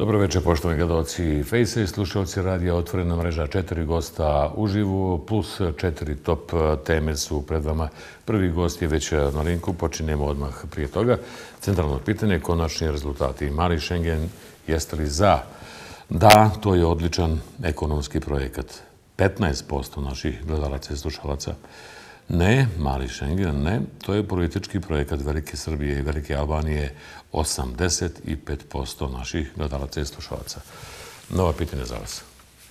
Dobro večer, poštovani gledalci Fejsa i slušalci radija Otvorena mreža. 4 gosta uživo plus 4 top teme su pred vama. Prvi gost je već na linku, počinjemo odmah prije toga. Centralno pitanje, konačni rezultati. Mali Schengen, jeste li za? Da, to je odličan ekonomski projekat. 15% naših gledalaca i slušalaca. Ne, Mali Schengen, ne. To je politički projekat Velike Srbije i Velike Albanije. 85% naših gledalaca i slušalaca. Nova pitanja za vas.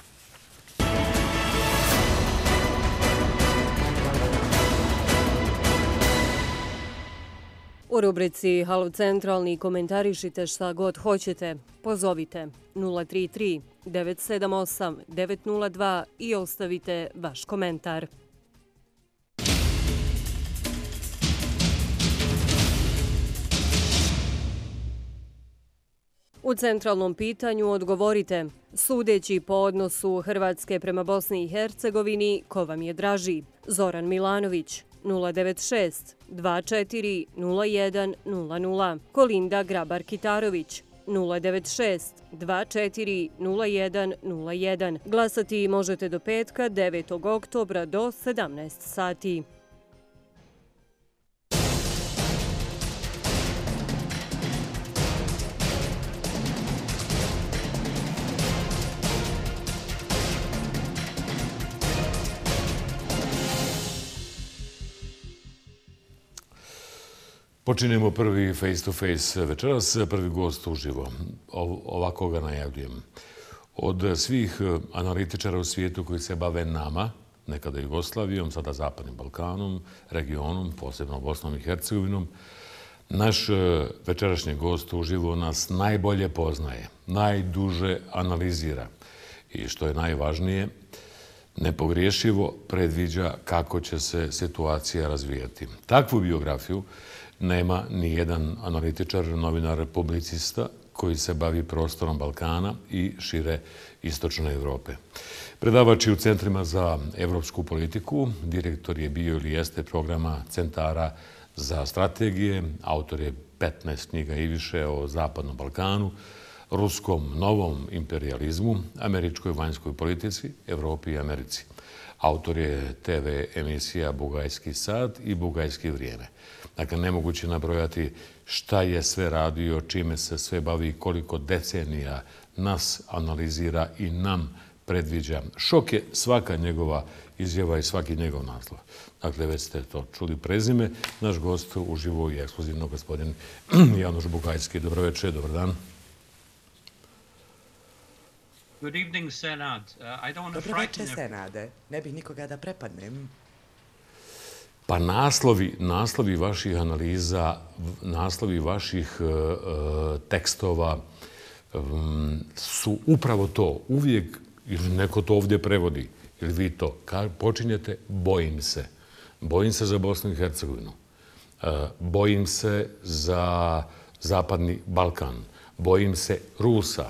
U rubrici Halo Centralni komentarišite šta god hoćete. Pozovite 033 978 902 i ostavite vaš komentar. U centralnom pitanju odgovorite, sudeći po odnosu Hrvatske prema Bosni i Hercegovini, ko vam je draži? Zoran Milanović, 096 24 01 00. Kolinda Grabar-Kitarović, 096 24 01 01. Glasati možete do petka 9. oktobra do 17 sati. Počinjemo prvi face to face večeras, prvi gost uživo. Ovako ga najavljujem. Od svih analitičara u svijetu koji se bave nama, nekada Jugoslavijom, sada Zapadnim Balkanom, regionom, posebno Bosnom i Hercegovinom, naš večerašnji gost uživo nas najbolje poznaje, najduže analizira i što je najvažnije, nepogriješivo predviđa kako će se situacija razvijati. Takvu biografiju nema ni jedan analitičar, novinar, publicista koji se bavi prostorom Balkana i šire istočne Evrope. Predavač je u centrima za evropsku politiku, direktor je bio ili jeste programa centara za strategije, autor je 15 knjiga i više o Zapadnom Balkanu, ruskom novom imperializmu, američkoj vanjskoj politici, Evropi i Americi. Autor je TV emisija Bugajski sad i Bugajski vrijeme. Dakle, nemoguće nabrojati šta je sve radio, čime se sve bavi i koliko decenija nas analizira i nam predviđa. Šok je svaka njegova izjava i svaki njegov naslov. Dakle, već ste to čuli prezime. Naš gost uživo i ekskluzivno, gospodin Janoš Bugajski. Dobro večer, dobar dan. Dobro večer, Senade. Ne bih nikoga da prepadnem. Pa naslovi vaših analiza, naslovi vaših tekstova su upravo to. Uvijek, ili neko to ovdje prevodi, ili vi to počinjete, bojim se. Bojim se za Bosnu i Hercegovinu. Bojim se za Zapadni Balkan. Bojim se Rusa.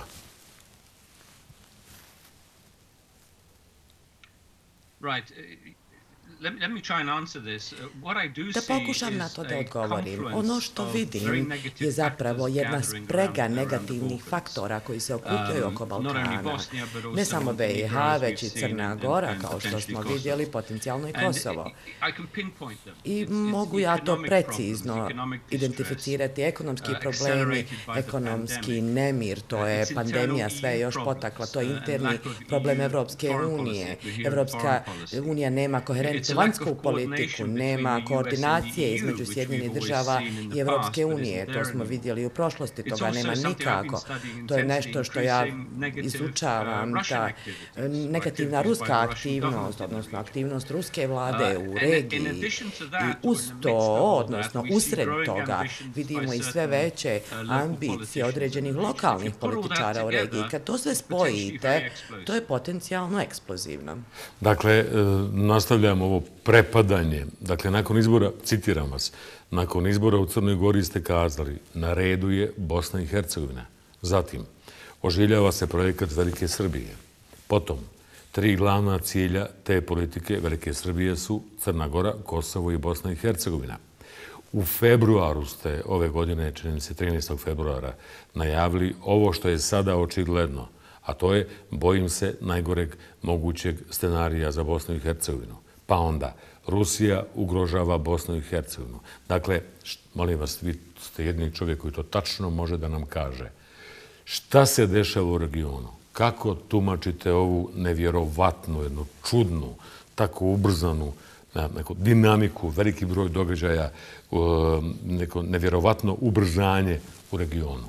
Right. Let me try and answer this. What I do Da see pokušam na is to da a odgovorim. confluence Ono što of vidim very negative je zapravo factors jedna gathering sprega around the negativnih Balkans. faktora koji se okupljaju oko Not only Balkana. Bosnia, but also Ne samo BiH, Montenegro, as već we've i seen, Crna and Gora, kao što potentially smo Kosovo. vidjeli, potencijalno i And Kosovo. I can pinpoint them. I It's mogu ja to economic precizno problems, economic distress, identificirati. Ekonomski problemi, accelerated by the ekonomski pandemic. nemir, to je It's pandemija, internal sve je EU još potakla, to je problems, interni and lack of problem EU Evropske foreign unije. policy. We hear Evropska foreign policy. unija nema It's koherentnu a lack vanjsku of politiku, coordination nema between the US and the koordinacije EU, između which Sjedinjenih we've always država seen in the i Evropske past, but unije. isn't To there smo anymore. vidjeli u prošlosti, It's toga also nema something I've been nikako. studying To je intensely, nešto što ja increasing negative, izučavam, Russian ta activities, negativna activities by ruska the Russian aktivnost, government. odnosno aktivnost ruske vlade u And in regiji. addition to I that, uz in the midst to, of all that, odnosno we see usred growing toga, ambitions vidimo by i sve certain, veće local ambicije politicians određenih in the region. lokalnih If you put all that političara u together, regiji. Kad to sve it's potentially very spojite, explosive. to je potencijalno eksplozivno. Dakle, nastavljamo ovo prepadanje. Dakle, nakon izbora, citiram vas, nakon izbora u Crnoj Gori ste kazali na redu je Bosna i Hercegovina. Zatim, oživljava se projekat Velike Srbije. Potom, 3 glavna cilja te politike Velike Srbije su Crna Gora, Kosovo i Bosna i Hercegovina. U februaru ste ove godine, čini mi se 13. februara, najavili ovo što je sada očigledno, a to je, bojim se, najgoreg mogućeg scenarija za Bosnu i Hercegovinu. Pa onda, Rusija ugrožava Bosnu i Hercegovinu. Dakle, molim vas, vi ste jedini čovjek koji to tačno može da nam kaže. Šta se dešava u regionu? Kako tumačite ovu nevjerovatnu, jednu čudnu, tako ubrzanu neku dinamiku, veliki broj događaja, neko nevjerovatno ubrzanje u regionu?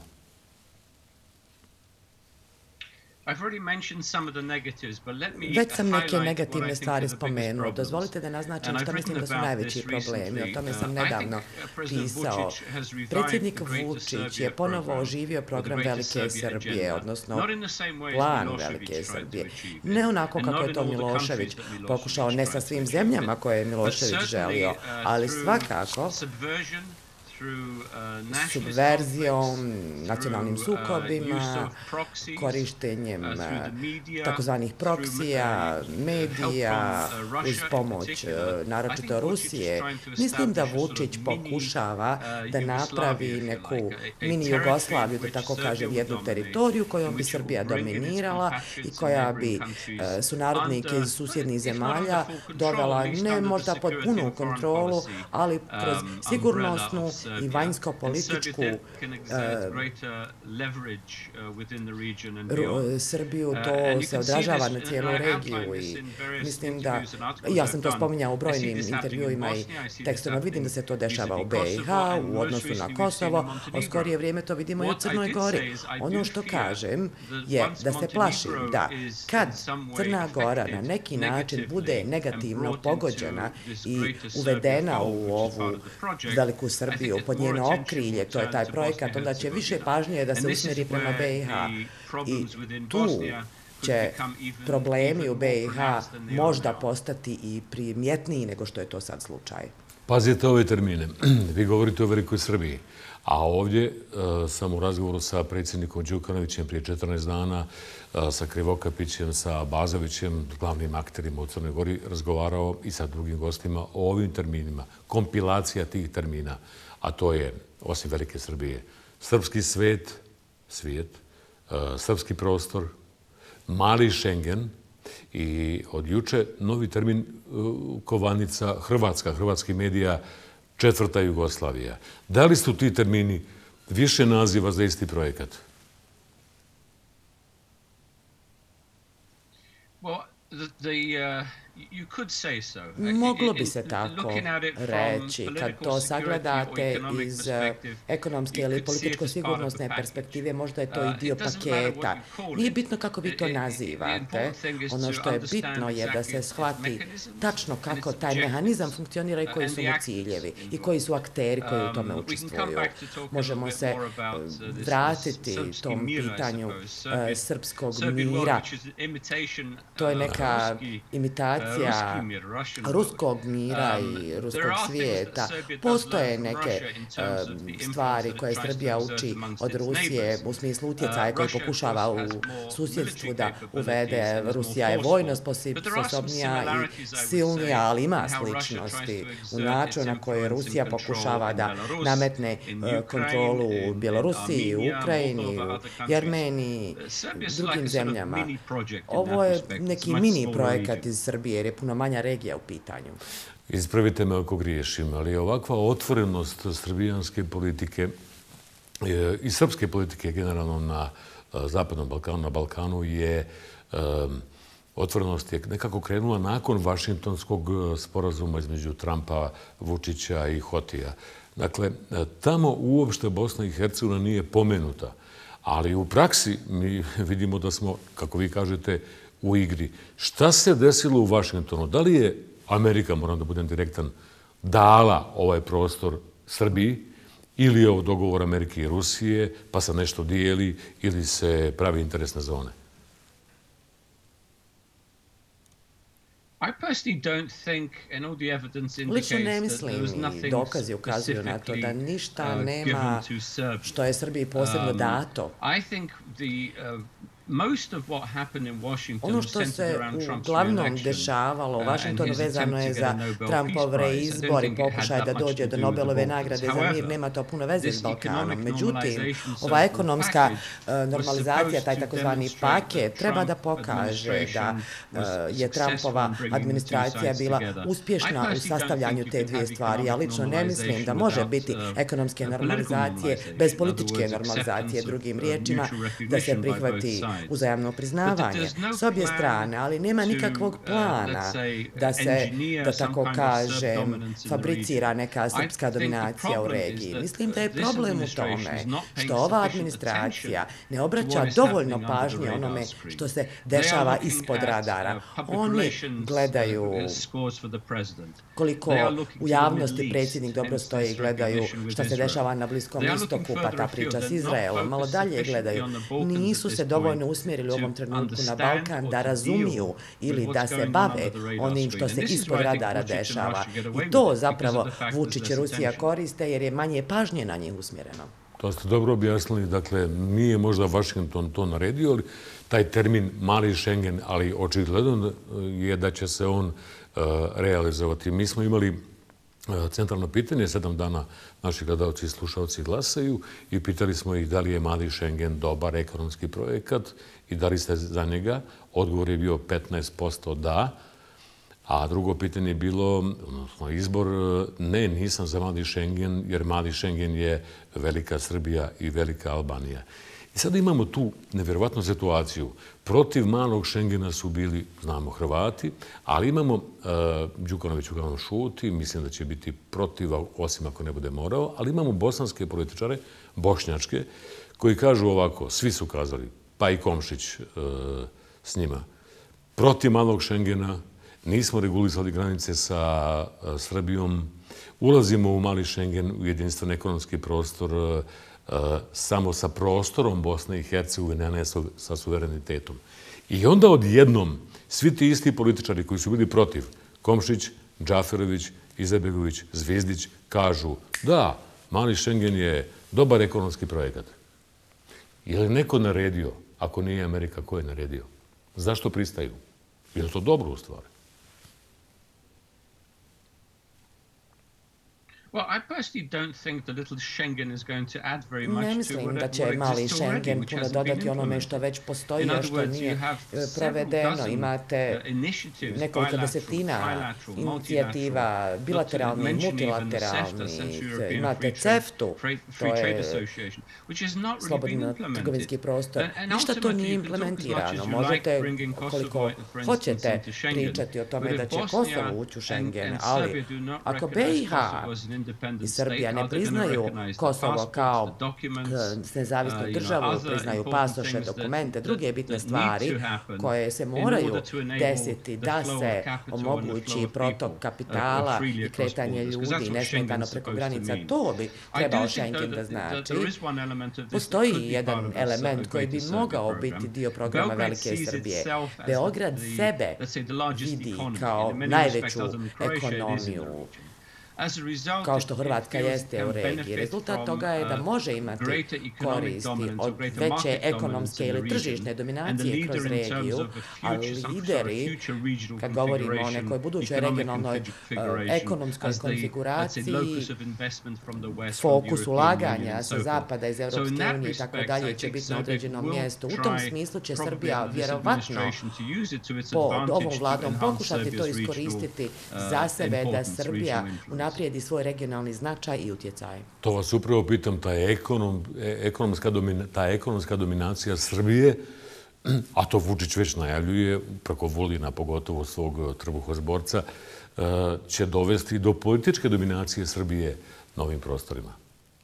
Već sam neke negativne stvari spomenuo. Dozvolite da naznačim što mislim da su najveći problemi. O tome sam nedavno pisao. Predsjednik Vučić je ponovo oživio program Velike Srbije, odnosno plan Velike Srbije. Ne onako kako je to Milošević pokušao, ne sa svim zemljama koje je Milošević želio, ali svakako subverzijom, nacionalnim sukobima, korištenjem takozvanih proksija, medija, uz pomoć naročito Rusije. Mislim da Vučić pokušava da napravi neku mini Jugoslaviju, da tako kažem, jednu teritoriju kojom bi Srbija dominirala i koja bi sunarodnike iz susjednih zemalja dovela ne možda pod punu kontrolu, ali kroz sigurnosnu i vanjsko-političku Srbiju. To se odražava na cijelu regiju i mislim da, ja sam to spominjao u brojnim intervjuima i tekstovima, vidim da se to dešava u BiH, u odnosu na Kosovo, a u skorije vrijeme to vidimo i u Crnoj Gori. Ono što kažem je da se plašim da kad Crna Gora na neki način bude negativno pogođena i uvedena u ovu veliku Srbiju, pod njeno okrilje, to je taj projekat, onda će više pažnje da se usmjeri prema BiH. I tu će problemi u BiH možda postati i primjetniji nego što je to sad slučaj. Pazite ove termine. Vi govorite o Velikoj Srbiji. A ovdje sam u razgovoru sa predsjednikom Đukanovićem prije 14 dana, sa Krivokapićem, sa Bazovićem, glavnim akterima u Crnoj Gori, razgovarao i sa drugim gostima o ovim terminima. Kompilacija tih termina, a to je, osim Velike Srbije, srpski svijet, srpski prostor, mali Schengen i od juče novi termin kovanica hrvatskih medija, četvrta Jugoslavija. Da li su ti termini više naziva za isti projekat? Moglo bi se tako reći. Kad to sagledate iz ekonomske ili političko-sigurnosne perspektive, možda je to i dio paketa. Nije bitno kako vi to nazivate. Ono što je bitno je da se shvati tačno kako taj mehanizam funkcionira i koji su mu ciljevi i koji su akteri koji u tome učestvuju. Možemo se vratiti tom pitanju srpskog mira. To je neka imitacija ruskog mira i ruskog svijeta. Postoje neke stvari koje Srbija uči od Rusije u smislu utjecaja koji pokušava u susjedstvu da uvede. Rusija je vojno sposobnija i silnija, ali ima sličnosti u načinu na koji Rusija pokušava da nametne kontrolu u Bjelorusiji, u Ukrajini, u Jermeniji, drugim zemljama. Ovo je neki mini projekat iz Srbije jer je puno manja regija u pitanju. Ispravite me ako griješim, ali ovakva otvorenost srbijanske politike i srpske politike generalno na Zapadnom Balkanu, na Balkanu je otvorenost je nekako krenula nakon Vašingtonskog sporazuma između Trumpa, Vučića i Hotija. Dakle, tamo uopšte Bosna i Hercegovina nije pomenuta, ali u praksi mi vidimo da smo, kako vi kažete, u igri. Šta se desilo u Vašingtonu? Da li je Amerika, moram da budem direktan, dala ovaj prostor Srbiji ili je ovo dogovor Amerike i Rusije, pa se nešto dijeli ili se pravi interesne zone? Lično ne mislim i dokazi ukazuju na to da ništa nema što je Srbiji posebno dato. Ono što se uglavnom dešavalo u Washingtonu vezano je za Trumpove izbor i pokušaj da dođe do Nobelove nagrade za mir, nema to puno veze s Balkanom. Međutim, ova ekonomska normalizacija, taj takozvani paket, treba da pokaže da je Trumpova administracija bila uspješna u sastavljanju te dvije stvari. Ja lično ne mislim da može biti ekonomske normalizacije bez političke normalizacije, drugim riječima, da se prihvati uzajamno priznavanje s obje strane, ali nema nikakvog plana da se, da tako kažem, fabricira neka srpska dominacija u regiji. Mislim da je problem u tome što ova administracija ne obraća dovoljno pažnje onome što se dešava ispod radara. Oni gledaju koliko u javnosti predsjednik dobro stoji i gledaju što se dešava na Bliskom istoku, pa ta priča s Izraelom, malo dalje gledaju. Nisu se dovoljno usmjerili u ovom trenutku na Balkan da razumiju ili da se bave onim što se ispod radara dešava. I to zapravo Vučić i Rusija koriste jer je manje pažnje na njih usmjereno. To ste dobro objasnili. Dakle, nije možda Washington to naredio, ali taj termin mali Schengen, ali očigledno je da će se on realizovati. Mi smo imali centralno pitanje, 7 dana naši gledalci i slušalci glasaju i pitali smo ih da li je mali Schengen dobar ekonomski projekat i da li ste za njega. Odgovor je bio 15% da, a drugo pitanje je bilo, odnosno izbor, ne, nisam za mali Schengen, jer mali Schengen je velika Srbija i velika Albanija. I sada imamo tu nevjerovatnu situaciju. Protiv malog Schengena su bili, znamo, Hrvati, ali imamo, Đukanović uglavnom šuti, mislim da će biti protiv, osim ako ne bude morao, ali imamo bosanske političare, bošnjačke, koji kažu ovako, svi su kazali, pa i Komšić s njima, protiv malog Schengena, nismo regulisali granice sa Srbijom, ulazimo u mali Schengen, u jedinstven ekonomski prostor, samo sa prostorom Bosne i Hercegovine, a ne sa suverenitetom. I onda odjednom svi ti isti političari koji su bili protiv, Komšić, Džaferović, Izetbegović, Zvizdić, kažu da, mali Schengen je dobar ekonomski projekat. Je li neko naredio? Ako nije Amerika, ko je naredio? Zašto pristaju? Je li to dobro u stvari? Ne mislim da će mali Schengen puno dodati onome što već postoji, a što nije provedeno. Imate nekoliko desetina inicijativa, bilateralni i multilateralni. Imate CEFTA-u, to je slobodno trgovinski prostor. Ništa to nije implementirano. Možete, koliko hoćete, pričati o tome da će Kosovo ući u Schengen, ali ako BiH i Srbija ne priznaju Kosovo kao nezavisnu državu, priznaju pasoše, dokumente, druge bitne stvari koje se moraju desiti da se omogući protok kapitala i kretanje ljudi nesmetano preko granica. To bi trebao Schengen da znači. Postoji jedan element koji bi mogao biti dio programa Velike Srbije. Beograd sebe vidi kao najveću ekonomiju, kao što Hrvatska jeste u regiji. Rezultat toga je da može imati koristi od veće ekonomske ili tržišne dominacije kroz regiju, ali lideri, kad govorimo o nekoj budućoj regionalnoj ekonomskoj konfiguraciji, fokus ulaganja sa zapada iz Europske unije i tako dalje će biti na određenom mjestu. U tom smislu će Srbija vjerovatno pod ovom vladom pokušati to iskoristiti za sebe, da Srbija unaprijedi svoj regionalni značaj i utjecaj. To vas upravo pitam, ta ekonomska dominacija Srbije, a to Vučić već najavljuje, preko Vulina, pogotovo svog trbuhozborca, će dovesti do političke dominacije Srbije na ovim prostorima.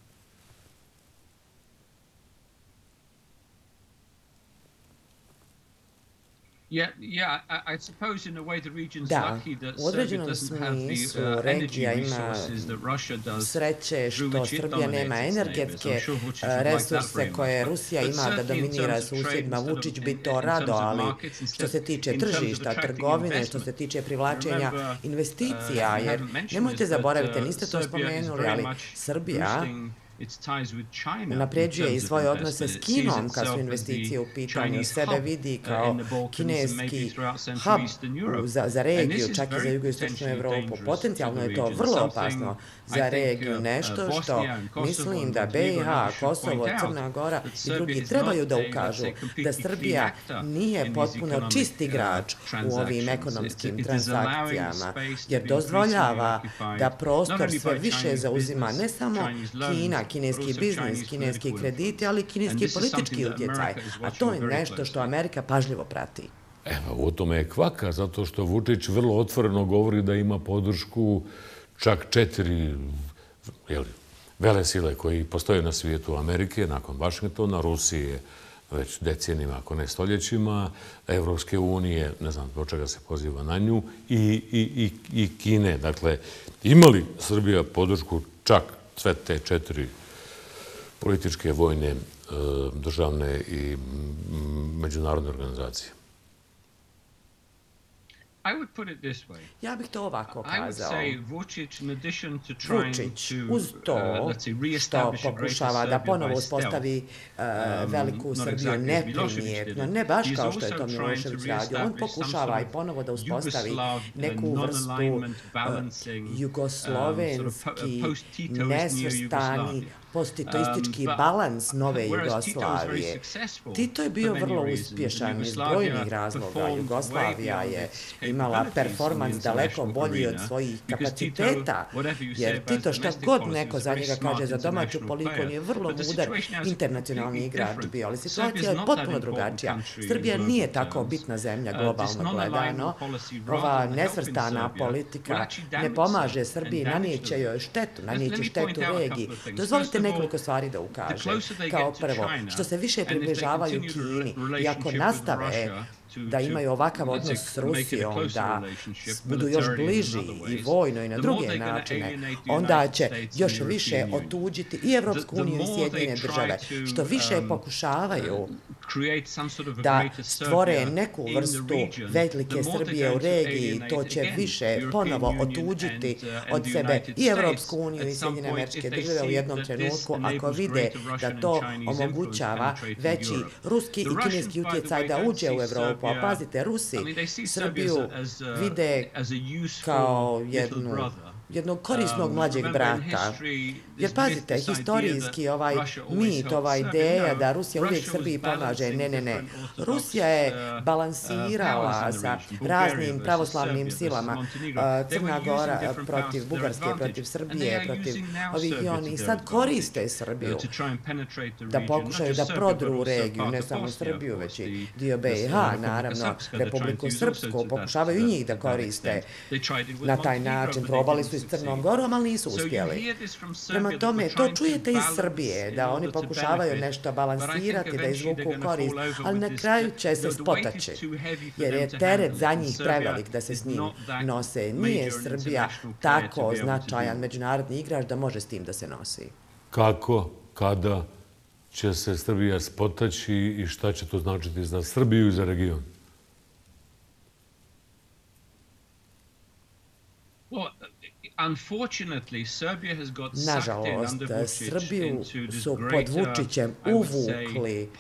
Da, u određenom smislu regija ima sreće što Srbija nema energetske resurse koje Rusija ima da dominira susjedima. Vučić bi to rado, ali što se tiče tržišta, trgovine, što se tiče privlačenja investicija, jer nemojte zaboraviti, niste to spomenuli, ali Srbija unapređuje i svoje odnose s Kinom kad su investicije u pitanju, sebe vidi kao kineski hub za regiju, čak i za jugoistočnu Evropu. Potencijalno je to vrlo opasno za regiju, nešto što mislim da BiH, Kosovo, Crna Gora i drugi trebaju da ukažu da Srbija nije potpuno čist igrač u ovim ekonomskim transakcijama, jer dozvoljava da prostor sve više zauzima ne samo Kina, kineski biznis, kineski krediti, ali i kineski politički utjecaj, a to je nešto što Amerika pažljivo prati. Evo, u tome je kvaka, zato što Vučić vrlo otvoreno govori da ima podršku čak 4 velesile koji postoje na svijetu Amerike, nakon Vašingtona, Rusije, već decenijima, ako ne stoljećima, Evropske unije, ne znam do čega se poziva na nju, i Kine. Dakle, ima li Srbija podršku čak sve te 4 političke, vojne, državne i međunarodne organizacije? Ja bih to ovako kazao. Vučić, uz to što pokušava da ponovo uspostavi veliku Srbiju neprimjetno, ne baš kao što je to Milošević radio, on pokušava i ponovo da uspostavi neku vrstu jugoslovenski, nesvrstani, posttitoistički balans nove Jugoslavije. Tito je bio vrlo uspješan iz brojnih razloga. Jugoslavija je imala performans daleko bolji od svojih kapaciteta, jer Tito šta god neko za njega kaže za domaću politiku, on je vrlo mudar internacionalni igrač bio, ali situacija je potpuno drugačija. Srbija nije tako bitna zemlja globalno gledano. Ova nesvrstana politika ne pomaže Srbiji, nanijeće joj štetu, nanijeće štetu regiji. Dozvolite nekoliko stvari da ukažem. Kao prvo, što se više približavaju Kini i ako nastave da imaju ovakav odnos s Rusijom, da budu još bliži i vojno i na druge načine, onda će još više otuđiti i Evropsku uniju i Sjedinjene države. Što više pokušavaju da stvore neku vrstu velike Srbije u regiji, to će više ponovo otuđiti od sebe i Evropsku uniju i Sjedinjene Američke Države u jednom trenutku, ako vide da to omogućava veći ruski i kineski utjecaj da uđe u Evropu. A pazite, Rusi Srbiju vide kao jednog korisnog mlađeg brata. Jer pazite, historijski ovaj mit, ova ideja da Rusija uvijek Srbiji pomaže, ne. Rusija je balansirala sa raznim pravoslavnim silama, Crna Gora protiv Bugarske, protiv Srbije, protiv ovih i oni. I sad koriste Srbiju da pokušaju da prodru regiju, ne samo Srbiju, već i dio BiH, naravno, Republiku Srpsku, pokušavaju i njih da koriste na taj način. Probali su i s Crnom Gorom, ali nisu uspjeli. Prema tome, to čujete iz Srbije, da oni pokušavaju nešto balansirati, da izvuku korist, ali na kraju će se spotaći, jer je teret za njih prevelik da se s njim nose. Nije Srbija tako značajan međunarodni igrač da može s tim da se nosi. Kako, kada će se Srbija spotaći i šta će to značiti za Srbiju i za region? Nažalost, Srbiju su pod Vučićem uvukli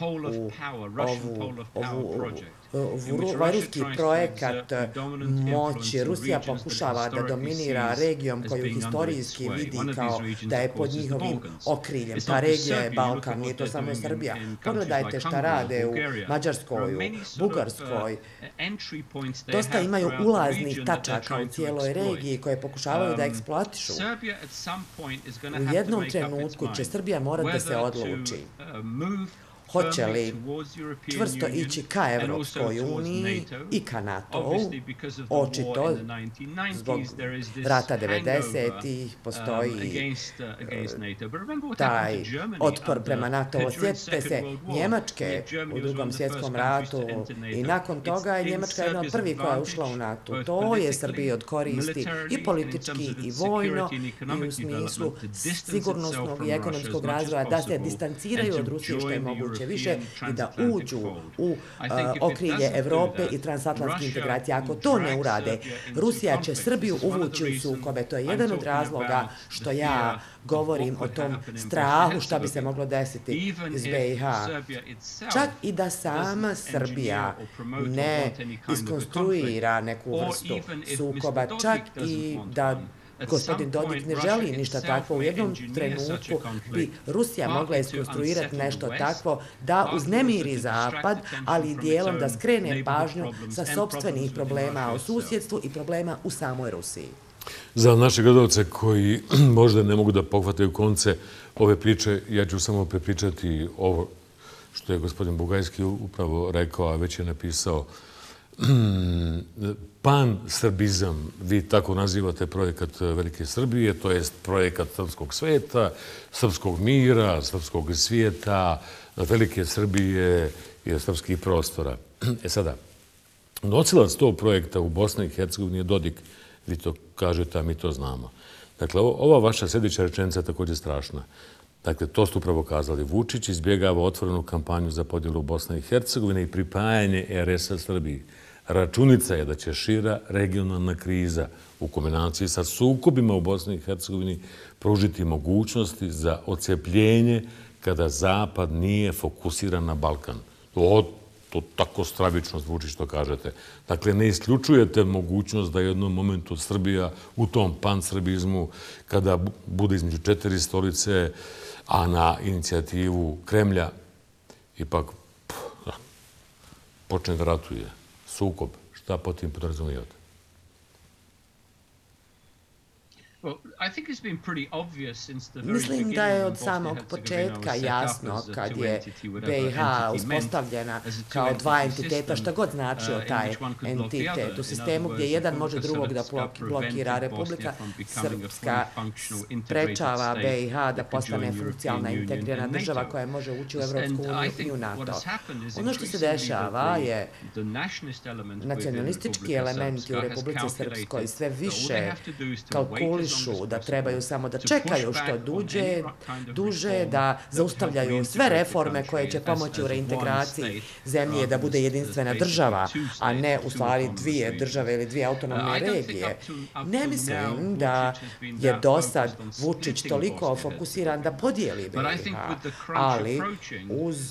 ovaj ruski projekat moći. Rusija pokušava da dominira regijom koju historijski vidi kao da je pod njihovim okriljem. Ta regija je Balkan, nije to samo Srbija. Pogledajte šta rade u Mađarskoj, u Bugarskoj. Dosta imaju ulaznih tačaka u cijeloj regiji koje pokušavaju da eksploatišu. U jednom trenutku će Srbija morati da se odluči. Hoće li čvrsto ići ka Evropskoj uniji i ka NATO-u? Očito, zbog rata 90-ih postoji taj otpor prema NATO-u. Sjetite se Njemačke u Drugom svjetskom ratu i nakon toga je Njemačka jedna od prvih koja je ušla u NATO. To je Srbiji od koristi i politički i vojno i u smislu sigurnosnog i ekonomskog razvoja da se distanciraju od Rusije što je moguće moguće više i da uđu u okrilje Evrope i transatlantske integracije. Ako to ne urade, Rusija će Srbiju uvući u sukobe. To je jedan od razloga što ja govorim o tom strahu šta bi se moglo desiti iz BiH. Čak i da sama Srbija ne iskonstruira neku vrstu sukoba, čak i da gospodin Dodik ne želi ništa takvo. U jednom trenutku bi Rusija mogla iskonstruirati nešto takvo da uznemiri Zapad, ali i dijelom da skrene pažnju sa sopstvenih problema u susjedstvu i problema u samoj Rusiji. Za naše gledalce koji možda ne mogu da pohvataju konce ove priče, ja ću samo prepričati ovo što je gospodin Bugajski upravo rekao, a već je napisao. Pan-srbizam, vi tako nazivate projekat Velike Srbije, to je projekat srpskog sveta, srpskog mira, srpskog svijeta, Velike Srbije i srpskih prostora. Sada, nosilac tog projekta u Bosni i Hercegovini je Dodik. Vi to kažete, a mi to znamo. Dakle, ova vaša sljedeća rečenica je također strašna. Dakle, to ste upravo kazali. Vučić izbjegava otvorenu kampanju za podjelu Bosne i Hercegovine i pripajanje RS-a Srbiji. Računica je da će šira regionalna kriza u kombinaciji sa sukobima u Bosni i Hercegovini pružiti mogućnosti za ocepljenje kada Zapad nije fokusiran na Balkan. To tako stravično zvuči što kažete. Dakle, ne isključujete mogućnost da jednom momentu Srbija u tom pansrbizmu, kada bude između 4 stolice, a na inicijativu Kremlja, ipak počne da ratuje. Sukob. Šta po tim podrazumijevate? Mislim da je od samog početka jasno kad je BiH uspostavljena kao dva entiteta, šta god značio taj entitet. U sistemu gdje jedan može drugog da blokira, Republika Srpska sprečava BiH da postane funkcionalna integrirana država koja može ući u Evropsku uniju i u NATO. Ono što se dešava je nacionalistički elementi u Republici Srpskoj sve više kalkulišu da trebaju samo da čekaju što duže, da zaustavljaju sve reforme koje će pomoći u reintegraciji zemlje, da bude jedinstvena država, a ne u stvari dvije države ili dvije autonomne regije. Ne mislim da je dosad Vučić toliko fokusiran da podijeli BiH, ali uz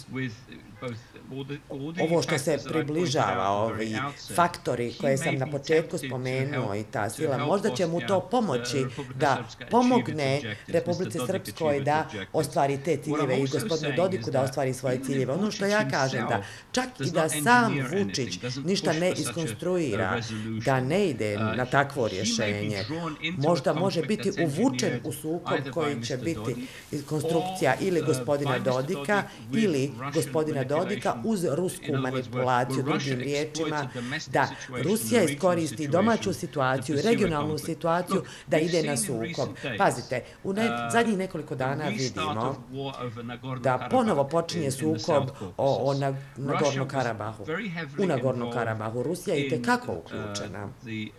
ovo što se približava, ovi faktori koje sam na početku spomenuo i ta sila, možda će mu to pomoći da pomogne Republici Srpskoj da ostvari te ciljeve i gospodinu Dodiku da ostvari svoje ciljeve. Ono što ja kažem da čak i da sam Vučić ništa ne iskonstruira, da ne ide na takvo rješenje, možda može biti uvučen u sukob koji će biti konstrukcija ili gospodina Dodika ili gospodina Dodika uz rusku manipulaciju, drugim riječima, da Rusija iskoristi domaću situaciju i regionalnu situaciju da ide na sukob. Pazite, u zadnjih nekoliko dana vidimo da ponovo počinje sukob o Nagorno Karabahu. U Nagorno Karabahu Rusija je itekako uključena.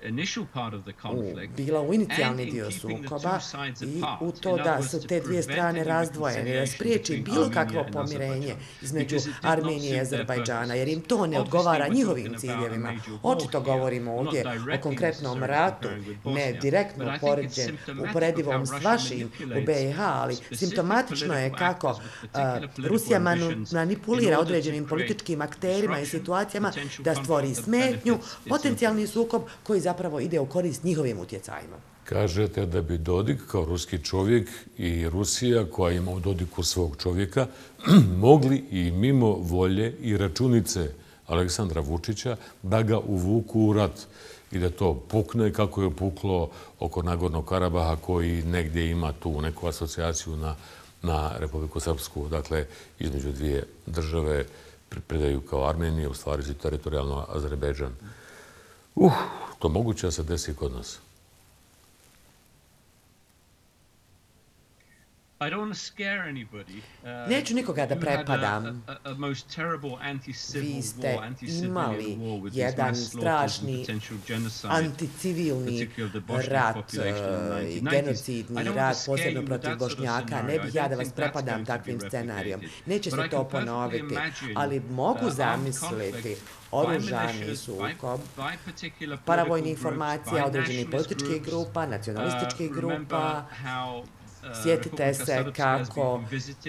Bila u inicijalni dio sukoba i u to da su te dvije strane razdvojene, da spriječi bilo kakvo pomirenje između Armenije i Azerbajdžana, jer im to ne odgovara njihovim ciljevima. Očito govorimo ovdje o konkretnom ratu, ne direktno uporedivom s vašim u BiH, ali simptomatično je kako Rusija manipulira određenim političkim akterima i situacijama da stvori smetnju, potencijalni sukob koji zapravo ide u korist njihovim utjecajima. Kažete da bi Dodik kao ruski čovjek i Rusija koja ima u Dodiku svog čovjeka mogli i mimo volje i računice Aleksandra Vučića da ga uvuku u rat i da to pukne kako je puklo oko Nagornog Karabaha koji negdje ima tu neku asocijaciju na Republiku Srpsku. Dakle, između dvije države predaju kao Armenije, u stvari su teritorijalno Azerbejdžan. To moguće da se desi kod nas. Neću nikoga da prepadam. Vi ste imali jedan strašni anticivilni rat i genocidni rat, posebno protiv Bošnjaka. Ne bih ja da vas prepadam takvim scenarijom. Neće se to ponoviti, ali mogu zamisliti oružani sukob, paravojnih formacija određenih političkih grupa, nacionalističkih grupa. Sjetite se kako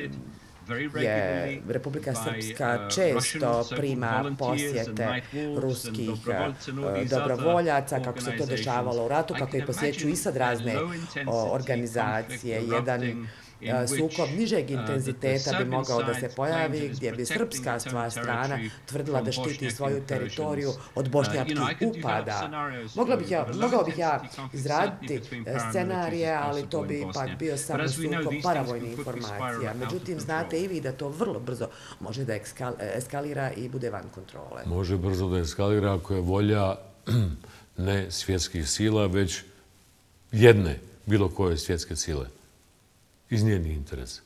je Republika Srpska često prima posjete ruskih dobrovoljaca, kako se to dešavalo u ratu, kako ih posjećuju i sad razne organizacije. Jedan sukob nižeg intenziteta bi mogao da se pojavi, gdje bi srpska strana tvrdila da štiti svoju teritoriju od bošnjačkih upada. Mogao bih ja izraditi scenarije, ali to bi ipak bio samo sukob paravojnih informacija. Međutim, znate i vi da to vrlo brzo može da eskalira i bude van kontrole. Može brzo da eskalira ako je volja ne svjetskih sila, već jedne, bilo koje svjetske sile. Iz njenih interesa.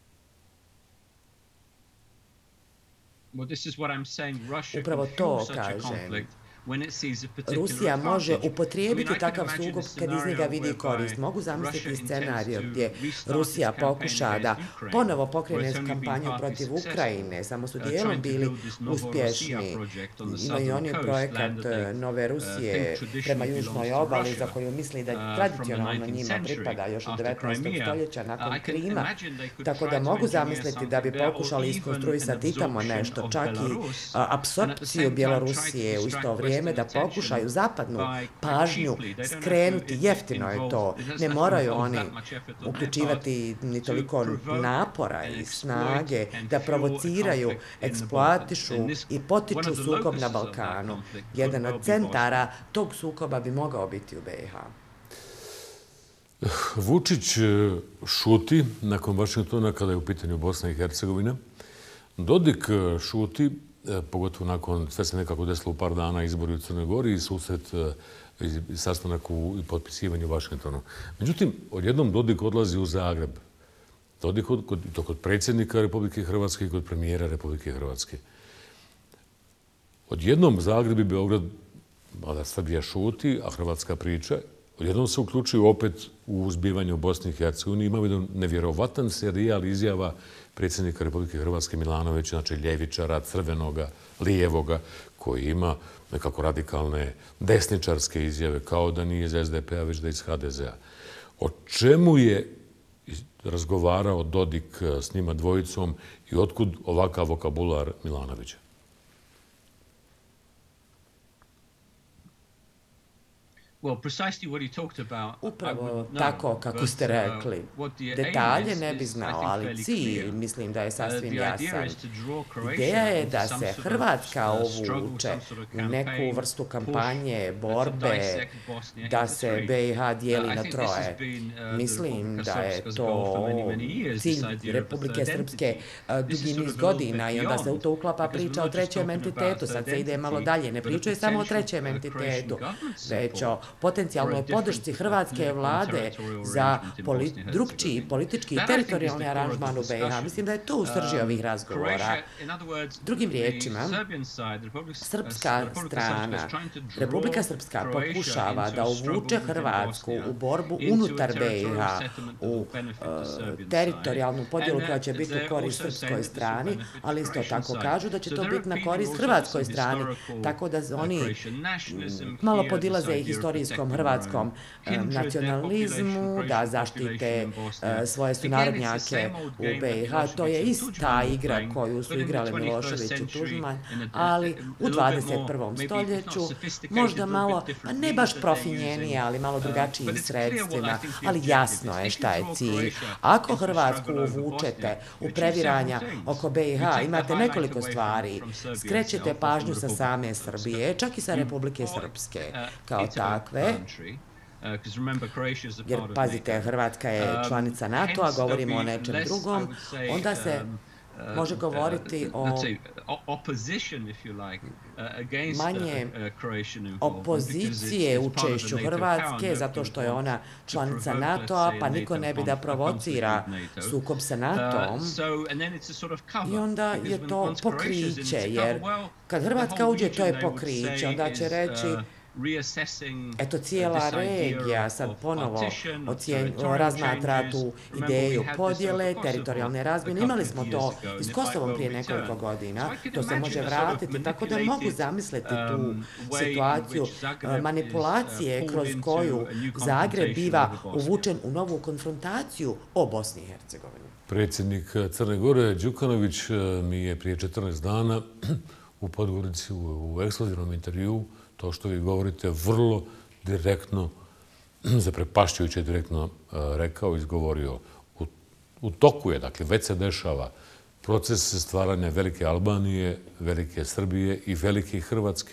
Upravo to kažem. Rusija može upotrijebiti takav sukob kad iz njega vidi korist. Mogu zamisliti scenariju gdje Rusija pokuša da ponovo pokrene kampanju protiv Ukrajine, samo su dijelom bili uspješni. Imaju oni projekat Nove Rusije prema južnoj obali, za koju misli da tradicionalno njima pripada još od 19. stoljeća nakon Krima. Tako da mogu zamisliti da bi pokušali iskonstruisati tamo nešto, čak i apsorpciju Bjelorusije u isto vrijeme, da pokušaju zapadnu pažnju skrenuti. Jeftino je to. Ne moraju oni uključivati ni toliko napora i snage da provociraju, eksploatišu i potiču sukob na Balkanu. Jedan od centara tog sukoba bi mogao biti u BiH. Vučić šuti nakon Vašingtona kada je u pitanju Bosna i Hercegovina. Dodik šuti, pogotovo nakon, sve se nekako desilo u par dana, izbori u Crnoj Gori i susret i sastanak i potpisivanje u Vašingtonu. Međutim, odjednom Dodik odlazi u Zagreb. Dodik to kod predsjednika Republike Hrvatske i kod premijera Republike Hrvatske. Odjednom Zagreb i Beograd, mada Srbija šuti, a Hrvatska priča, odjednom se uključuju opet u zbivanje u Bosni i Hercegovini. Imamo jedan nevjerovatan serijal izjava predsjednika Republike Hrvatske Milanovića, znači ljevičara, crvenoga, lijevoga, koji ima nekako radikalne desničarske izjave, kao da nije iz SDP-a, već da je iz HDZ-a. O čemu je razgovarao Dodik s njima dvojicom i otkud ovakav vokabular Milanovića? Upravo tako kako ste rekli. Detalje ne bi znao, ali cilj mislim da je sasvim jasan. Ideja je da se Hrvatska uvuče u neku vrstu kampanje, borbe, da se BiH dijeli na troje. Mislim da je to cilj Republike Srpske dugi niz godina i onda se u to uklapa priča o trećem entitetu. Sad se ide malo dalje, ne pričuje samo o trećem entitetu, već o potencijalnoj podršci hrvatske vlade za drugčiji politički i teritorijalni aranžman u BiH. Mislim da je to u srži ovih razgovora. Drugim riječima, srpska strana, Republika Srpska pokušava da uvuče Hrvatsku u borbu unutar BiH, u teritorijalnu podjelu koja će biti u korist srpskoj strani, ali isto tako kažu da će to biti na korist hrvatskoj strani, tako da oni malo podilaze i historijskom hrvatskom nacionalizmu, da zaštite svoje sunarodnjake u BiH. To je ista igra koju su igrali Milošević i Tuđman, ali u 21. stoljeću možda malo, ne baš profinjenije, ali malo drugačijim sredstvima, ali jasno je šta je cilj. Ako Hrvatsku uvučete u previranja oko BiH, imate nekoliko stvari. Skrećete pažnju sa same Srbije, čak i sa Republike Srpske kao takve. Jer, pazite, Hrvatska je članica NATO-a, govorimo o nečem drugom, onda se može govoriti o manje opozicije učešću Hrvatske, zato što je ona članica NATO-a, pa niko ne bi da provocira sukob sa NATO-om. I onda je to pokriće, jer kad Hrvatska uđe, to je pokriće, onda će reći eto, cijela regija sad ponovo razmatra tu ideju podjele, teritorijalne razmjene. Imali smo to i s Kosovom prije nekoliko godina, to se može vratiti, tako da mogu zamisliti tu situaciju manipulacije kroz koju Zagreb biva uvučen u novu konfrontaciju o Bosni i Hercegovini. Predsjednik Crne Gore Đukanović mi je prije 14 dana u Podgorici u ekskluzivnom intervjuu to što vi govorite vrlo direktno, zaprepašćujuće direktno rekao, izgovorio. U toku je, dakle, već se dešava proces stvaranja velike Albanije, velike Srbije i velike Hrvatske.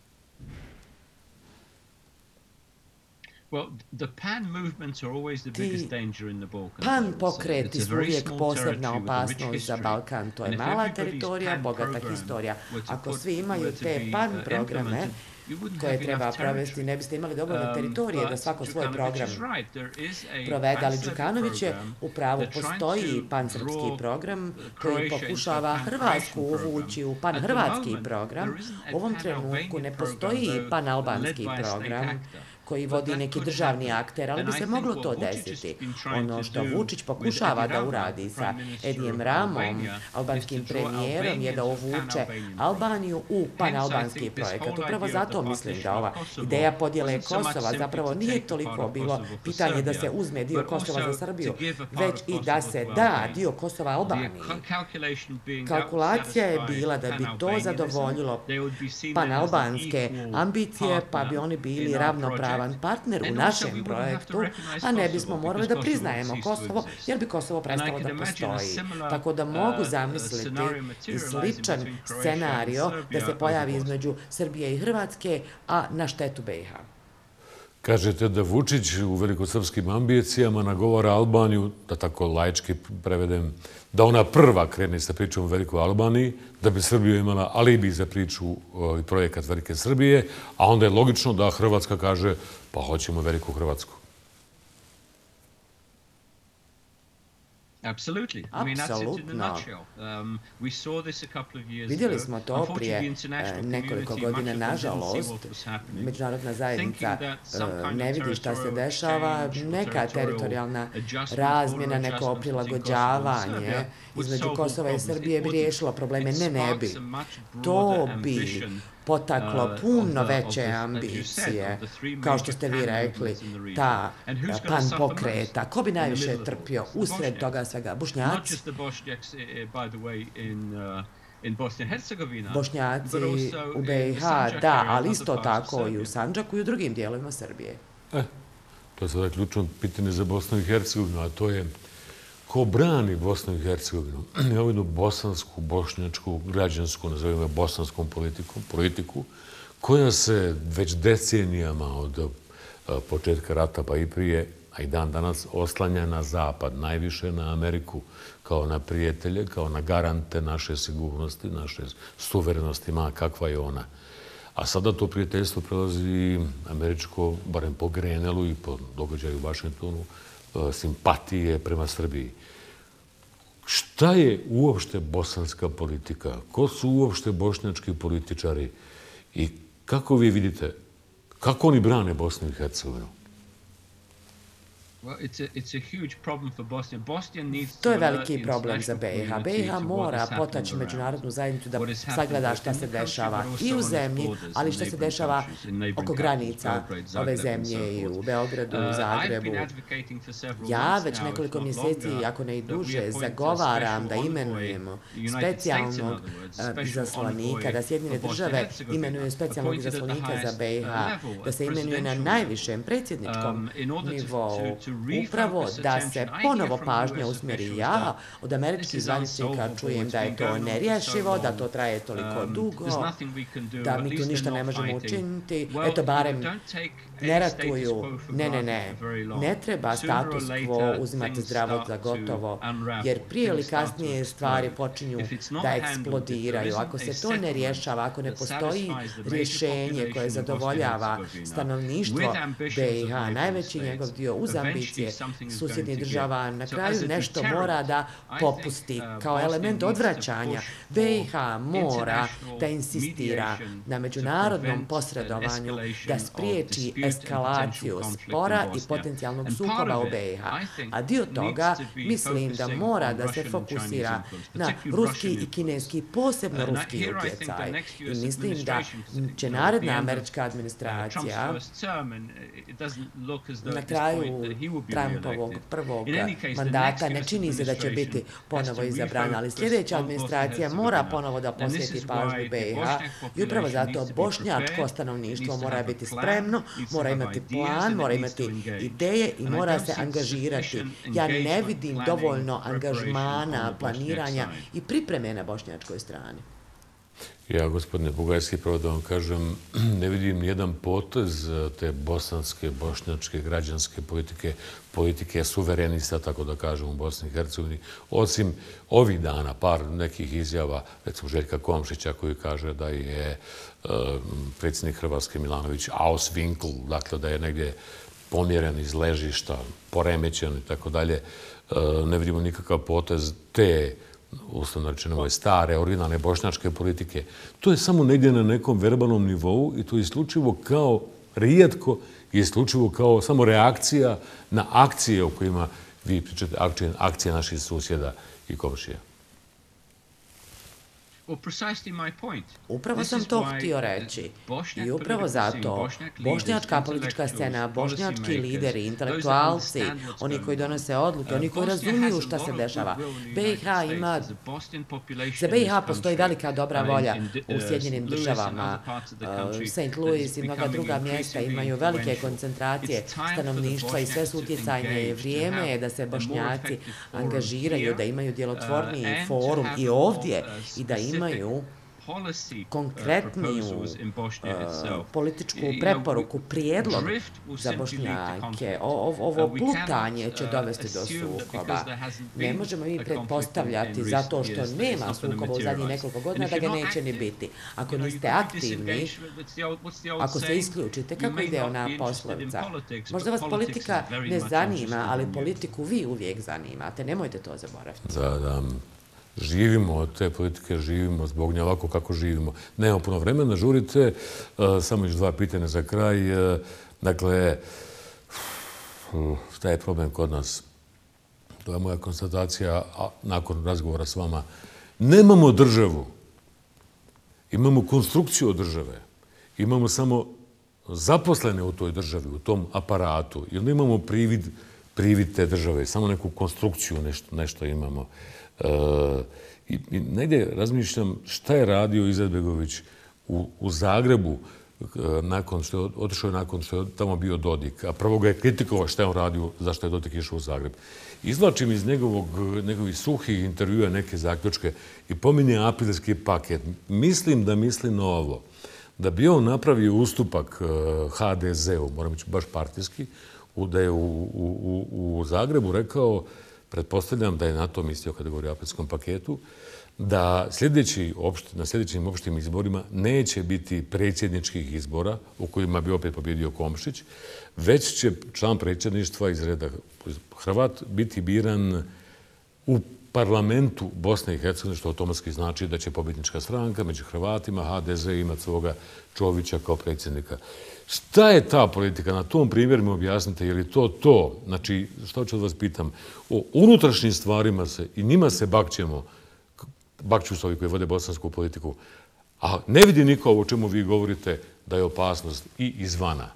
Pan pokreti su uvijek posebna opasnost za Balkan. To je mala teritorija, bogata historija. Ako svi imaju te pan programe koje treba provesti, ne biste imali dovoljno teritorije da svako svoj program provede. Ali Đukanović je upravo, postoji pansrpski program koji pokušava Hrvatsku uvući u pan-hrvatski program. U ovom trenutku ne postoji pan-albanski program koji vodi neki državni akter, ali bi se moglo to desiti. Ono što Vučić pokušava da uradi sa Edijem Ramom, albanskim premijerom, je da uvuče Albaniju u panalbanski projekat. Upravo zato mislim da ova ideja podjele Kosova zapravo nije toliko bilo pitanje da se uzme dio Kosova za Srbiju, već i da se da dio Kosova Albaniji. Kalkulacija je bila da bi to zadovoljilo panalbanske ambicije, pa bi oni bili ravnopravni partner u našem projektu, a ne bismo morali da priznajemo Kosovo, jer bi Kosovo prestalo da postoji. Tako da mogu zamisliti i sličan scenario da se pojavi između Srbije i Hrvatske, a na štetu BiH. Kažete da Vučić u velikosrpskim ambicijama nagovara Albaniju, da tako laički prevedem, da ona prva krene sa pričom o Velikoj Albaniji, da bi Srbija imala alibi za priču i projekat Velike Srbije, a onda je logično da Hrvatska kaže pa hoćemo Veliku Hrvatsku. Apsolutno. Vidjeli smo to prije nekoliko godina, nažalost. Međunarodna zajednica ne vidi šta se dešava, neka teritorijalna razmjena, neko prilagođavanje između Kosova i Srbije bi riješilo probleme. Ne bi. To bi potaklo puno veće ambicije, kao što ste vi rekli, ta pan pokreta. Ko bi najviše trpio usred toga svega? Bošnjaci? Bošnjaci u BiH, da, ali isto tako i u Sandžaku i u drugim dijelovima Srbije. To je sada ključno pitanje za Bosnu i Hercegovinu, a to je ko brani Bosnu i Hercegovinu? Imamo jednu bosansku, bošnjačku, građansku, nazovimo je bosanskom politiku, koja se već decenijama od početka rata pa i prije, a i dan danas, oslanja na Zapad, najviše na Ameriku, kao na prijatelje, kao na garante naše sigurnosti, naše suverenosti, ma kakva je ona. A sada to prijateljstvo prelazi američko, barem po Grenelu i po događaju u Vašingtonu, simpatije prema Srbiji. Šta je uopšte bosanska politika? Ko su uopšte bošnjački političari? I kako vi vidite, kako oni brane Bosnu i Hercegovinu? To je veliki problem za BiH. BiH mora potaći međunarodnu zajednicu da sagleda šta se dešava i u zemlji, ali šta se dešava oko granica ove zemlje i u Beogradu, u Zagrebu. Ja već nekoliko mjeseci, ako ne i duže, zagovaram da imenujemo specijalnog izaslanika, da Sjedinjene države imenuju specijalnog izaslanika za BiH, da se imenuje na najvišem predsjedničkom nivou, upravo da se ponovo pažnja usmjeri. Ja od američkih zvaničnika čujem da je to nerješivo, da to traje toliko dugo, da mi tu ništa ne možemo učiniti. Eto, barem ne ratuju. Ne treba status quo uzimati zdravo za gotovo, jer prije ili kasnije stvari počinju da eksplodiraju. Ako se to ne rješava, ako ne postoji rješenje koje zadovoljava stanovništvo BiH, najveći njegov dio uz ambicije susjednih država, na kraju nešto mora da popusti kao element odvraćanja. BiH mora da insistira na međunarodnom posredovanju, da spriječi eskalaciju spora i potencijalnog sukoba u BiH. A dio toga mislim da mora da se fokusira na ruski i kineski, posebno ruski utjecaj. I mislim da će naredna američka administracija na kraju Trumpovog prvog mandata, ne čini se da će biti ponovo izabrana, ali sljedeća administracija mora ponovo da posveti pažnju BiH i upravo zato bošnjačko stanovništvo mora biti spremno, mora imati plan, mora imati ideje i mora se angažirati. Ja ne vidim dovoljno angažmana, planiranja i pripreme na bošnjačkoj strani. Ja, gospodine Bugajski, pravo da vam kažem, ne vidim nijedan potez te bosanske, bošnjačke, građanske politike suverenista, tako da kažem, u Bosni i Hercegovini, osim ovih dana, par nekih izjava, recimo Željka Komšića koji kaže da je predsjednik Hrvatske Milanović Auswinkel, dakle da je negdje pomjeren iz ležišta, poremećen i tako dalje. Ne vidimo nikakav potez te uslovno rečeno ove stare, originalne bošnjačke politike. To je samo negdje na nekom verbalnom nivou i to je isključivo kao rijetko i isključivo kao samo reakcija na akcije o kojima vi pričate, akcije naših susjeda i komšija. Upravo sam to htio reći. I upravo zato bošnjačka politička scena, bošnjački lideri, intelektualci, oni koji donose odluke, oni koji razumiju šta se dešava. Za BiH postoji velika dobra volja u Sjedinjenim državama. St. Louis i mnoga druga mjesta imaju velike koncentracije stanovništva i sve su utjecajne. Vrijeme je da se Bošnjaci angažiraju, da imaju djelotvorniji forum i ovdje i da imaju konkretniju političku preporuku, prijedlog za Bošnjake. Ovo plutanje će dovesti do sukoba. Ne možemo mi pretpostavljati zato što nema sukoba u zadnjih nekoliko godina da ga neće ni biti. Ako niste aktivni, ako se isključite, kako ide ona poslovica? Možda vas politika ne zanima, ali politiku vi uvijek zanimate. Nemojte to zaboraviti. Da. Živimo od te politike, živimo zbog nje ovako kako živimo. Nemamo puno vremena, žurite. Samo još dva pitanja za kraj. Dakle, šta je problem kod nas? To je moja konstatacija nakon razgovora s vama. Nemamo državu. Imamo konstrukciju od države. Imamo samo zaposlene u toj državi, u tom aparatu. Ili imamo privid te države. Samo neku konstrukciju nešto imamo. I negdje razmišljam šta je radio Izetbegović u Zagrebu otišao je nakon što je tamo bio Dodik, a prvo ga je kritikovao šta je on radio, zašto je Dodik išao u Zagreb. Izvlačim iz njegovih suhih intervjua neke zaključke i pominje aprilski paket. Mislim da misli na ovo. Da bi on napravio ustupak HDZ-u, moram reći baš partijski, da je u Zagrebu rekao, pretpostavljam da je na to mislio kada govori o aprilskom paketu, da na sljedećim opštim izborima neće biti predsjedničkih izbora u kojima bi opet pobjedio Komšić, već će član predsjedništva iz reda Hrvat biti biran u parlamentu Bosne i Hercegovine, što automatski znači da će pobjednička stranka među Hrvatima, HDZ, imati svoga Čovića kao predsjednika. Šta je ta politika? Na tom primjeru mi objasnite, je li to? Znači, što ću od vas pitam? O unutrašnjim stvarima se i njima se bakću s ovi koji vode bosansku politiku, a ne vidi niko o čemu vi govorite da je opasnost i izvana.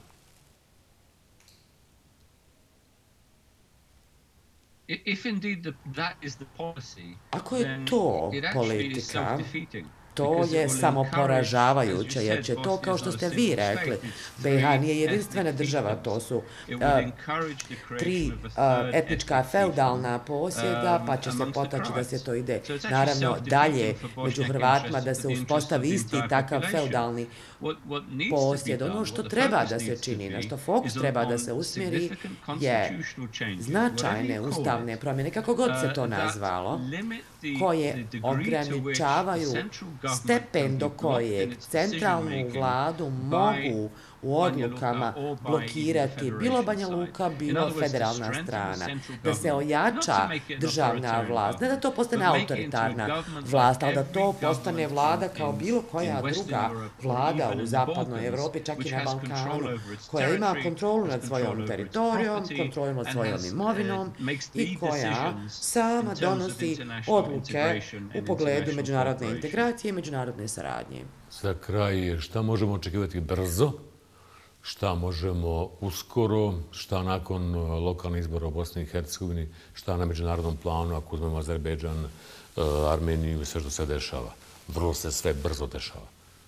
Ako je to politika, to je samo poražavajuće, jer će to, kao što ste vi rekli, BiH nije jedinstvena država, to su tri etnička feudalna posjeda, pa će se potaći da se to ide naravno dalje među Hrvatima, da se uspostavi isti takav feudalni posjed. Ono što treba da se čini, na što fokus treba da se usmjeri, je značajne ustavne promjene, kako god se to nazvalo, koje ograničavaju stepen do kojeg centralnu vladu mogu u odlukama blokirati bilo Banja Luka, bilo federalna strana. Da se ojača državna vlast, ne da to postane autoritarna vlast, ali da to postane vlada kao bilo koja druga vlada u zapadnoj Evropi, čak i na Balkanu, koja ima kontrolu nad svojom teritorijom, kontrolu nad svojom imovinom i koja sama donosi odluke u pogledu međunarodne integracije i međunarodne saradnje. Za kraj, šta možemo očekivati brzo? Šta možemo uskoro, šta nakon lokalnih izbora u Bosni i Hercegovini, šta na međunarodnom planu, ako uzmemo Azerbejdžan, Armeniju i sve što se dešava. Vrlo se sve brzo dešava.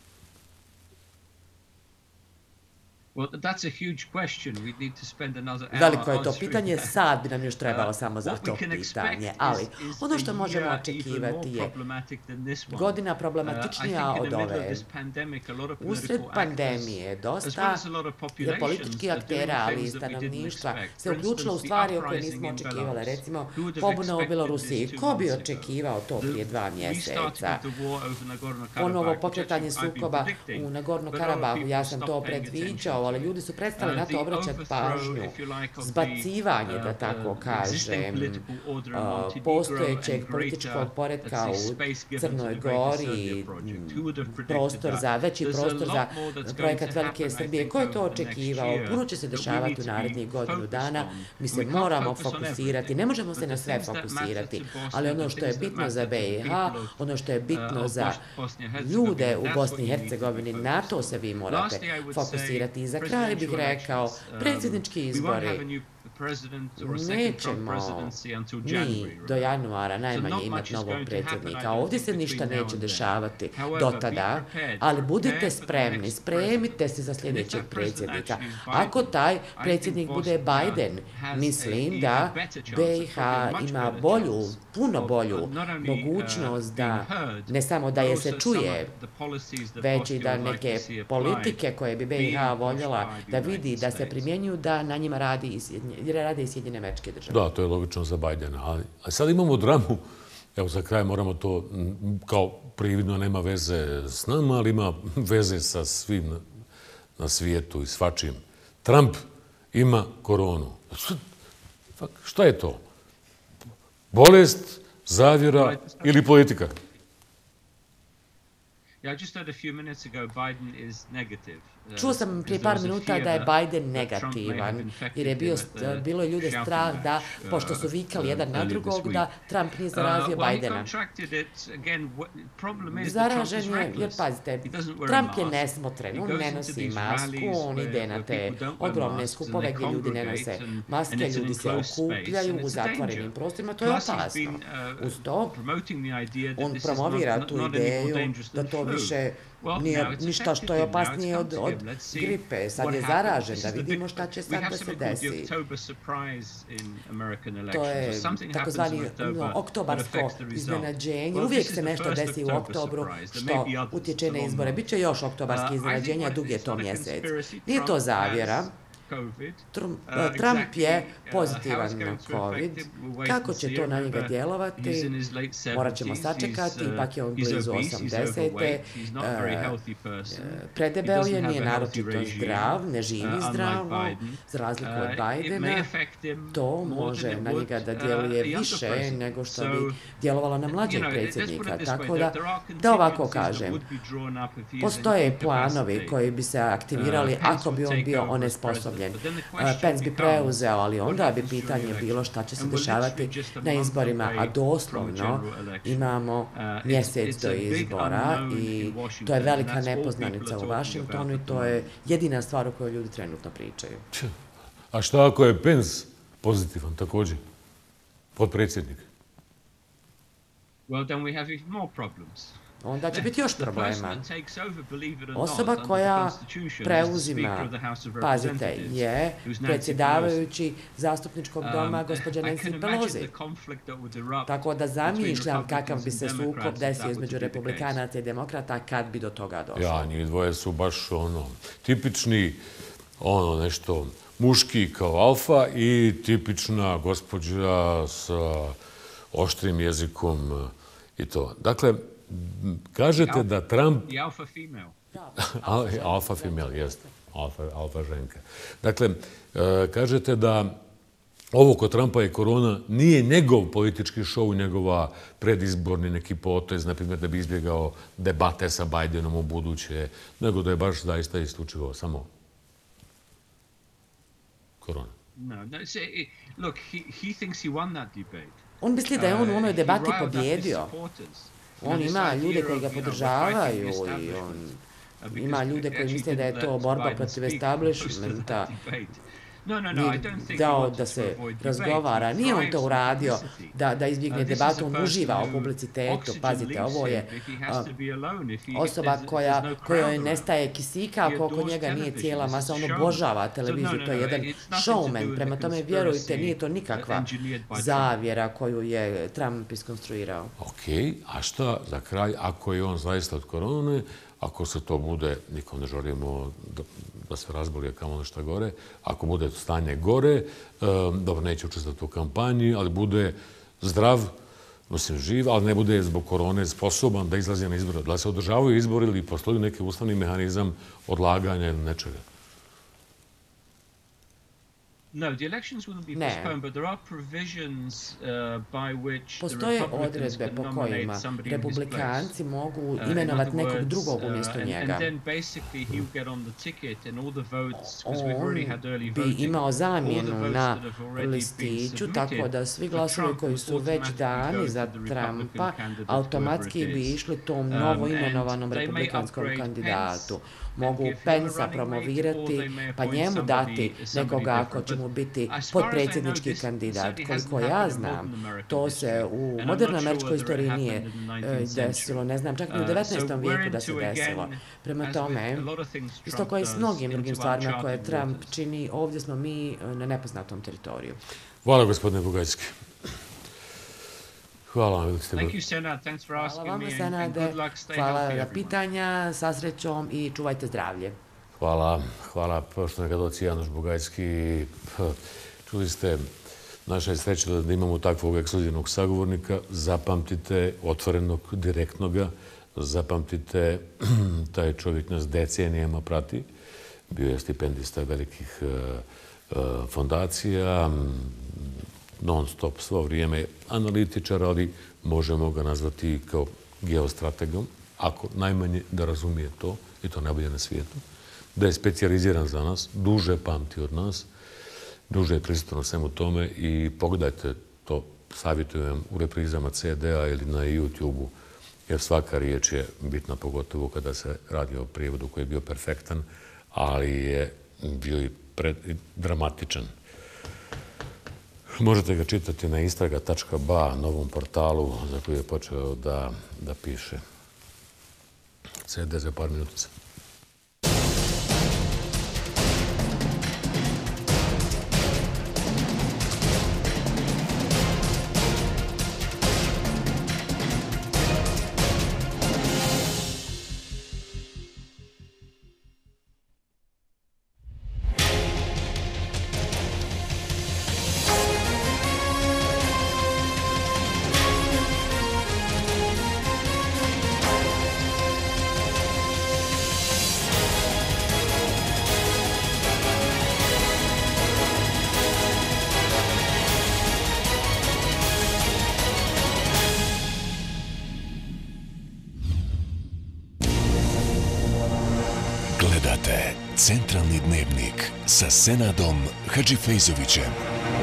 Veliko je to pitanje, sad bi nam još trebalo samo za to pitanje, ali ono što možemo očekivati je godina problematičnija od ove. Usred pandemije dosta je politički aktera, ali i stanovništva se uključilo u stvari o koje nismo očekivali. Recimo, pobuna u Belorusiji. Ko bi očekivao to prije 2 mjeseca? Ponovo pokretanje sukoba u Nagorno-Karabahu, ja sam to predviđao, ali ljudi su prestali na to obraćati pažnju. Zbacivanje, da tako kažem, postojećeg političkog poretka u Crnoj Gori, veći prostor za projekat Velike Srbije. Ko je to očekivao? Puno će se dešavati u narednih godinu dana. Mi se moramo fokusirati. Ne možemo se na sve fokusirati, ali ono što je bitno za BiH, ono što je bitno za ljude u Bosni i Hercegovini, na to se vi morate fokusirati. I za kraj bih rekao, predsjednički izbori. Nećemo mi do januara najmanje imati novog predsjednika. Ovdje se ništa neće dešavati do tada, ali budite spremni, spremite se za sljedećeg predsjednika. Ako taj predsjednik bude Biden, mislim da BiH ima puno bolju mogućnost da ne samo da je se čuje, već i da neke politike koje bi BiH voljela da vidi, da se primjenjuju, da na njima rade i Sjedinjene Američke Države. Da, to je logično za Bajdena. Ali sad imamo dramu, evo za kraj moramo to, kao prividno nema veze s nama, ali ima veze sa svim na svijetu i svačim. Trump ima koronu. Šta je to? Bolest, zavjera ili politika? Čuo sam prije par minuta da je Biden negativan, jer je bilo ljude strah da, pošto su vikali jedan na drugog, da Trump nije zarazio Bidena. Zaražen je, jer pazite, Trump je nesmotren, on ne nosi masku, on ide na te ogromne skupove gdje ljudi ne nose maske, ljudi se okupljaju u zatvorenim prostorima, to je opasno. Uz to, on promovira tu ideju da to više nije ništa što je opasnije od gripe. Sad je zaražen, da vidimo šta će sad da se desi. To je takozvani oktobarsko iznenađenje. Uvijek se nešto desi u oktobru što utječe na izbore. Biće još oktobarski iznenađenja, dug je to mjesec. Nije to zavjera. Trump je pozitivan na COVID. Kako će to na njega djelovati? Morat ćemo sačekati, ipak je on blizu 80. Predebeo je, nije naročito zdrav, ne živi zdravo, za razliku od Bidena. To može na njega da djeluje više nego što bi djelovalo na mlađeg predsjednika. Tako da ovako kažem, postoje planovi koji bi se aktivirali ako bi on bio onesposobljen. Pence bi preuzeo, ali onda bi pitanje bilo šta će se dešavati na izborima, a doslovno imamo mjesec do izbora i to je velika nepoznanica u Washingtonu i to je jedina stvar o kojoj ljudi trenutno pričaju. A šta ako je Pence pozitivan također? Potpredsjednik? onda će biti još problema. Osoba koja preuzima, pazite, je predsjedavajući zastupničkog doma gospođa Nancy Pelosi. Tako da zamišljam kakav bi se sukob desio između republikanaca i demokrata kad bi do toga došlo. Ja, njih dvoje su baš tipični, nešto muški kao alfa i tipična gospođa sa oštrim jezikom i to. Dakle, kažete da Trump... I alfa female. Alfa female, jeste. Alfa ženka. Dakle, kažete da ovo kod Trumpa i korona nije njegov politički šou, njegova predizborni neki potez, na primjer da bi izbjegao debate sa Bidenom u buduće, nego da je baš zaista isključivo samo korona. Look, he thinks he won that debate. On misli da je on u onoj debati pobjedio. On ima ljude koji ga podržavaju i on ima ljude koji misle da je to borba protiv establishmenta. Nije dao da se razgovara. Nije on to uradio da izbjegne debatu. On uživa u publicitetu. Pazite, ovo je osoba kojoj nestaje kisika, ako oko njega nije cijela masa. On obožava televiziju. To je jedan showman. Prema tome, vjerujte, nije to nikakva zavjera koju je Trump iskonstruirao. Ok, a šta za kraj, ako je on zaista od korone, ako se to bude, nikom ne želimo da se razbolije kao ono što gore, ako bude stanje gore, dobro, neće učestvati u kampanji, ali bude zdrav, živ, ali ne bude zbog korone sposoban da izlazi na izbore. Da se održavaju izbori ili postoji neki ustavni mehanizam odlaganja ili nečega? Postoje odredbe po kojima republikanci mogu imenovati nekog drugog umjesto njega. On bi imao zamjenu na listiću, tako da svi glasovi koji su već dani za Trumpa automatski bi išli tom novo imenovanom republikanskom kandidatu. Mogu Pensa promovirati, pa njemu dati nekoga ako će mu biti potpredsjednički kandidat. Koliko ja znam, to se u modernoj američkoj istoriji nije desilo. Ne znam, čak i u 19. vijeku da se desilo. Prema tome, isto kao i s mnogim drugim stvarima koje Trump čini, ovdje smo mi na nepoznatom teritoriju. Hvala, gospodine Bugajski. Hvala vam. Hvala vama, Senade. Hvala za pitanja, sa srećom i čuvajte zdravlje. Hvala, poštovani gledaoci, Janoš Bugajski. Čuli ste, naša je sreća da imamo takvog ekskluzivnog sagovornika. Zapamtite, otvorenog, direktnoga. Zapamtite, taj čovjek nas decenijama prati. Bio je stipendista velikih fondacija, non-stop svo vrijeme analitičar, ali možemo ga nazvati kao geostrategom, ako najmanje da razumije to, i to najbolje na svijetu, da je specijaliziran za nas, duže pamti od nas, duže je prisutan na svemu tome i pogledajte to, savjetujem u reprizama CD-a ili na YouTube-u, jer svaka riječ je bitna, pogotovo kada se radi o prijevodu koji je bio perfektan, ali je bio i dramatičan. Možete ga čitati na istraga.ba, novom portalu za koji je počeo da piše. CD za par minutica. Gledate Centralni dnevnik sa Senadom Hadžifejzovićem.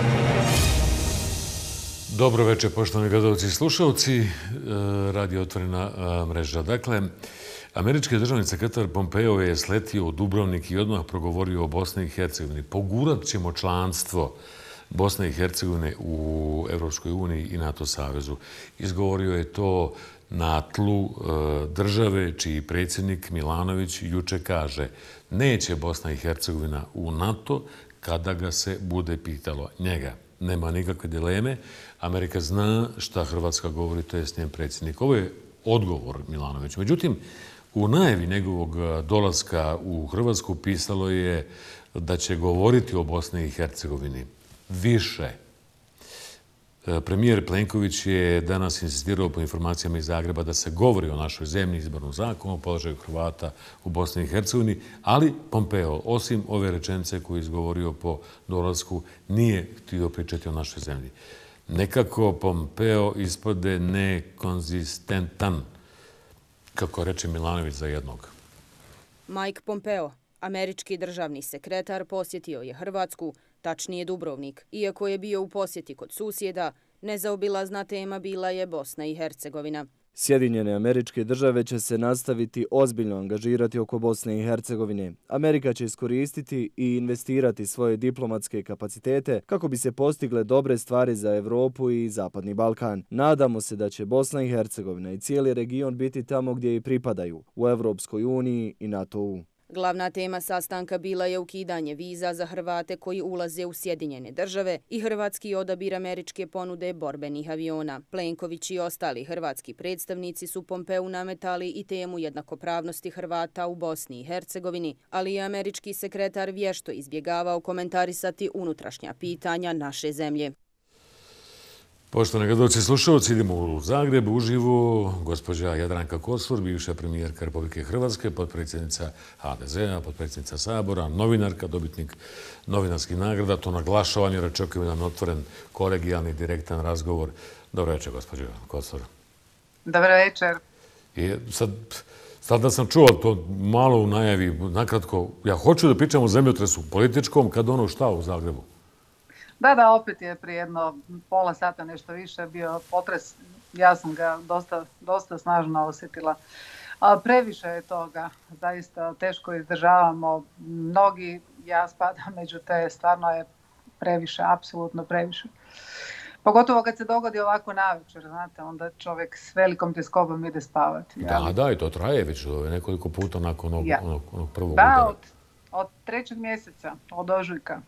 Dobro večer, poštovani gledalci i slušalci. Radio Otvorena mreža. Dakle, američki državni sekretar Pompeo je sletio u Dubrovnik i odmah progovorio o Bosni i Hercegovini. Pogurat ćemo članstvo Bosne i Hercegovine u Evropskoj uniji i NATO savezu. Izgovorio je to na tlu države čiji predsjednik Milanović juče kaže neće Bosna i Hercegovina u NATO kada ga se bude pitalo njega. Nema nikakve dileme. Amerika zna šta Hrvatska govori, to je njen predsjednik. Ovo je odgovor Milanoviću. Međutim, u najavi njegovog dolaska u Hrvatsku pisalo je da će govoriti o Bosni i Hercegovini više. Premijer Plenković je danas insistirao po informacijama iz Zagreba da se govori o našoj zemlji, izbornom zakonu, o položaju Hrvata u Bosni i Hercegovini, ali Pompeo, osim ove rečenice koju je izgovorio po dolasku, nije htio pričati o našoj zemlji. Nekako Pompeo ispade nekonzistentan, kako reče Milanović za jednog. Mike Pompeo, američki državni sekretar, posjetio je Hrvatsku, tačnije Dubrovnik. Iako je bio u posjeti kod susjeda, nezaobilazna tema bila je Bosna i Hercegovina. Sjedinjene Američke Države će se nastaviti ozbiljno angažirati oko Bosne i Hercegovine. Amerika će iskoristiti i investirati svoje diplomatske kapacitete kako bi se postigle dobre stvari za Evropu i Zapadni Balkan. Nadamo se da će Bosna i Hercegovina i cijeli region biti tamo gdje i pripadaju, u Evropskoj uniji i NATO-u. Glavna tema sastanka bila je ukidanje viza za Hrvate koji ulaze u Sjedinjene Države i hrvatski odabir američke ponude borbenih aviona. Plenković i ostali hrvatski predstavnici su Pompeu nametali i temu jednakopravnosti Hrvata u Bosni i Hercegovini, ali je američki sekretar vješto izbjegavao komentarisati unutrašnja pitanja naše zemlje. Poštovani gledaoci i slušalci, idemo u Zagreb uživo. Gospođa Jadranka Kosor, bivša premijerka Republike Hrvatske, potpredsjednica HDZ-a, potpredsjednica Sabora, novinarka, dobitnik novinarskih nagrada. To naglašavam jer očekujem jedan otvoren, kolegijalni, direktan razgovor. Dobro večer, gospođo Kosor. Dobro večer. Sad da sam čuo to malo u najavi, nakratko, ja hoću da pričam o zemljotresu političkom, kad ono šta u Zagrebu? Da, opet je prije jedno pola sata nešto više bio potres. Ja sam ga dosta snažno osjetila. Previše je toga, zaista teško izdržavamo. Mnogi, ja spadam među te, stvarno je previše, apsolutno previše. Pogotovo kad se dogodi ovako navečer, znate, onda čovjek s velikom tjeskobom ide spavati. Da, i to traje već nekoliko puta nakon onog prvog udara. Da, od 3. mjeseca, od ožujka.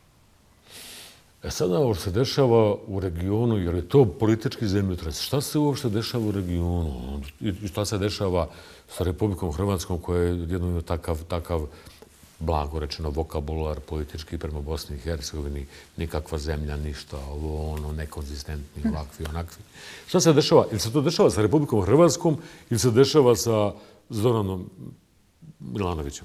Sada ovo što se dešava u regionu, jer je to politički zemljotres, šta se uopšte dešava u regionu? I šta se dešava sa Republikom Hrvatskom koja je jednom ima takav blago rečeno vokabular politički prema Bosni i Hercegovini, nikakva zemlja, ništa, ovo ono, nekonzistentni, ovakvi, onakvi. Šta se dešava? Ili se to dešava sa Republikom Hrvatskom ili se dešava sa Zoranom Milanovićem?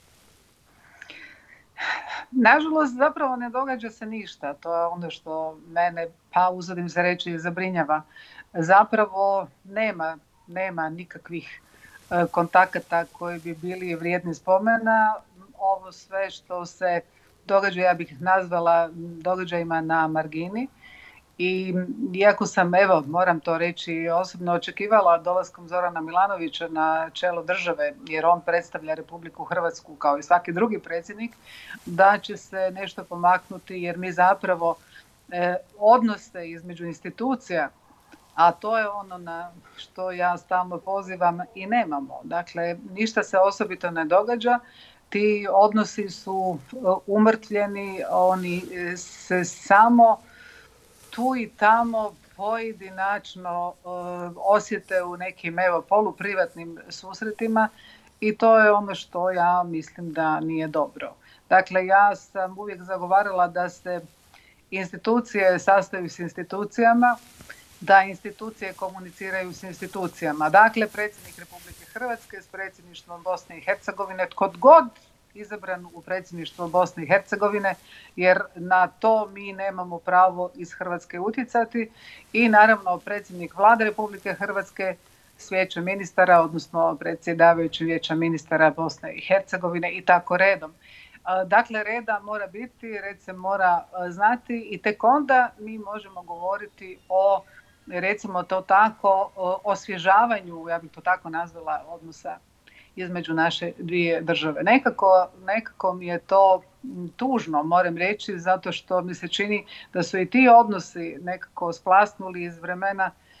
Nažalost, zapravo ne događa se ništa. To je ono što mene, pa usudim se reći, zabrinjava. Zapravo nema nikakvih kontakata koji bi bili vrijedni spomena. Ovo sve što se događa, ja bih nazvala događajima na margini. I iako sam, evo, moram to reći, osobno očekivala dolaskom Zorana Milanovića na čelo države, jer on predstavlja Republiku Hrvatsku kao i svaki drugi predsjednik, da će se nešto pomaknuti, jer mi zapravo odnose između institucija, a to je ono na što ja stalno pozivam, i nemamo. Dakle, ništa se osobito ne događa. Ti odnosi su umrtvljeni, oni se samo tu i tamo pojedinačno osjete u nekim poluprivatnim susretima i to je ono što ja mislim da nije dobro. Dakle, ja sam uvijek zagovarala da se institucije sastaju s institucijama, da institucije komuniciraju s institucijama. Dakle, predsjednik Republike Hrvatske s predsjedništvom Bosne i Hercegovine, tko god izabran u predsjedništvo Bosne i Hercegovine, jer na to mi nemamo pravo iz Hrvatske utjecati, i naravno predsjednik Vlade Republike Hrvatske s vijećem ministara, odnosno predsjedavajući vijeća ministara Bosne i Hercegovine i tako redom. Dakle, reda mora biti, red se mora znati i tek onda mi možemo govoriti o, recimo to tako, osvježavanju, ja bih to tako nazvala, odnosa između naše dvije države. Nekako mi je to tužno, moram reći, zato što mi se čini da su i ti odnosi nekako splasnuli iz vremena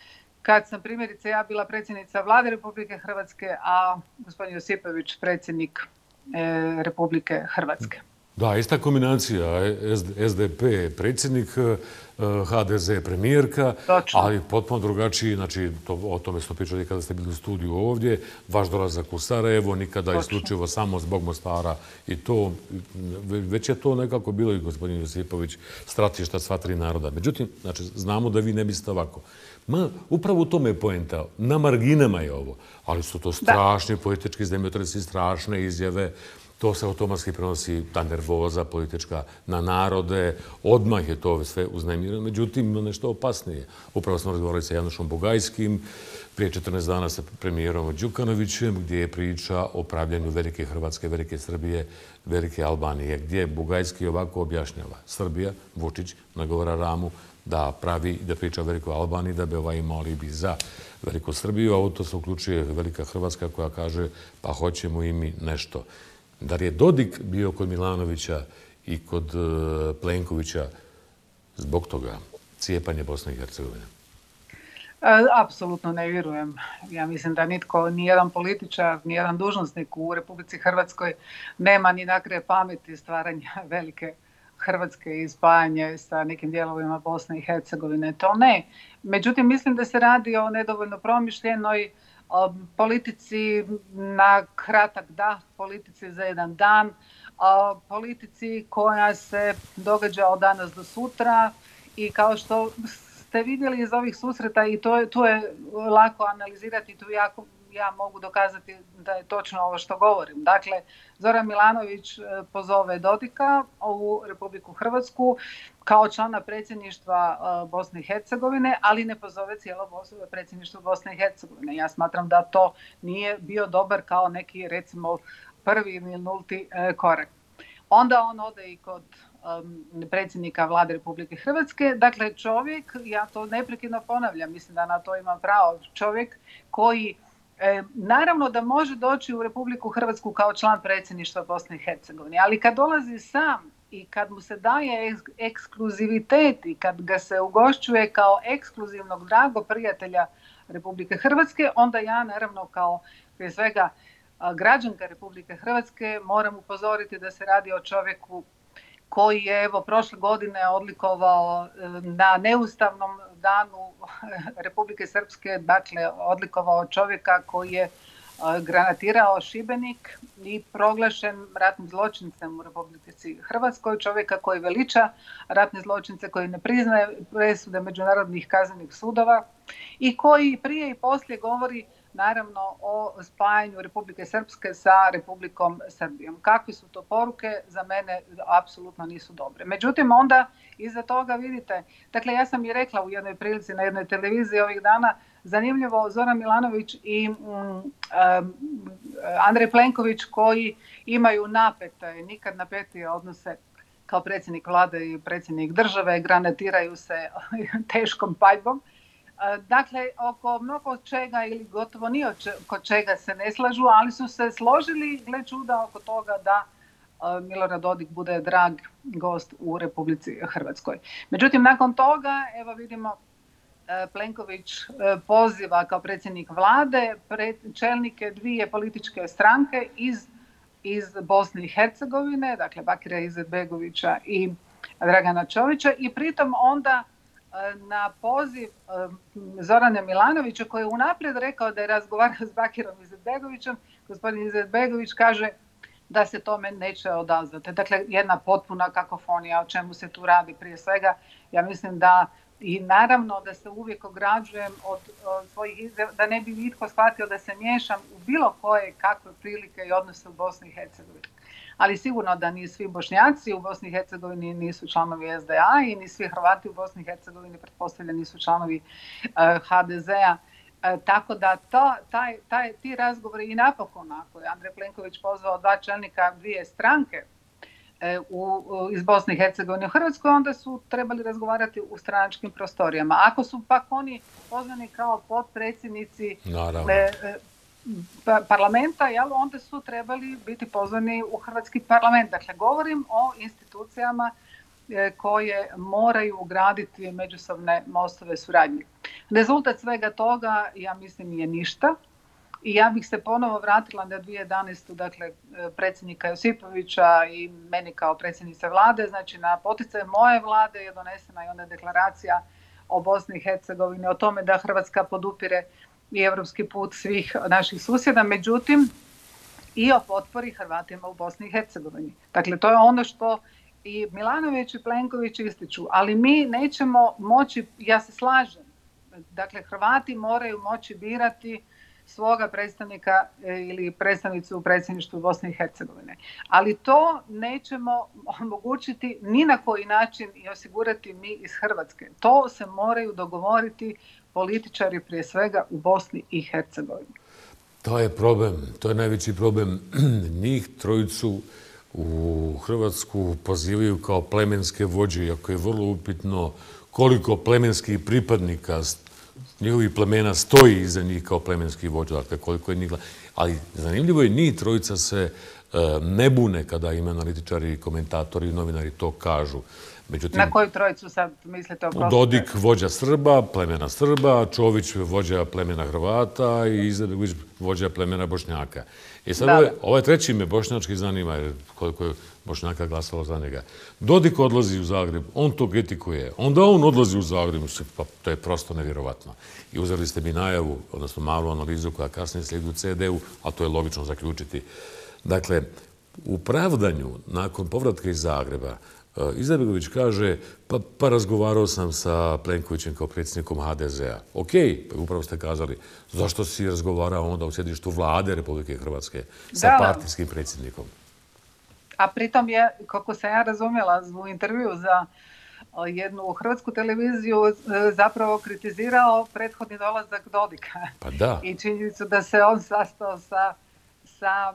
kad sam primjerice ja bila predsjednica Vlade Republike Hrvatske, a gospodin Josipović predsjednik Republike Hrvatske. Da, ista kombinacija, SDP predsjednik, HDZ premijerka, ali potpuno drugačiji, znači o tome smo pričali kada ste bili u studiju ovdje, vaš dolazak u Sarajevo, nikada isključivo samo zbog Mostara i to, već je to nekako bilo i gospodin Josipović, stratišta sva tri naroda. Međutim, znači, znamo da vi ne mislite ovako. Upravo u tome je poenta, na marginama je ovo, ali su to strašni politički zemljotresi, strašne izjave. To se automatski prenosi, ta nervoza politička, na narode. Odmah je to sve uznemireno. Međutim, nešto opasnije. Upravo smo razgovarali sa Janošom Bugajskim prije 14 dana sa premijerom Đukanovićem, gdje je priča o pravljenju velike Hrvatske, velike Srbije, velike Albanije, gdje Bugajski ovako objašnjava. Srbija, Vučić, nagovara Ramu da pravi, da priča o velikoj Albaniji, da bi imao alibi za veliku Srbiju, a u to se uključuje velika Hrvatska koja kaže pa hoćemo i mi nešto. Da li je Dodik bio kod Milanovića i kod Plenkovića zbog toga cijepanje Bosne i Hercegovine? Apsolutno ne vjerujem. Ja mislim da nitko, nijedan političar, nijedan dužnosnik u Republici Hrvatskoj nema ni na kraj pameti stvaranja velike Hrvatske i spajanje sa nekim dijelovima Bosne i Hercegovine. To ne. Međutim, mislim da se radi o nedovoljno promišljenoj politici na kratak dah, politici za jedan dan, politici koja se događa od danas do sutra i kao što ste vidjeli iz ovih susreta i tu je lako analizirati, tu ja mogu dokazati da je točno ovo što govorim. Dakle, Zoran Milanović pozove Dodika u Republiku Hrvatsku kao člana predsjedništva Bosne i Hercegovine, ali ne pozove cijelo predsjedništvo Bosne i Hercegovine. Ja smatram da to nije bio dobar kao neki, recimo, prvi ili nulti korak. Onda on ode i kod predsjednika Vlade Republike Hrvatske. Dakle, čovjek, ja to neprekidno ponavljam, mislim da na to imam pravo, čovjek koji naravno da može doći u Republiku Hrvatsku kao član predsjedništva Bosne i Hercegovine, ali kad dolazi sam i kad mu se daje ekskluzivitet i kad ga se ugošćuje kao ekskluzivnog dragog prijatelja Republike Hrvatske, onda ja naravno kao prije svega građanka Republike Hrvatske moram upozoriti da se radi o čovjeku koji je evo prošle godine odlikovao na neustavnom danu Republike Srpske, dakle odlikovao čovjeka koji je granatirao Šibenik i proglašen ratnim zločincem u Republici Hrvatskoj, čovjeka koji veliča ratne zločince, koji ne priznaje presude međunarodnih kaznenih sudova i koji prije i poslije govori naravno o spajanju Republike Srpske sa Republikom Srbijom. Kakve su to poruke? Za mene apsolutno nisu dobre. Međutim, onda iza toga vidite, dakle ja sam i rekla u jednoj prilici na jednoj televiziji ovih dana, zanimljivo Zoran Milanović i Andrej Plenković koji imaju napete, nikad napetije odnose kao predsjednik vlade i predsjednik države, granatiraju se teškom paljbom. Dakle, oko mnogo čega ili gotovo ni oko čega se ne slažu, ali su se složili, gle čuda, oko toga da Milorad Dodik bude drag gost u Republici Hrvatskoj. Međutim, nakon toga, evo vidimo, Plenković poziva kao predsjednik vlade čelnike dvije političke stranke iz Bosne i Hercegovine, dakle Bakira Izetbegovića i Dragana Čovića i pritom onda na poziv Zorana Milanovića koji je unaprijed rekao da je razgovarao s Bakirom Izetbegovićem, gospodin Izetbegović kaže da se tome neće odazvati. Dakle, jedna potpuna kakofonija, o čemu se tu radi prije svega. Ja mislim da i naravno da se uvijek ograđujem od svojih izjava, da ne bi nitko shvatio da se miješam u bilo koje kakve prilike i odnose u Bosni i Hercegovini. Ali sigurno da ni svi Bošnjaci u Bosni i Hercegovini nisu članovi SDA i ni svi Hrvati u Bosni i Hercegovini pretpostavljeni nisu članovi HDZ-a. Tako da ti razgovori i napokon ako je Andrej Plenković pozvao dva čelnika dvije stranke iz Bosne i Hercegovine u Hrvatskoj, onda su trebali razgovarati u stranačkim prostorijama. Ako su pak oni pozvani kao potpredsjednici parlamenta, onda su trebali biti pozvani u Hrvatski parlament. Dakle, govorim o institucijama koje moraju graditi međusobne mostove suradnje. Rezultat svega toga, ja mislim, je ništa. I ja bih se ponovo vratila na 2011. Dakle, predsjednika Josipovića i meni kao predsjednice vlade. Znači, na poticaj moje vlade je donesena i onda deklaracija o Bosni i Hercegovini, o tome da Hrvatska podupire i europski put svih naših susjeda. Međutim, i o potpori Hrvatima u Bosni i Hercegovini. Dakle, to je ono što i Milanović i Plenković ističu, ali mi nećemo moći, ja se slažem, dakle, Hrvati moraju moći birati svoga predstavnika ili predstavnicu u predsjedništvu Bosne i Hercegovine. Ali to nećemo omogućiti ni na koji način i osigurati mi iz Hrvatske. To se moraju dogovoriti političari prije svega u Bosni i Hercegovini. To je problem, to je najveći problem. Njih trojicu u Hrvatsku pozivaju kao plemenske vođe, iako je vrlo upitno koliko plemenskih pripadnika njihovih plemena stoji iza njih kao plemenski vođa, dakle koliko je njih. Ali zanimljivo je, njih trojica se ne bune kada im analitičari, komentatori i novinari to kažu. Međutim, na koju trojicu sad mislite? Dodik vođa Srba, plemena Srba, Čović vođa plemena Hrvata i Izetbegović vođa plemena Bošnjaka. I sad ovaj treći me bošnjački zanima, jer koliko je Bošnjaka glasalo za njega. Dodik odlazi u Zagreb, on to kritikuje, onda on odlazi u Zagreb, pa to je prosto nevjerovatno. I uzeli ste mi najavu, odnosno malu analizu koja kasnije slijedi u CD-u, a to je logično zaključiti. Dakle, u pravdanju, nakon povratka iz Zagreba, Izetbegović kaže, pa razgovarao sam sa Plenkovićem kao predsjednikom HDZ-a. Okej, upravo ste kazali, zašto si razgovarao onda u sjedištu vlade Republike Hrvatske sa partijskim predsjednikom? A pritom je, kako sam ja razumjela u intervju za jednu hrvatsku televiziju, zapravo kritizirao prethodni dolazak Dodika. Pa da. I činjenicu da se on sastao sa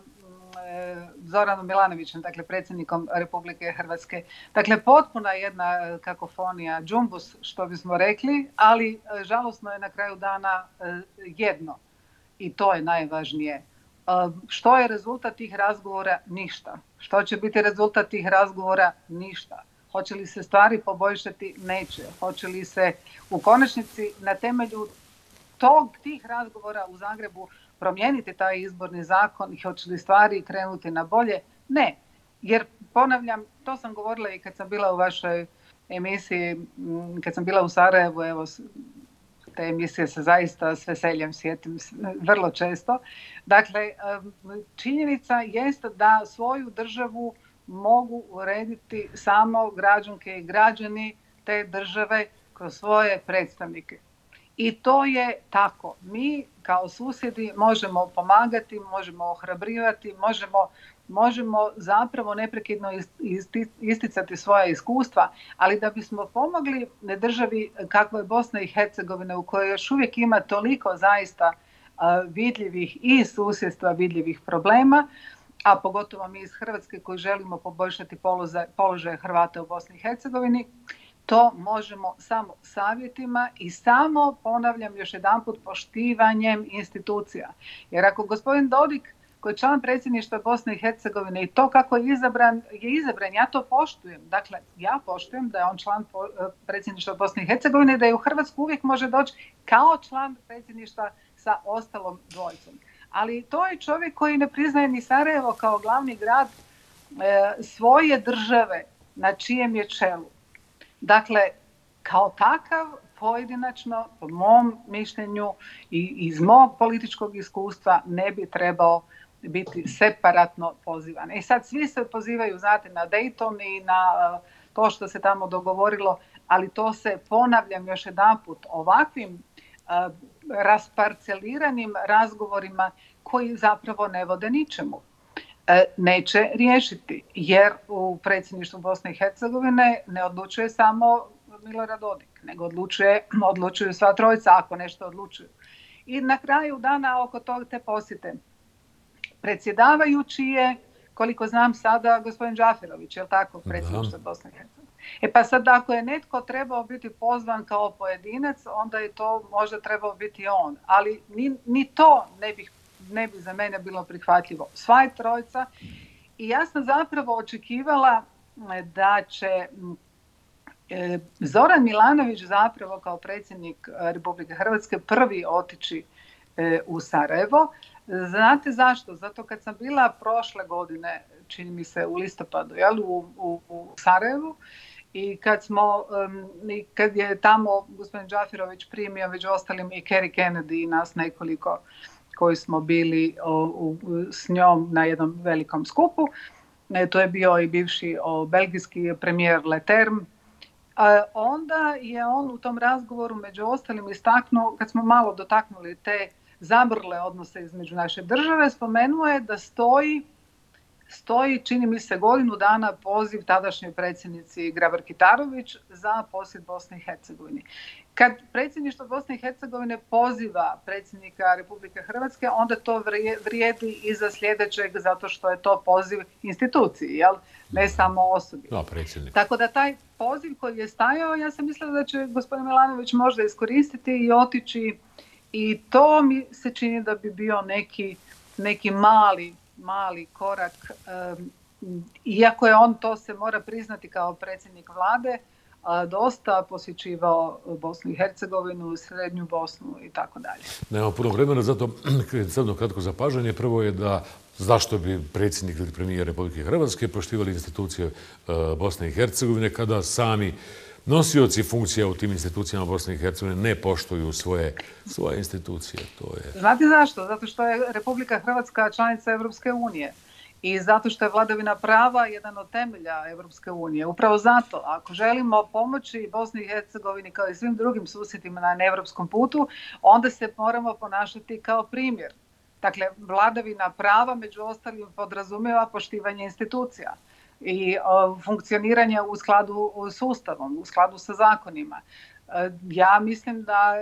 Zoranom Milanovićem, dakle predsjednikom Republike Hrvatske. Dakle, potpuna jedna kakofonija, džumbus, što bismo rekli, ali žalosno je na kraju dana jedno. I to je najvažnije. Što je rezultat tih razgovora? Ništa. Što će biti rezultat tih razgovora? Ništa. Hoće li se stvari poboljšati? Neće. Hoće li se u konačnici na temelju tih razgovora u Zagrebu promijeniti taj izborni zakon i hoće li stvari krenuti na bolje? Ne. Jer, ponavljam, to sam govorila i kad sam bila u vašoj emisiji, kad sam bila u Sarajevu, evo, te emisije se zaista s veseljem sjetim vrlo često. Dakle, činjenica jest da svoju državu mogu urediti samo građanke i građani te države kroz svoje predstavnike. I to je tako. Mi kao susjedi možemo pomagati, možemo ohrabrivati, možemo zapravo neprekidno isticati svoja iskustva, ali da bismo pomogli državi kakva je Bosna i Hercegovina, u kojoj još uvijek ima toliko zaista vidljivih i susjedstva vidljivih problema, a pogotovo mi iz Hrvatske koji želimo poboljšati položaj Hrvata u Bosni i Hercegovini, to možemo samo savjetima i samo, ponavljam još jedanput, poštivanjem institucija. Jer ako gospodin Dodik, koji je član predsjedništva Bosne i Hercegovine, i to kako je izabran, ja to poštujem. Dakle, ja poštujem da je on član predsjedništva Bosne i Hercegovine i da je u Hrvatsku uvijek može doći kao član predsjedništva sa ostalom dvojicom. Ali to je čovjek koji ne priznaje ni Sarajevo kao glavni grad svoje države na čijem je čelu. Dakle, kao takav pojedinačno, po mom mišljenju i iz mog političkog iskustva, ne bi trebao biti separatno pozivan. I sad svi se pozivaju, znate, na Dayton i na to što se tamo dogovorilo, ali to se, ponavljam još jedanput, ovakvim rasparceliranim razgovorima koji zapravo ne vode ničemu, neće riješiti, jer u predsjedništvu Bosne i Hercegovine ne odlučuje samo Milorad Dodik, nego odlučuju sva trojica ako nešto odlučuju. I na kraju dana oko te posjete predsjedavajući je, koliko znam sada, gospodin Džaferović, je li tako, predsjedništvo Bosne i Hercegovine. Pa sad, ako je netko trebao biti pozvan kao pojedinac, onda je to možda trebao biti on. Ali ni to ne bi za mene bilo prihvatljivo. Sva je trojica. I ja sam zapravo očekivala da će Zoran Milanović zapravo kao predsjednik Republike Hrvatske prvi otići u Sarajevo. Znate zašto? Zato kad sam bila prošle godine, čini mi se u listopadu, u Sarajevu, i kad je tamo gospodin Džafirović primio među ostalim i Kerry Kennedy i nas nekoliko koji smo bili s njom na jednom velikom skupu. To je bio i bivši belgijski premijer Leterme. Onda je on u tom razgovoru među ostalim istaknuo, kad smo malo dotaknuli te zamrle odnose između naše države, spomenuo je da stoji, čini mi se, godinu dana poziv tadašnjoj predsjednici Grabar-Kitarović za posjet Bosni i Hercegovini. Kad predsjedništvo Bosne i Hercegovine poziva predsjednika Republike Hrvatske, onda to vrijedi i za sljedećeg, zato što je to poziv instituciji, ne samo osobi. Tako da taj poziv koji je stajao, ja sam mislila da će gospodin Milanović možda iskoristiti i otići, i to mi se čini da bi bio neki mali korak, iako je on, to se mora priznati, kao predsjednik vlade, dosta posjećivao Bosnu i Hercegovinu, Srednju Bosnu i tako dalje. Nema puno vremena, zato samo kratko zapažanje. Prvo je da zašto bi predsjednik ili premijer Republike Hrvatske poštivali institucije Bosne i Hercegovine kada sami nosioci funkcija u tim institucijama Bosne i Hercegovine ne poštuju svoje institucije. Znate zašto? Zato što je Republika Hrvatska članica Europske unije i zato što je vladavina prava jedan od temelja Europske unije. Upravo zato, ako želimo pomoći Bosni i Hercegovini kao i svim drugim susjedima na europskom putu, onda se moramo ponašati kao primjer. Dakle, vladavina prava među ostalim podrazumijeva poštivanje institucija i funkcioniranje u skladu s Ustavom, u skladu sa zakonima. Ja mislim da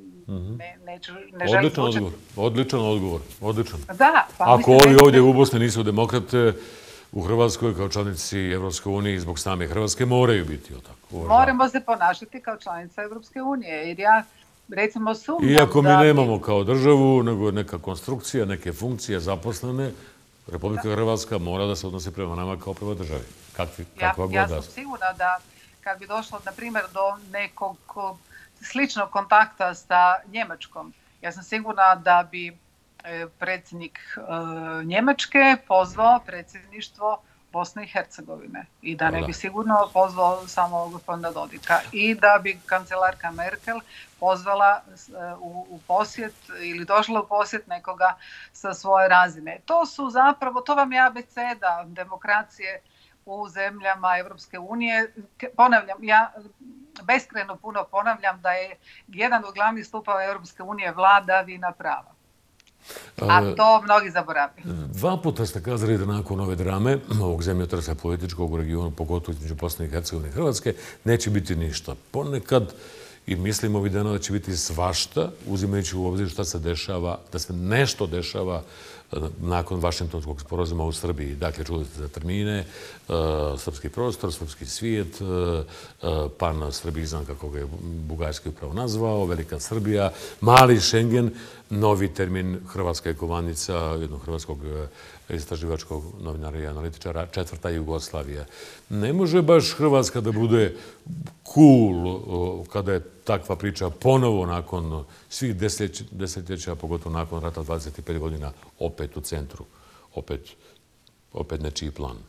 ne želim početi. Odličan odgovor. Da, ako ovi ovdje u Bosni nisu demokrate, u Hrvatskoj kao članici Evropske unije i zbog same Hrvatske moraju biti tako. Moramo se ponašati kao članica Evropske unije, jer ja recimo sumnjam da... Iako mi nemamo kao državu, nego neka konstrukcija, neke funkcije zaposlene, Republika Hrvatska mora da se odnosi prema nama kao prema državi. Ja sam sigurna da kad bi došlo, na primjer, do nekog sličnog kontakta sa Njemačkom, ja sam sigurna da bi predsjednik Njemačke pozvao predsjedništvo Bosne i Hercegovine i da ne bi sigurno pozvao samo gospodina Dodika i da bi kancelarka Merkel pozvala u posjet ili došla u posjet nekoga sa svoje razine. To vam je abeceda demokracije u zemljama Europske unije. Ponavljam, ja beskrajno puno ponavljam da je jedan od glavnih stupova Europske unije vladavina prava. A to mnogi zaboravljaju. 2 puta ste kazali da nakon ove drame, ovog zemljotresa političkog u regionu, pogotovo između Bosne i Hercegovine i Hrvatske, neće biti ništa. Ponekad, i mislim ovih dana da će biti svašta, uzimajući u obzir šta se dešava, da se nešto dešava nakon Vašingtonskog sporazuma u Srbiji. Dakle, čuli ste za termine, srpski prostor, srpski svijet, pan-srbizam, kako ga je Bugarski upravo nazvao, Velika Srbija, mali Schengen, novi termin Hrvatska je kovanica jednog hrvatskog istraživačkog novinara i analitičara, 4. Jugoslavija. Ne može baš Hrvatska da bude cool kada je takva priča ponovo nakon svih desetljeća, pogotovo nakon rata 25 godina, opet u centru, opet nečiji plan.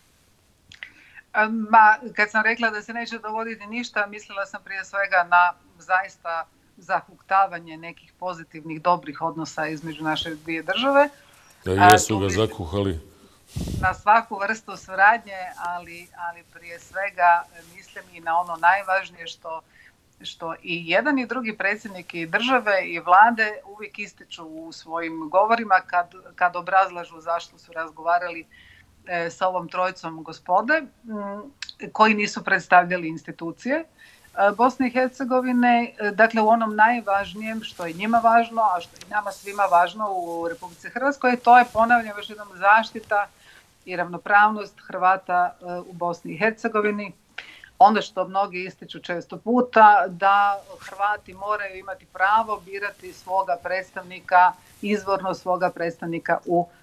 Kad sam rekla da se neće dogoditi ništa, mislila sam prije svega na zaista zahuktavanje nekih pozitivnih, dobrih odnosa između naše dvije države. Jesu ga zakuhali? Na svaku vrstu suradnje, ali prije svega mislim i na ono najvažnije što i jedan i drugi predsjednik i države i vlade uvijek ističu u svojim govorima kad obrazlažu zašto su razgovarali sa ovom trojicom gospode koji nisu predstavljali institucije Bosne i Hercegovine, dakle u onom najvažnijem što je njima važno, a što je nama svima važno u Republici Hrvatskoj, to je, ponavljam još jednom, zaštita i ravnopravnost Hrvata u Bosni i Hercegovini. Onda što mnogi ističu često puta, da Hrvati moraju imati pravo birati svoga predstavnika, izvorno svoga predstavnika u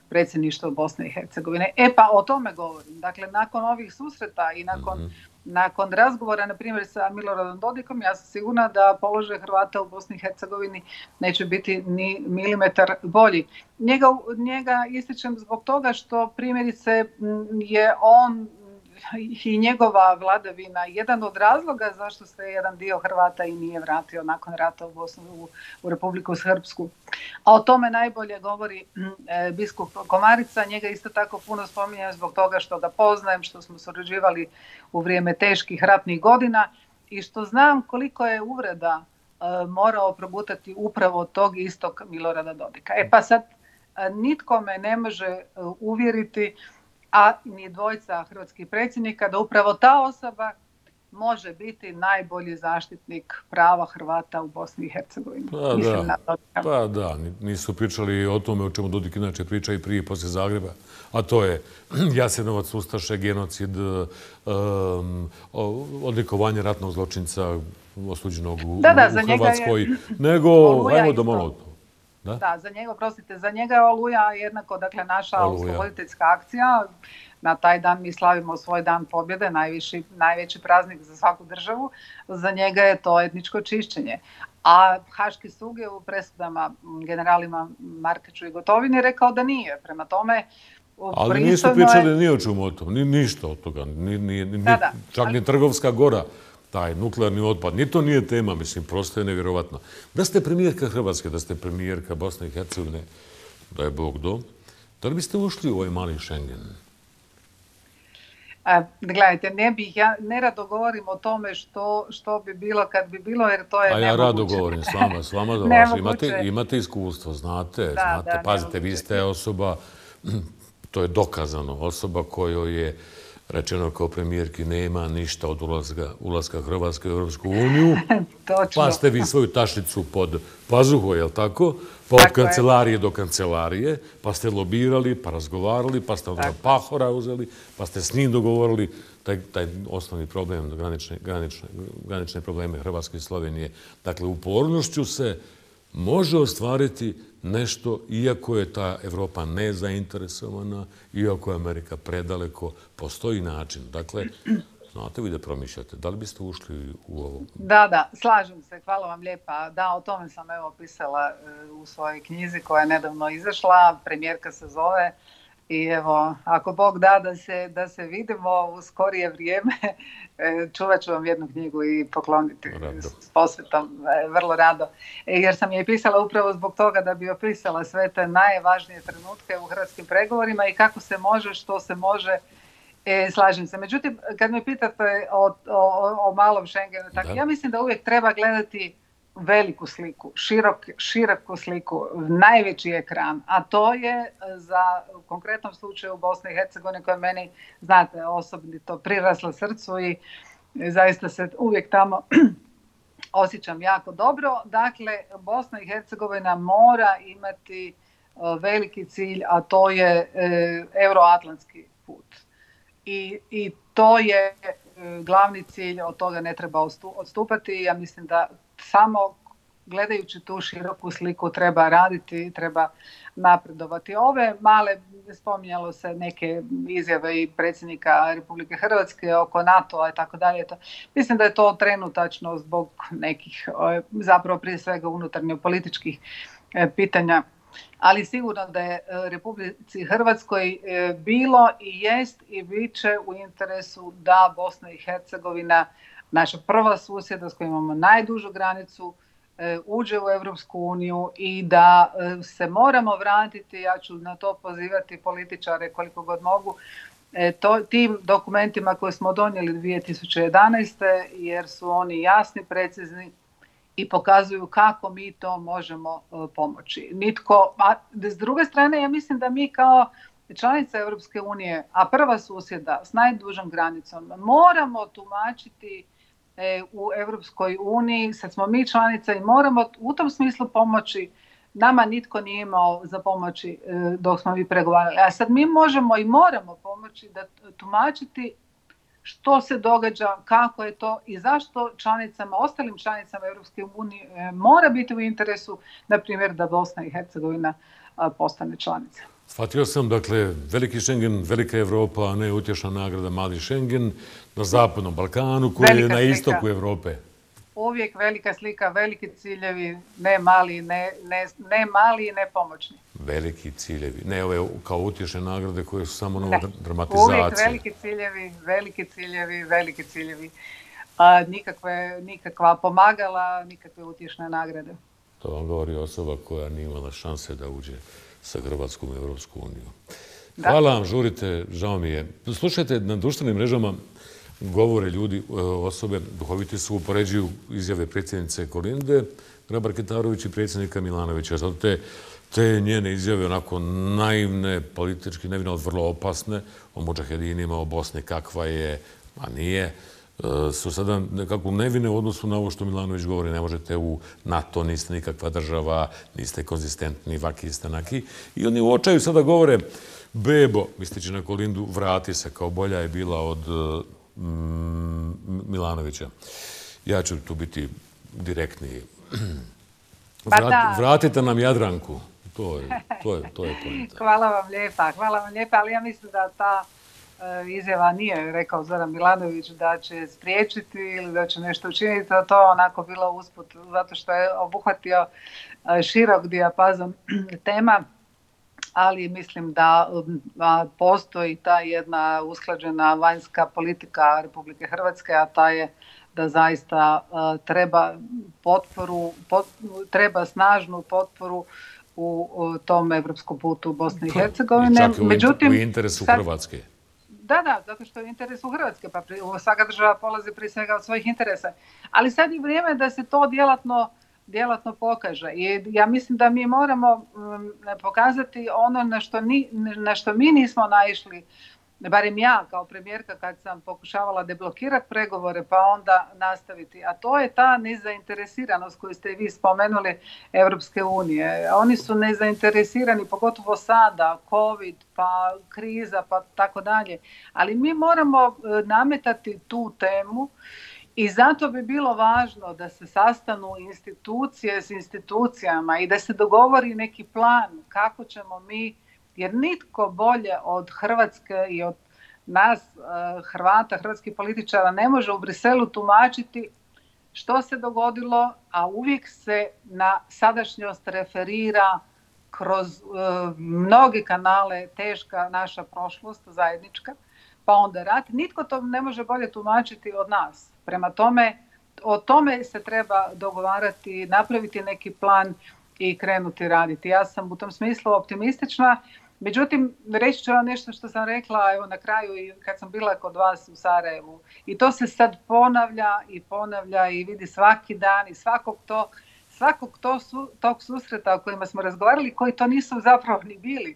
predsjedništvo Bosne i Hercegovine. Pa o tome govorim. Dakle, nakon ovih susreta i nakon razgovora, na primjer, sa Miloradom Dodikom, ja sam sigurna da položaj Hrvata u Bosni i Hercegovini neće biti ni milimetar bolji. Njega ističem zbog toga što primjerice je on i njegova vladavina jedan od razloga zašto se jedan dio Hrvata i nije vratio nakon rata u Bosnu, u Republiku Srpsku. A o tome najbolje govori biskup Komarica. Njega isto tako puno spominjem zbog toga što ga poznajem, što smo surađivali u vrijeme teških ratnih godina i što znam koliko je uvreda morao progutati upravo tog istog Milorada Dodika. Pa sad, nitko me ne može uvjeriti, a ni dvojica hrvatskih predsjednika, da upravo ta osoba može biti najbolji zaštitnik prava Hrvata u Bosni i Hercegovini. Pa da, nisu pričali o tome o čemu Dodik inače priča i prije i poslije Zagreba, a to je Jasenovac, ustaše, genocid, odlikovanje ratnog zločinca osuđenog u Hrvatskoj, nego, ajmo da malo... Da, za njega je Oluja jednako, dakle, naša osloboditeljska akcija. Na taj dan mi slavimo svoj dan pobjede, najveći praznik za svaku državu. Za njega je to etničko čišćenje. A Haški sud je u presudama generalima Markaču i Gotovini rekao da nije. Prema tome... Ali nisu pričali ni o čemu o tom, ništa od toga. Čak ni Trgovska gora, taj nuklearni otpad. Ni to nije tema, mislim, prosto je nevjerovatno. Da ste premijerka Hrvatske, da ste premijerka Bosne i Hercegovine, da je Bog do, da li biste ušli u ovaj mali Schengen? Gledajte, ja nerado govorim o tome što bi bilo kad bi bilo, jer to je nemoguće. A ja rado govorim s vama da vas imate iskustvo, znate, pazite, vi ste osoba, to je dokazano, osoba kojoj je rečeno kao premijerki nema ništa od ulaska Hrvatske u Europsku uniju. Pa ste vi svoju tašnicu pod pazuhom, je li tako? Pa od kancelarije do kancelarije, pa ste lobirali, pa razgovarali, pa ste onda Pahora uzeli, pa ste s njim dogovorili taj osnovni problem, granične probleme Hrvatske i Slovenije. Dakle, upornošću se može ostvariti nešto, iako je ta Evropa nezainteresovana, iako je Amerika predaleko, postoji način. Dakle, znate vi da promišljate, da li biste ušli u ovo? Da, slažem se, hvala vam lijepa. Da, o tome sam pisala u svojoj knjizi koja je nedavno izašla, premijerka se zove. I evo, ako Bog da da se vidimo u skorije vrijeme, čuvat ću vam jednu knjigu i pokloniti s posvetom, vrlo rado. Jer sam je pisala upravo zbog toga da bi opisala sve te najvažnije trenutke u hrvatskim pregovorima i kako se može, što se može. Slažem se. Međutim, kad me pitate o malom Schengenu, ja mislim da uvijek treba gledati veliku sliku, široku sliku, najveći ekran, a to je za u konkretnom slučaju Bosne i Hercegovine koja meni, znate, osobito prirasla srcu i zaista se uvijek tamo osjećam jako dobro. Dakle, Bosna i Hercegovina mora imati veliki cilj, a to je euroatlantski put. I to je glavni cilj, od toga ne treba odstupati. Ja mislim da samo gledajući tu široku sliku treba raditi, treba napredovati. Ove male, spominjalo se neke izjave i predsjednika Republike Hrvatske oko NATO-a i tako dalje. Mislim da je to trenutačno zbog nekih, zapravo prije svega unutarnjo političkih pitanja. Ali sigurno da je Republici Hrvatskoj bilo i jest i bit će u interesu da Bosna i Hercegovina, naša prva susjeda s kojom imamo najdužu granicu, uđe u Europsku uniju i da se moramo vratiti, ja ću na to pozivati političare koliko god mogu, tim dokumentima koje smo donijeli 2011. jer su oni jasni, precizni i pokazuju kako mi to možemo pomoći. A s druge strane, ja mislim da mi kao članica Europske unije, a prva susjeda s najdužom granicom, moramo tumačiti u Europskoj uniji, sad smo mi članica i moramo u tom smislu pomoći. Nama nitko nije imao za pomoći dok smo mi pregovarali. A sad mi možemo i moramo pomoći da tumačiti što se događa, kako je to i zašto ostalim članicama Europske unije mora biti u interesu, na primjer, da Bosna i Hercegovina postane članica. Shvatio sam, dakle, veliki Schengen, velika Evropa, a ne utješna nagrada mali Schengen na Zapadnom Balkanu, koji je na istoku Evrope. Uvijek velika slika, veliki ciljevi, ne mali i ne pomoćni. Veliki ciljevi. Ne ove kao utješne nagrade koje su samo nova dramatizacija. Uvijek veliki ciljevi. Nikakva pomagala, nikakve utješne nagrade. To vam govori osoba koja nije imala šanse da uđe sa Hrvatskom u Evropsku uniju. Hvala vam, žurite, žao mi je. Slušajte, na društvenim mrežama govore ljudi, osobe, duhoviti su, upoređuju izjave predsjednice Kolinde Grabar-Kitarović i predsjednika Milanovića. Zato te njene izjave onako naivne, politički nevinno, vrlo opasne, o mudžahedinima, o Bosni kakva je, a nije, su sada nekako nevine u odnosu na ovo što Milanović govori. Ne možete u NATO, niste nikakva država, niste konzistentni, vaki, stanaki. I oni u očaju sada govore, bebo, misleći na Kolindu, vrati se, kao bolja je bila od Milanovića. Ja ću tu biti direktniji. Vratite nam Jadranku. To je pojenta. Hvala vam lijepa, ali ja mislim da ta izjava nije rekao Zoran Milanović da će spriječiti ili da će nešto učiniti, to je onako bilo usput, zato što je obuhvatio širok dijapazon tema, ali mislim da postoji ta jedna usklađena vanjska politika Republike Hrvatske, a ta je da zaista treba snažnu potporu u tom evropskom putu Bosne i Hercegovine. Čak i u interesu Hrvatske. Da, zato što je u interesu Hrvatske, pa svaka država polazi prije svega od svojih interesa. Ali sad je vrijeme da se to djelatno pokaže. I ja mislim da mi moramo pokazati ono na što mi nismo naišli, barem ja kao premijerka kad sam pokušavala deblokirati pregovore pa onda nastaviti, a to je ta nezainteresiranost koju ste vi spomenuli Europske unije. Oni su nezainteresirani, pogotovo sada, COVID, pa kriza, pa tako dalje. Ali mi moramo nametati tu temu i zato bi bilo važno da se sastanu institucije s institucijama i da se dogovori neki plan kako ćemo mi, jer nitko bolje od Hrvatske i od nas Hrvata, hrvatskih političara ne može u Briselu tumačiti što se dogodilo, a uvijek se na sadašnjost referira kroz mnoge kanale, teška naša prošlost zajednička, pa onda rat. Nitko to ne može bolje tumačiti od nas. Prema tome, o tome se treba dogovarati, napraviti neki plan i krenuti raditi. Ja sam u tom smislu optimistična. Međutim, reći ću vam nešto što sam rekla evo na kraju i kad sam bila kod vas u Sarajevu. I to se sad ponavlja i vidi svaki dan i svakog tog susreta o kojima smo razgovarali, koji to nisu zapravo ni bili.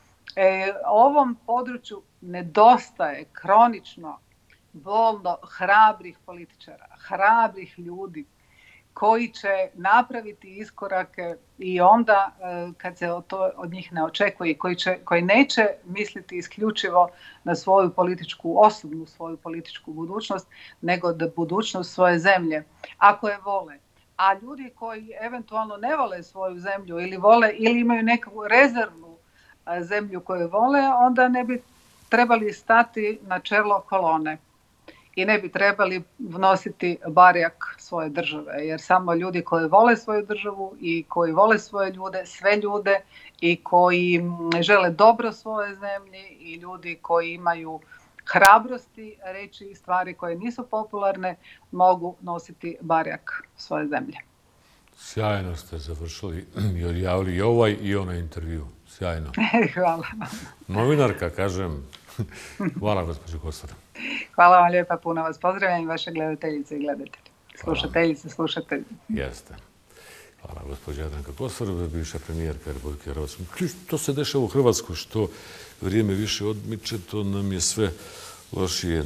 Ovom području nedostaje kronično, bolno hrabrih političara, hrabrih ljudi koji će napraviti iskorake i onda kad se to od njih ne očekuje, koji neće misliti isključivo na svoju osobnu svoju političku budućnost, nego da budućnost svoje zemlje, ako je vole. A ljudi koji eventualno ne vole svoju zemlju ili imaju neku rezervnu zemlju koju vole, onda ne bi trebali stati na čelo kolone. I ne bi trebali vnositi barjak svoje države, jer samo ljudi koji vole svoju državu i koji vole svoje ljude, sve ljude i koji žele dobro svoje zemlji i ljudi koji imaju hrabrosti reći stvari koje nisu popularne, mogu nositi barjak svoje zemlje. Sjajno ste završili i odjavili i ovaj i onaj intervju. Sjajno. Hvala. Novinarka, kažem. Hvala, gospođo Kosor. Hvala vam lijepa, puno vas pozdravljam i vaše gledateljice i gledatelji. Slušateljice, slušatelji. Jeste. Hvala, gospođa Jadranka Kosor, bivša premijerka Republike Hrvatske. To se dešava u Hrvatskoj, što vrijeme više odmiče, to nam je sve lošije.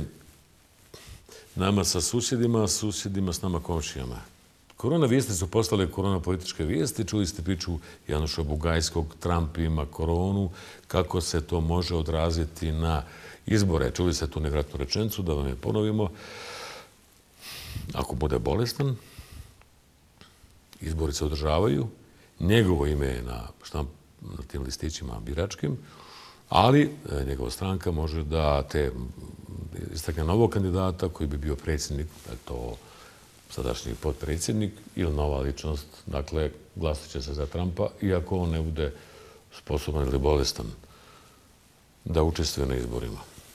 Nama sa susjedima, a susjedima s nama komšijama. Korona vijesti su postale korona političke vijesti. Čuli ste priču Janoša Bugajskog, Trump ima koronu, kako se to može odraziti na izbore. Čuli ste tu nevjerojatnu rečenicu, da vam je ponovimo. Ako bude bolestan, izbori se održavaju, njegovo ime je na tim listićima biračkim, ali njegova stranka može da te istakne novog kandidata koji bi bio predsjednik, to sadašnji potpredsjednik ili nova ličnost, dakle, glasat će se za Trumpa, iako on ne bude sposoban ili bolestan da učestvuje na izborima.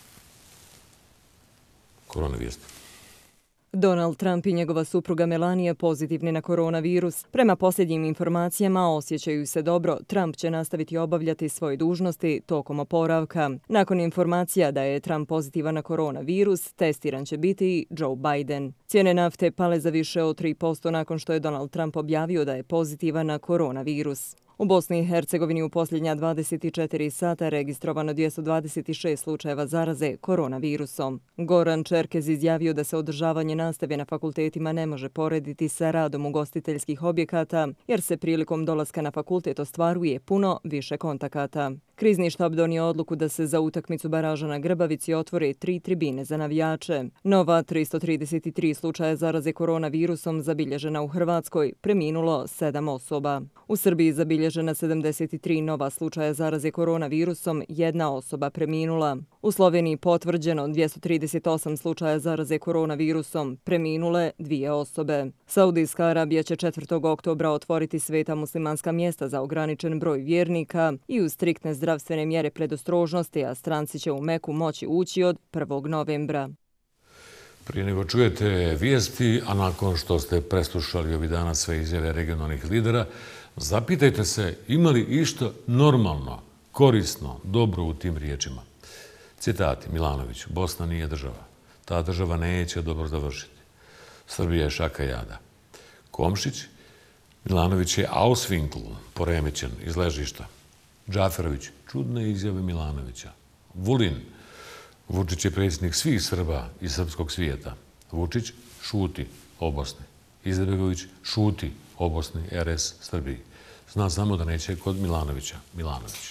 Korona vijesti. Donald Trump i njegova supruga Melania pozitivni na koronavirus. Prema posljednjim informacijama osjećaju se dobro. Trump će nastaviti obavljati svoje dužnosti tokom oporavka. Nakon informacija da je Trump pozitivan na koronavirus, testiran će biti i Joe Biden. Cijene nafte pale za više od 3% nakon što je Donald Trump objavio da je pozitivan na koronavirus. U Bosni i Hercegovini u posljednja 24 sata registrovano 226 slučajeva zaraze koronavirusom. Goran Čerkez izjavio da se održavanje nastave na fakultetima ne može porediti sa radom ugostiteljskih objekata, jer se prilikom dolaska na fakultet ostvaruje puno više kontakata. Krizni štab donio odluku da se za utakmicu baraža na Grbavici otvore 3 tribine za navijače. Nova 333 slučaja zaraze koronavirusom zabilježena u Hrvatskoj, preminulo 7 osoba. U Srbiji zabilježena 73 nova slučaja zaraze koronavirusom, 1 osoba preminula. U Sloveniji potvrđeno 238 slučaja zaraze koronavirusom, preminule 2 osobe. Saudijska Arabija će 4. oktobra otvoriti sveta muslimanska mjesta za ograničen broj vjernika i uz striktne zdravstvene mjere predostrožnosti, a stranci će u Meku moći ući od 1. novembra. Prije nego čujete vijesti, a nakon što ste preslušali ovih dana sve izjave regionalnih lidera, zapitajte se ima li išta normalno, korisno, dobro u tim riječima. Citati Milanović, Bosna nije država. Ta država neće dobro završiti. Srbija je šaka jada. Komšić, Milanović je Auswinkl, poremećen iz ležišta. Džaferović, čudne izjave Milanovića. Vulin, Vučić je predsjednik svih Srba iz srpskog svijeta. Vučić šuti o Bosni. Izetbegović šuti o Bosni, RS Srbiji. Zna samo da neće kod Milanovića. Milanović.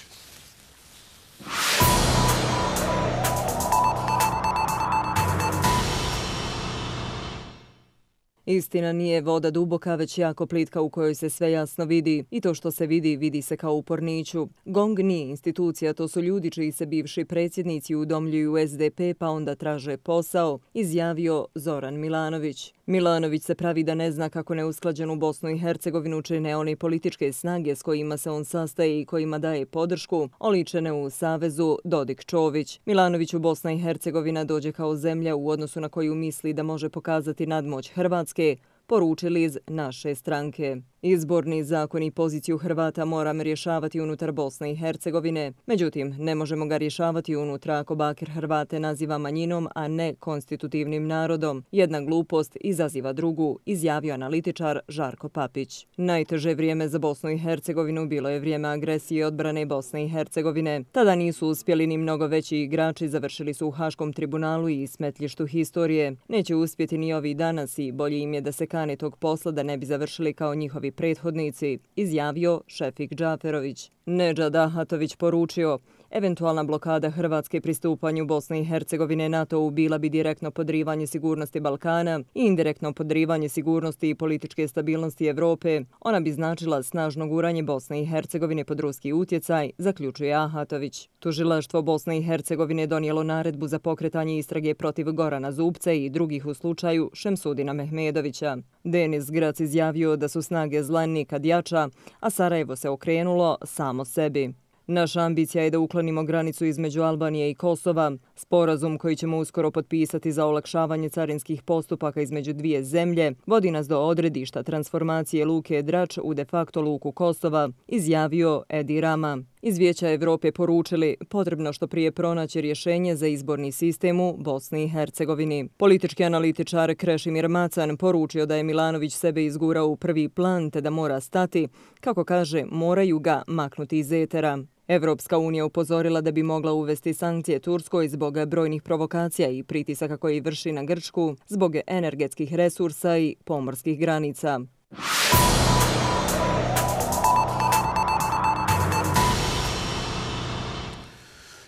Istina nije voda duboka, već jako plitka u kojoj se sve jasno vidi. I to što se vidi, vidi se kao u porniću. GONG nije institucija, to su ljudi čiji se bivši predsjednici udomljuju u SDP pa onda traže posao, izjavio Zoran Milanović. Milanović se pravi da ne zna kako neusklađenu Bosnu i Hercegovinu čine one političke snage s kojima se on sastaje i kojima daje podršku, oličene u savezu Dodik-Čović. Milanović u Bosna i Hercegovina dođe kao zemlja u odnosu na koju misli da može pokazati nadmoć Hrvatske, poručili iz naše stranke. Izborni zakon i poziciju Hrvata moram rješavati unutar Bosne i Hercegovine. Međutim, ne možemo ga rješavati unutra ako Bakir Hrvate naziva manjinom, a ne konstitutivnim narodom. Jedna glupost izaziva drugu, izjavio analitičar Žarko Papić. Najteže vrijeme za Bosnu i Hercegovinu bilo je vrijeme agresije i odbrane Bosne i Hercegovine. Tada nisu uspjeli ni mnogo veći igrači, završili su u Haškom tribunalu i smetljištu historije. Neće uspjeti ni ovi danas i bolje im je da se kane tog posla da ne bi završili kao njihovi prethodnici, izjavio Šefik Džaferović. Nedžad Ahatović poručio, eventualna blokada Hrvatske pristupanju Bosne i Hercegovine NATO-u bila bi direktno podrivanje sigurnosti Balkana i indirektno podrivanje sigurnosti i političke stabilnosti Evrope. Ona bi značila snažno guranje Bosne i Hercegovine pod ruski utjecaj, zaključuje Ahatović. Tužilaštvo Bosne i Hercegovine donijelo naredbu za pokretanje istrage protiv Gorana Zubca i drugih u slučaju Šemsudina Mehmedovića. Denis Grac izjavio da su snage zla nikad jača, a Sarajevo se okrenulo samo sebi. Naša ambicija je da uklonimo granicu između Albanije i Kosova. Sporazum koji ćemo uskoro potpisati za olakšavanje carinskih postupaka između dvije zemlje vodi nas do odredišta transformacije luke Drač u de facto luku Kosova, izjavio Edi Rama. Iz Vijeća Evrope poručili potrebno što prije pronaći rješenje za izborni sistem u Bosni i Hercegovini. Politički analitičar Krešimir Macan poručio da je Milanović sebe izgurao u prvi plan te da mora stati, kako kaže, moraju ga maknuti iz etera. Evropska unija upozorila da bi mogla uvesti sankcije Turskoj zbog brojnih provokacija i pritisaka koji vrši na Grčku zbog energetskih resursa i pomorskih granica.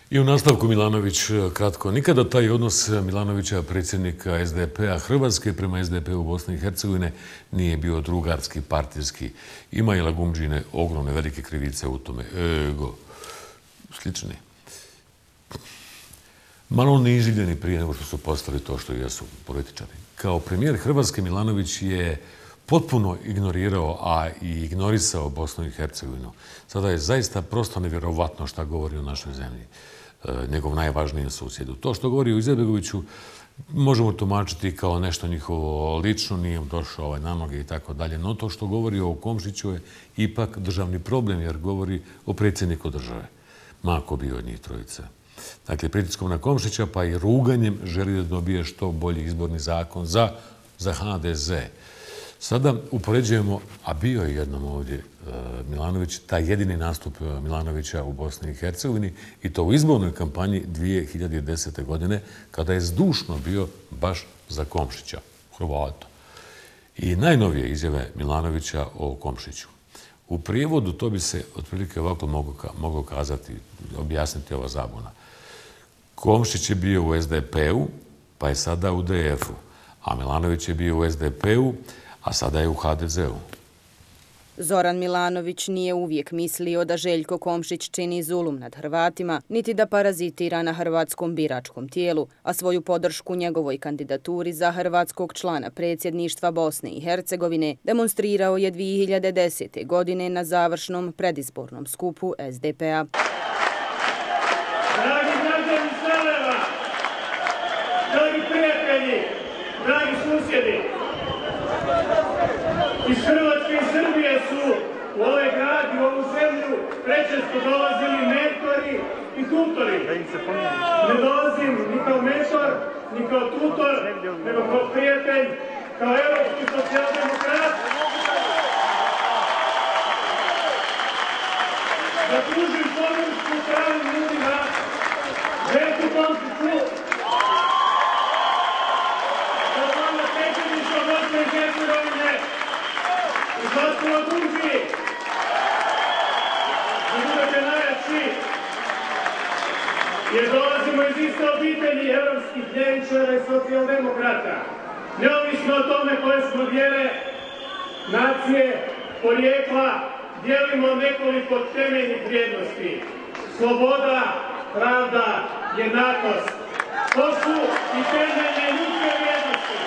I u nastavku Milanović kratko. Nikada taj odnos Milanovića, predsjednika SDP-a Hrvatske prema SDP-u Bosne i Hercegovine nije bio drugarski, partijski. Ima i Lagumdžine ogromne, velike krivice u tome. Slični. Malo neiživljeni prije nego što su postali to što jesu političari. Kao premijer Hrvatske Milanović je potpuno ignorirao, a i ignorisao Bosnu i Hercegovinu. Sada je zaista prosto nevjerovatno šta govori o našoj zemlji, njegov najvažnijem susjedu. To što govori o Izetbegoviću možemo tumačiti kao nešto njihovo lično, nije došao na noge i tako dalje, no to što govori o Komšiću je ipak državni problem, jer govori o predsjedniku države. Mako bio od njih trojice. Dakle, pritiskom na Komšića pa i ruganjem želi da dobije što bolji izborni zakon za HDZ. Sada upoređujemo, a bio je jednom ovdje Milanović, taj jedini nastup Milanovića u Bosni i Hercegovini i to u izbornoj kampanji 2010. godine kada je zdušno bio baš za Komšića, Hrvata. I najnovije izjave Milanovića o Komšiću. U prijevodu to bi se otprilike ovako moglo kazati, objasniti ova zabuna. Komšić je bio u SDP-u, pa je sada u DF-u, a Milanović je bio u SDP-u, a sada je u HDZ-u. Zoran Milanović nije uvijek mislio da Željko Komšić čini zulum nad Hrvatima, niti da parazitira na hrvatskom biračkom tijelu, a svoju podršku njegovoj kandidaturi za hrvatskog člana predsjedništva Bosne i Hercegovine demonstrirao je 2010. godine na završnom predizbornom skupu SDP-a. Dragi građani Sarajeva, dragi prijatelji, dragi susjedi, iz Hrvatske i Srbije su u ovaj grad i u ovu zemlju prečesto dolazili mentori i tutori. Ne dolazim ni kao mentor, ni kao tutor, nego kao prijatelj, kao evropski socijaldemokrat. Da pružim podršku pravim ljudima, Željku Komšiću, da vama predsjedništvo Bosne i Hercegovine, i Zlatko Lagumdži, da budete najjači, jer dolazimo iz iste obitelji evropskih ljevičara i socijaldemokrata. Neovisno o tome koje smo vjere, nacije, porijekla, dijelimo nekoliko temeljnih vrijednosti. Sloboda, pravda, jednakost. To su i temeljne ljudske vrijednosti.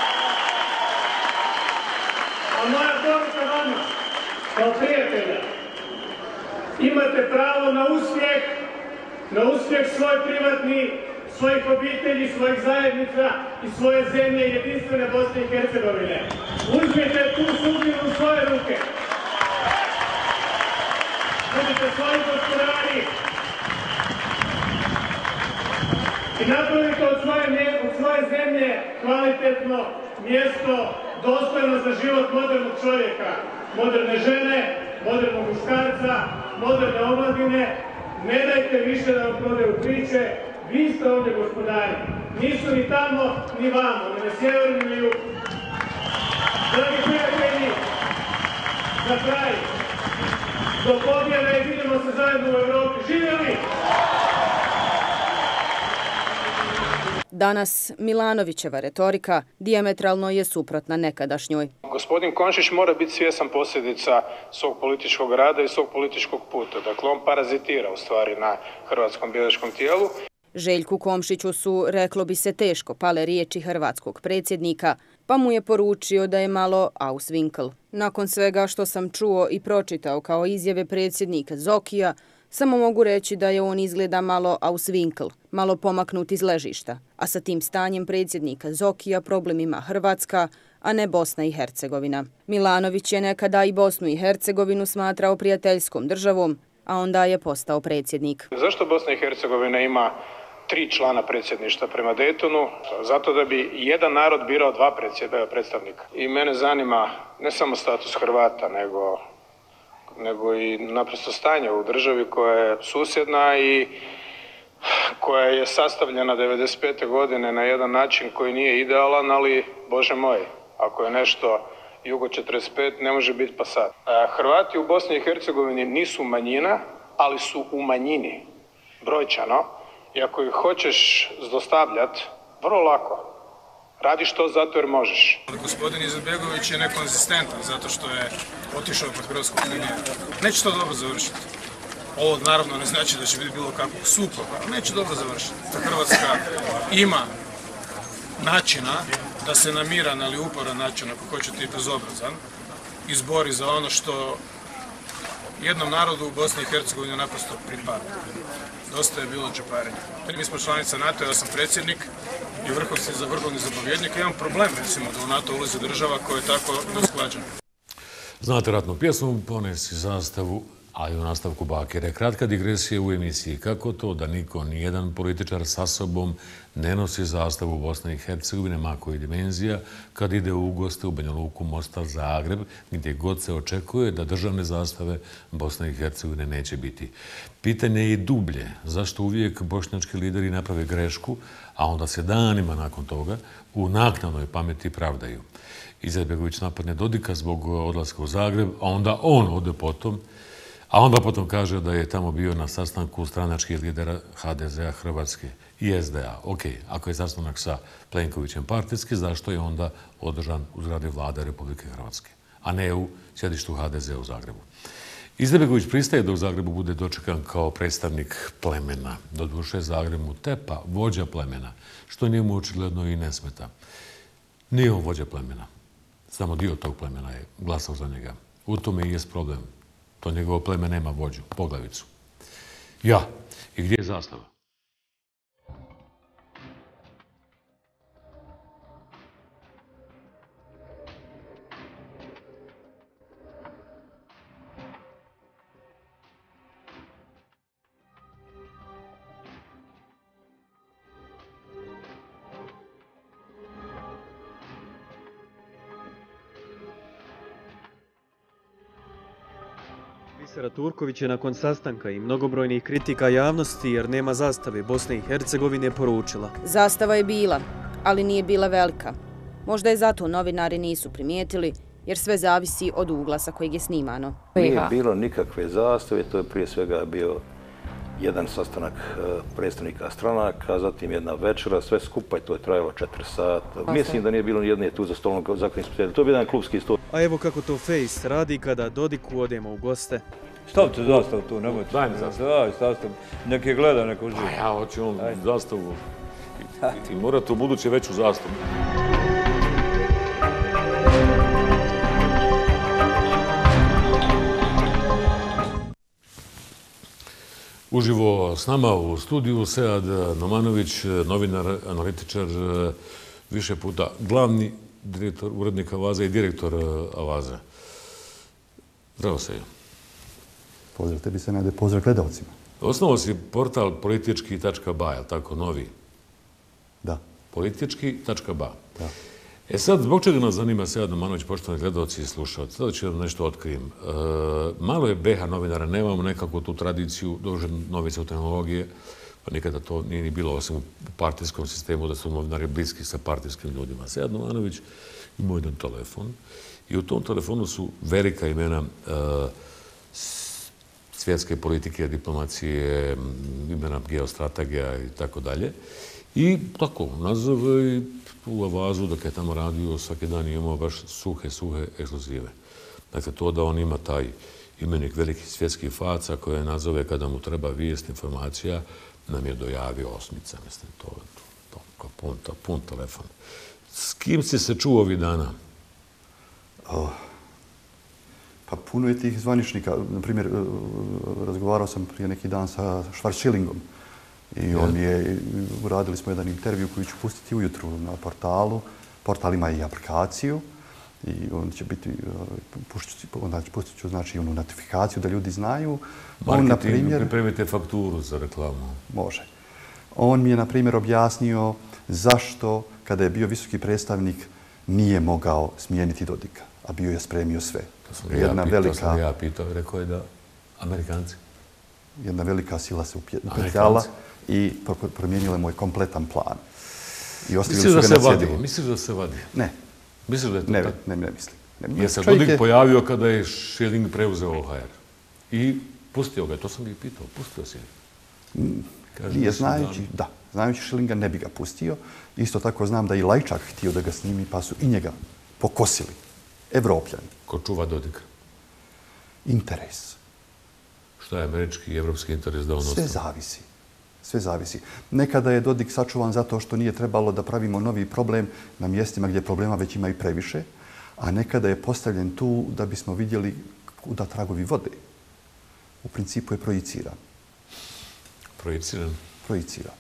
A moja poruka vama, kao prijatelja, imate pravo na uspjeh svoj privatni, svojih obitelji, svojih zajednica i svoje zemlje jedinstvene Bosne i Hercegovine. Uzmite tu sudbinu u svoje ruke. Budite svoji gospodari i napravite od svoje zemlje kvalitetno mjesto dostojno za život modernog čovjeka, moderne žene, modernog muškarca, moderne omladine. Ne dajte više da vam prodaju priče, vi ste ovdje gospodari. Nisu ni tamo, ni vamo, ni na sjeveru, ni na jugu. Dragi prijatelji, za kraj, do pobjede i vidimo se zajedno u Evropi. Živjeli! Danas Milanovićeva retorika dijametralno je suprotna nekadašnjoj. Gospodin Komšić mora biti svjestan posljedica svog političkog rada i svog političkog puta. Dakle, on parazitira u stvari na hrvatskom biračkom tijelu. Željku Komšiću su, reklo bi se, teško pale riječi hrvatskog predsjednika, pa mu je poručio da je malo auswinkl. Nakon svega što sam čuo i pročitao kao izjave predsjednika Zokija, samo mogu reći da je on izgleda malo auswinkl, malo pomaknut iz ležišta, a sa tim stanjem predsjednika Zokija problem ima Hrvatska, a ne Bosna i Hercegovina. Milanović je nekada i Bosnu i Hercegovinu smatrao prijateljskom državom, a onda je postao predsjednik. Zašto Bosna i Hercegovina ima 3 člana predsjedništva prema Daytonu? Zato da bi jedan narod birao 2 predstavnika. I mene zanima ne samo status Hrvata, nego i naprosto stanje u državi koja je susjedna i koja je sastavljena 1995. godine na jedan način koji nije idealan, ali, Bože moj, ako je nešto jugo 45, ne može biti pa sad. Hrvati u Bosni i Hercegovini nisu manjina, ali su u manjini. brojčano i ako ih hoćeš zlostavljati, vrlo lako. Radiš to zato jer možeš. Gospodin Izetbegović je nekonzistentan zato što je otišao pod hrvatskog premijera. Neće to dobro završiti. Ovo naravno ne znači da će biti bilo kakvog sukoba, ali neće dobro završiti. Hrvatska ima načina da se na miran, ali uporan način, ako hoćete i bezobrazan, izbori za ono što jednom narodu u Bosni i Hercegovini naprosto pripada. Dosta je bilo čeparenja. Mi smo članica NATO, ja sam predsjednik i vrhovni zapovjednik. Imam problem, recimo, da u NATO ulazi država koja je tako neusklađena. Znate ratnu pjesmu, ponesi zastavu, a i u nastavku Bakire. Kratka digresija u emisiji. Kako to da niko, nijedan političar sa sobom ne nosi zastavu Bosne i Hercegovine, ma koji dimenzija, kad ide u goste u Banja Luku, Mostar, Zagreb, gdje god se očekuje da državne zastave Bosne i Hercegovine neće biti. Pitanje je dublje. Zašto uvijek bošnjački lideri naprave grešku, a onda se danima nakon toga u naknadnoj pameti pravdaju? Izetbegović napadne Dodika zbog odlaska u Zagreb, a onda on ode potom, a onda potom kaže da je tamo bio na sastanku stranačkih lidera HDZ-a Hrvatske i SDA. Ok, ako je sastanak sa Plenkovićem partijski, zašto je onda održan u zgradi Vlade Republike Hrvatske, a ne u sjedištu HDZ-a u Zagrebu? Izetbegović pristaje da u Zagrebu bude dočekan kao predstavnik plemena. Doduše Zagreb mu tepa vođa plemena, što njemu očigledno i ne smeta. Nije on vođa plemena. Samo dio tog plemena je glasao za njega. U tome i jest problem. To njegovo pleme nema vođu, poglavicu. Ja. I gdje je zastava? Bisera Turković je nakon sastanka i mnogobrojnih kritika javnosti jer nema zastave Bosne i Hercegovine poručila. Zastava je bila, ali nije bila velika. Možda je zato novinari nisu primijetili, jer sve zavisi od ugla sa kojeg je snimano. Nije bilo nikakve zastave, to je prije svega bio jedan sastanak predstavnika stranaka, zatim jedna večera, sve skupa i to je trajalo 4 sata. Mislim da nije bilo nijedne tu za stolom za kojim smo sjedili. To je bio jedan klubski stol. A evo kako to Face radi kada Dodiku odemo u goste. Stavite zastavu tu, nemojte. Daj mi zastavu. Nek je gleda, nek uživa. A ja hoću on zastavu. I morate u buduće veću zastavu. Uživo s nama u studiju Sead Nomanović, novinar, analitičar, više puta glavni direktor urednika Avaza i direktor Avaza. Zdravo se. Pozdrav tebi, Senade, pozdrav gledalcima. Osnovao si portal politički.ba, je tako, novi? Da. Politički.ba. Da. E sad, zbog čega nas zanima Sead Nomanović, poštovani gledalci i slušalci? Sada ću nešto otkrijem. Malo je BH novinara, nemamo nekako tu tradiciju, dođe novice u tehnologije, pa nikada to nije ni bilo, osim u partijskom sistemu, da su novinari bliski sa partijskim ljudima. Sead Nomanović ima jedan telefon i u tom telefonu su velika imena svjetske politike, diplomacije, imena geostrategija i tako dalje. I tako, nazove u Avazu, dok je tamo radio, svaki dan imamo baš suhe ekskluzive. Dakle, to da on ima taj imenik velikih svjetskih faca koje nazove kada mu treba vijest, informacija, nam je dojavio Osmica. Mislim, to pun telefon. S kim si se čuo ovih dana? Pa puno je tih zvaničnika. Naprimjer, razgovarao sam prije neki dan sa Schwarzschillingom. I uradili smo jedan intervju koji ću pustiti ujutru na portalu. Portal ima i aplikaciju i on će biti, pustit ću znači onu notifikaciju da ljudi znaju. Marketing, pripremite fakturu za reklamu. Može. On mi je, na primjer, objasnio zašto, kada je bio visoki predstavnik, nije mogao smijeniti Dodika, a bio je spremio sve. To sam ja pitao, rekao je da Amerikanci. Jedna velika sila se upetljala i promijenila moj kompletan plan. Misliš da se vadi? Misliš da se vadi? Ne. Misliš da je to tako? Ne mislim. Jer se Dodik pojavio kada je Schilling preuzeo OHR. I pustio ga, to sam ih pitao, pustio si. Nije znajući Schillinga ne bi ga pustio. Isto tako znam da i Lajčak htio da ga snimi, pa su i njega pokosili. Evropljani. Ko čuva Dodika? Interes. Šta je američki i evropski interes da on ostane? Sve zavisi. Nekada je Dodik sačuvan zato što nije trebalo da pravimo novi problem na mjestima gdje problema već ima i previše, a nekada je postavljen tu da bismo vidjeli kuda tragovi vode. U principu je projiciran. Projiciran? Projiciran.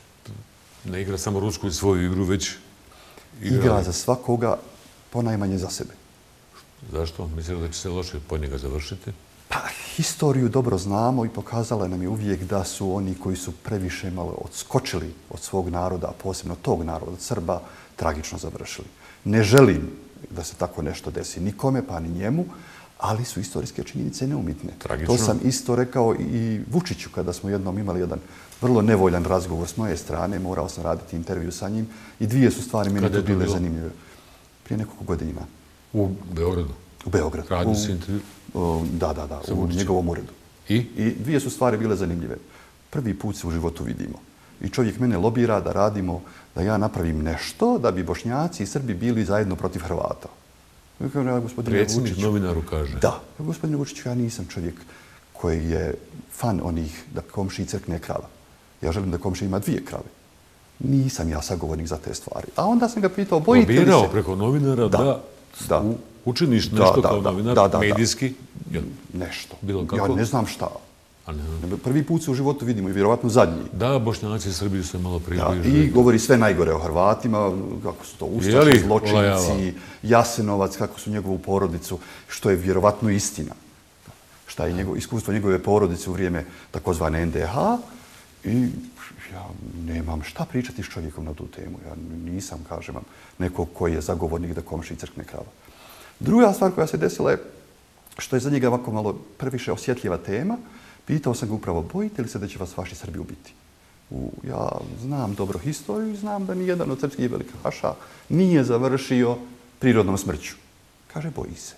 Ne igra samo rusku i svoju igru, već igra za svakoga, ponajmanje za sebe. Zašto? Mislite da će se loše po njega završiti? Pa, historiju dobro znamo i pokazala nam je uvijek da su oni koji su previše malo odskočili od svog naroda, a posebno tog naroda, od Srba, tragično završili. Ne želim da se tako nešto desi nikome, pa ni njemu, ali su istorijske činjenice neumitne. Tragično. To sam isto rekao i Vučiću kada smo jednom imali jedan vrlo nevoljan razgovor s moje strane, morao sam raditi intervju sa njim i dvije su stvari meni tu bile zanimljive. Prije nekoliko godina. U Beogradu? U Beogradu. Radi se intervju? Da, u njegovom uredu. I dvije su stvari bile zanimljive. Prvi put se u životu vidimo. I čovjek mene lobira da radimo, da ja napravim nešto da bi Bošnjaci i Srbi bili zajedno protiv Hrvata. Predsjednik novinaru kaže. Da. Gospodine Vučiću, ja nisam čovjek koji je fan onih da komšiji crkne krava. Ja želim da komšija ima 2 krave. Nisam ja sagovornik za te stvari. A onda sam ga pitao, bojite li se... Lobirao preko novinara da učiniš nešto kao novinar, medijski? Nešto. Bilo kako? Ja ne znam šta. Prvi put se u životu vidimo i vjerovatno zadnji. Da, Bošnjaci i Srbiji se malo približili. I govori sve najgore o Hrvatima, kako su to ustaški zločinci, Jasenovac, kako su njegovu porodicu, što je vjerovatno istina. Šta je iskustvo njegove porodice u vrijeme takozvane NDH. I ja nemam šta pričati s čovjekom na tu temu. Ja nisam, kažem vam, neko koji je zagovornik da komšiji crkne krava. Druga stvar koja se desila je, što je za njega ovako malo previše osjetljiva tema, pitao sam ga upravo, bojite li se da će vas vaši Srbi ubiti? Ja znam dobro historiju i znam da nijedan od srpskih velikaša nije završio prirodnom smrću. Kaže, boji se.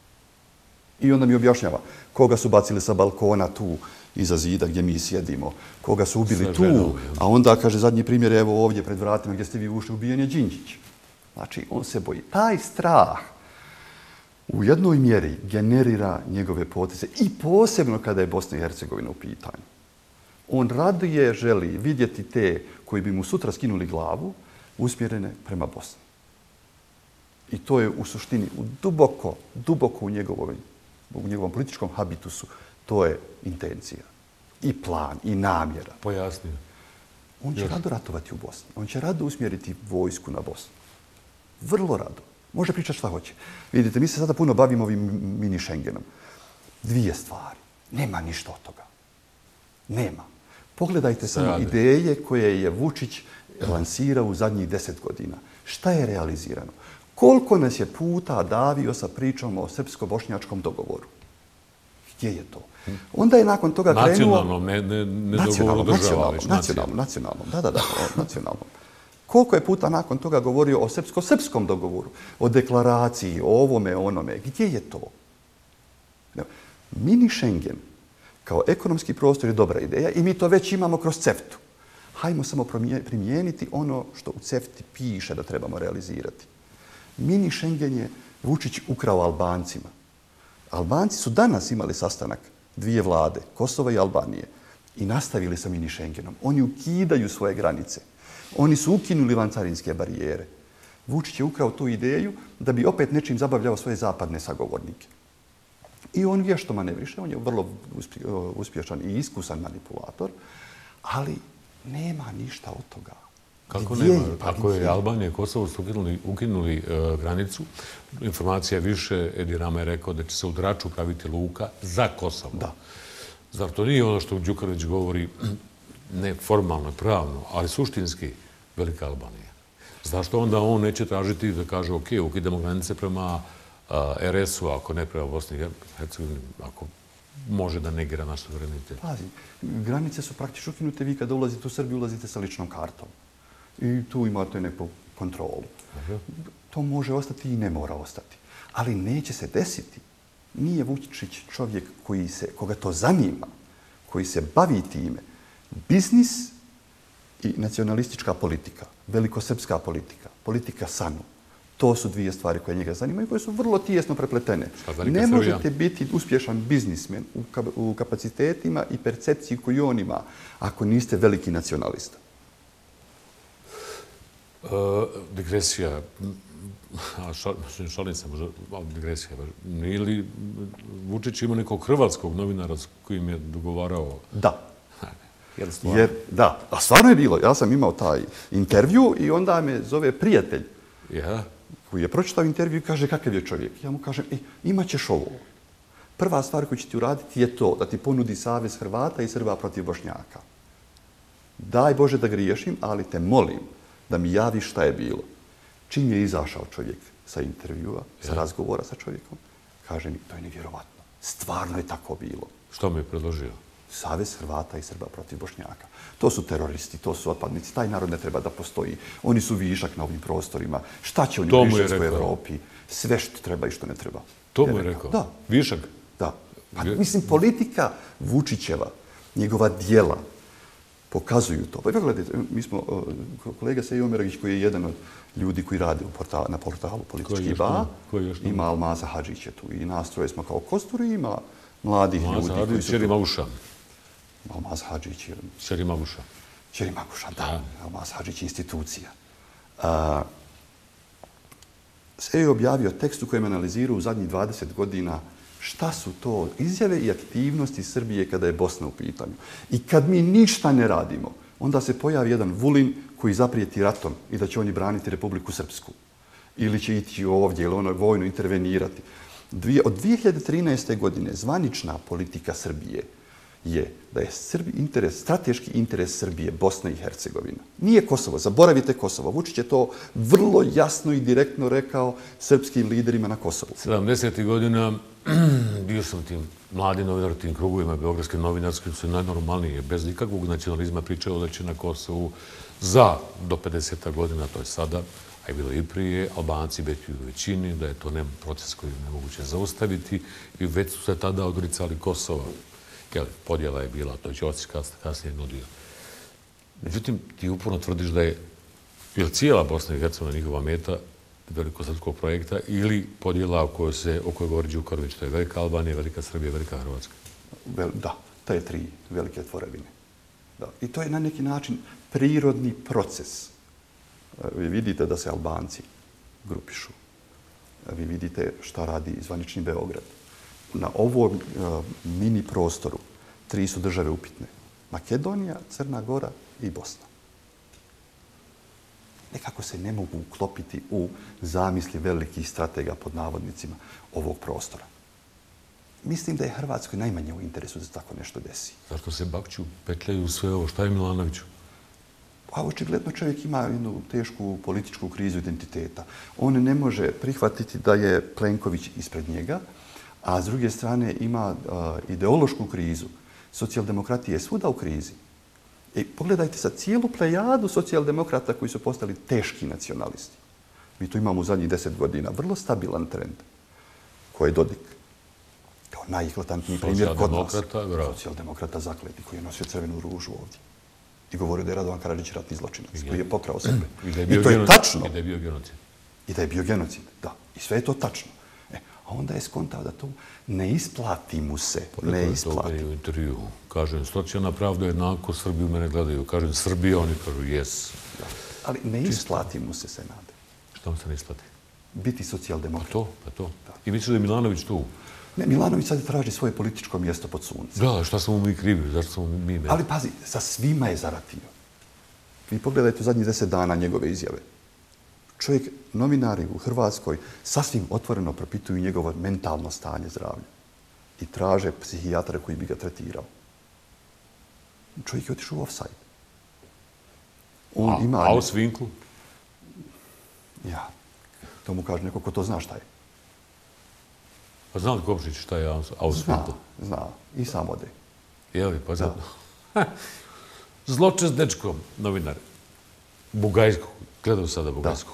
I onda mi objašnjava koga su bacili sa balkona tu iza zida gdje mi sjedimo, koga su ubili tu, a onda, kaže, zadnji primjer je evo ovdje pred vratima gdje ste vi ušli, ubijen je Đinđić. Znači, on se boji. Taj strah u jednoj mjeri generira njegove poteze i posebno kada je Bosna i Hercegovina u pitanju. On radije želi vidjeti te koji bi mu sutra skinuli glavu usmjerene prema Bosni. I to je u suštini duboko u njegovom političkom habitusu. To je intencija i plan i namjera. Pojasnio. On će rado ratovati u Bosni. On će rado usmjeriti vojsku na Bosnu. Vrlo rado. Može pričati šta hoće. Vidite, mi se sada puno bavimo ovim mini Schengenom. 2 stvari. Nema ništa od toga. Nema. Pogledajte samo ideje koje je Vučić lansirao u zadnjih 10 godina. Šta je realizirano? Koliko nas je puta davio sa pričom o srpsko-bošnjačkom dogovoru? Gdje je to? Onda je nakon toga krenuo... Nacionalnom, ne dogovoru država. Nacionalnom. Da, nacionalnom. Koliko je puta nakon toga govorio o srpsko-srpskom dogovoru, o deklaraciji, o ovome, onome. Gdje je to? Mini Schengen kao ekonomski prostor je dobra ideja i mi to već imamo kroz CEFTA. Hajmo samo primijeniti ono što u CEFTA piše da trebamo realizirati. Mini Schengen je Vučić ukrao Albancima. Albanci su danas imali sastanak 2 vlade, Kosova i Albanije, i nastavili sa mini Schengenom. Oni ukidaju svoje granice. Oni su ukinuli vancarinske barijere. Vučić je ukrao tu ideju da bi opet nečim zabavljao svoje zapadne sagovornike. I on vješto manevriše, on je vrlo uspješan i iskusan manipulator, ali nema ništa od toga. Kako nema? Ako je Albanija i Kosovo ukinuli granicu, informacija više, Edi Rama je rekao da će se u Draču praviti luka za Kosovo. Da. Zar to nije ono što Đukanović govori, ne formalno, pravno, ali suštinski Velika Albanija? Zašto onda on neće tražiti da kaže, ok, ukidamo granice prema RS-u, ako ne prema Bosni i Hercegovini, ako može da negira naš suverenitet? Pazi, granice su praktično ukinute. Vi kada ulazite u Srbiju, ulazite sa ličnom kartom. I tu imate neku kontrolu. To može ostati i ne mora ostati. Ali neće se desiti. Nije Vučić čovjek koga to zanima, koji se bavi time, Biznis i nacionalistička politika, velikosrpska politika, politika SANU, to su dvije stvari koje njega zanimaju i koje su vrlo tijesno prepletene. Ne možete biti uspješan biznismen u kapacitetima i percepciji koju on ima ako niste veliki nacionalista. Digresija, šalim se možda, digresija, nije li Vučić imao nekog hrvatskog novinara s kojim je dogovarao? Da. Da, a stvarno je bilo. Ja sam imao taj intervju i onda me zove prijatelj koji je pročitao intervju i kaže kakav je čovjek. Ja mu kažem, imat ćeš ovo. Prva stvar koju će ti uraditi je to da ti ponudi Savez Hrvata i Srba protiv Bošnjaka. Daj Bože da griješim, ali te molim da mi javiš šta je bilo. Čim je izašao čovjek sa intervjua, sa razgovora sa čovjekom, kaže mi, to je nevjerovatno. Stvarno je tako bilo. Što mi je predložio? Savez Hrvata i Srba protiv Bošnjaka. To su teroristi, to su otpadnici, taj narod ne treba da postoji. Oni su višak na ovim prostorima. Šta će oni u višakskoj Evropi? Sve što treba i što ne treba. To mu je rekao? Da. Višak? Da. Pa, mislim, politika Vučićeva, njegova dijela, pokazuju to. Pa gledajte, mi smo, kolega Sejo Omeragić, koji je jedan od ljudi koji radi na portalu Politički ba, ima Almaza Hadžića tu i nastroje smo kao Kostur i ima mladih ljudi koji su... Čeri Maguša. Almaz Hadžić. Čeri Maguša. Čeri Maguša, da. Almaz Hadžić institucija. Sejo je objavio tekst u kojem analizirao u zadnjih 20 godina šta su to izjave i aktivnosti Srbije kada je Bosna u pitanju. I kad mi ništa ne radimo, onda se pojavi jedan Vulin koji zaprijeti ratom i da će oni braniti Republiku Srpsku. Ili će ići ovdje ili ono vojno intervenirati. Od 2013. godine zvanična politika Srbije je da je strateški interes Srbije Bosna i Hercegovina. Nije Kosovo, zaboravite Kosovo. Vučić je to vrlo jasno i direktno rekao srpskim liderima na Kosovu. 70. godina bio sam tim mladi novinar u tim krugovima beogradskim novinarskim su najnormalnije, bez nikakvog nacionalizma pričao da će na Kosovu do 50. godina, to je sada, a je bilo i prije, Albanci već u većini, da je to proces koji je nemoguće zaustaviti i već su se tada odricali Kosova. Podjela je bila, to će Ocić kasnije nudio. Međutim, ti uporno tvrdiš da je cijela Bosna i Hercegovina njihova meta velikosrpskog projekta ili podjela o kojoj govori Đukanović, to je Velika Albanija, Velika Srbija, Velika Hrvatska. Da, te tri velike tvorevine. I to je na neki način prirodni proces. Vi vidite da se Albanci grupišu. Vi vidite šta radi zvanični Beograd. Na ovom mini prostoru 3 su države upitne. Makedonija, Crna Gora i Bosna. Nekako se ne mogu uklopiti u zamisli velikih stratega pod navodnicima ovog prostora. Mislim da je Hrvatskoj najmanje u interesu da se tako nešto desi. Zašto se Bakću petljaju sve ovo? Šta je Milanoviću? Pa očigledno čovjek ima jednu tešku političku krizu identiteta. On ne može prihvatiti da je Plenković ispred njega, a s druge strane ima ideološku krizu. Socijaldemokratija je svuda u krizi. Pogledajte sad cijelu plejadu socijaldemokrata koji su postali teški nacionalisti. Mi tu imamo u zadnjih 10 godina vrlo stabilan trend. Ko je Dodik? Kao najeklatantniji primjer kod nas. Socijaldemokrata zakleti koji je nosio crvenu ružu ovdje. I govorio da je Radovan Karadžić ratni zločinac koji je pokrao Srbe. I to je tačno. I da je bio genocid. I da je bio genocid, da. I sve je to tačno. A onda je skontao da to ne isplati mu se. Ne isplati. U intervju kažem, socijalna pravda je jednako, Srbi u mene gledaju. Kažem, Srbija, oni kažu, jes. Ali ne isplati mu se, Senade. Šta mu se ne isplati? Biti socijaldemokrat. Pa to. I misliš da je Milanović tu? Ne, Milanović sad traži svoje političko mjesto pod suncem. Da, šta smo mi krivi? Zašto smo mi meni? Ali pazi, sa svima je zaratio. Vi pogledajte u zadnjih 10 dana njegove izjave. Čovjek, novinari u Hrvatskoj, sasvim otvoreno propituju njegovo mentalno stanje zdravlja i traže psihijatra koji bi ga tretirao. Čovjek je otišao u offside. A u Svinklu? Ja. To mu kaže neko ko to zna šta je. Pa zna li Komšić šta je Auswinkl? Zna. I sam ode. Jeli, pa zato. Zločest dečko, novinar. Bugajskog. Gledao sada Bugajskog.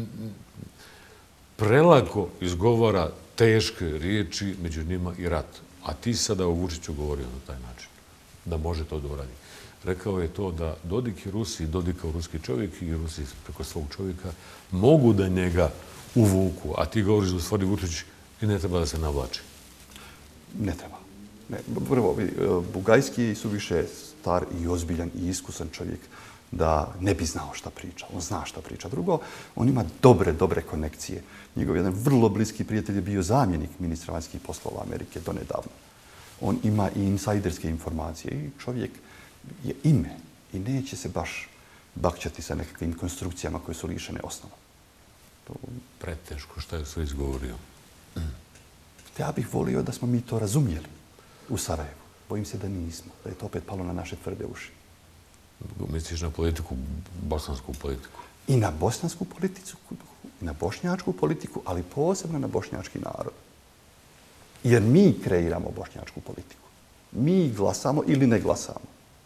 Prelako izgovara teške riječi, među njima i rat. A ti si sada o Vučiću govorio na taj način, da može to da uradi. Rekao je to da Dodik i Rusi, Dodik kao ruski čovjek i Rusi preko svog čovjeka mogu da njega uvuku, a ti govoriš da u stvari Vučić i ne treba da se navlači. Ne treba. Prvo, Bugajski je suviše star i ozbiljan i iskusan čovjek da ne bi znao šta priča. On zna šta priča. Drugo, on ima dobre konekcije. Njegov jedan vrlo bliski prijatelj je bio zamjenik ministra vanjskih poslova Amerike donedavno. On ima i insajderske informacije i čovjek je ime i neće se baš bakćati sa nekakvim konstrukcijama koje su lišene osnova. Preteško šta je sve izgovorio. Ja bih volio da smo mi to razumjeli u Sarajevu. Bojim se da nismo, da je to opet palo na naše tvrde uši. Misliš na politiku, bosansku politiku? I na bosansku politiku, i na bošnjačku politiku, ali posebno na bošnjački narod. Jer mi kreiramo bošnjačku politiku. Mi glasamo ili ne glasamo.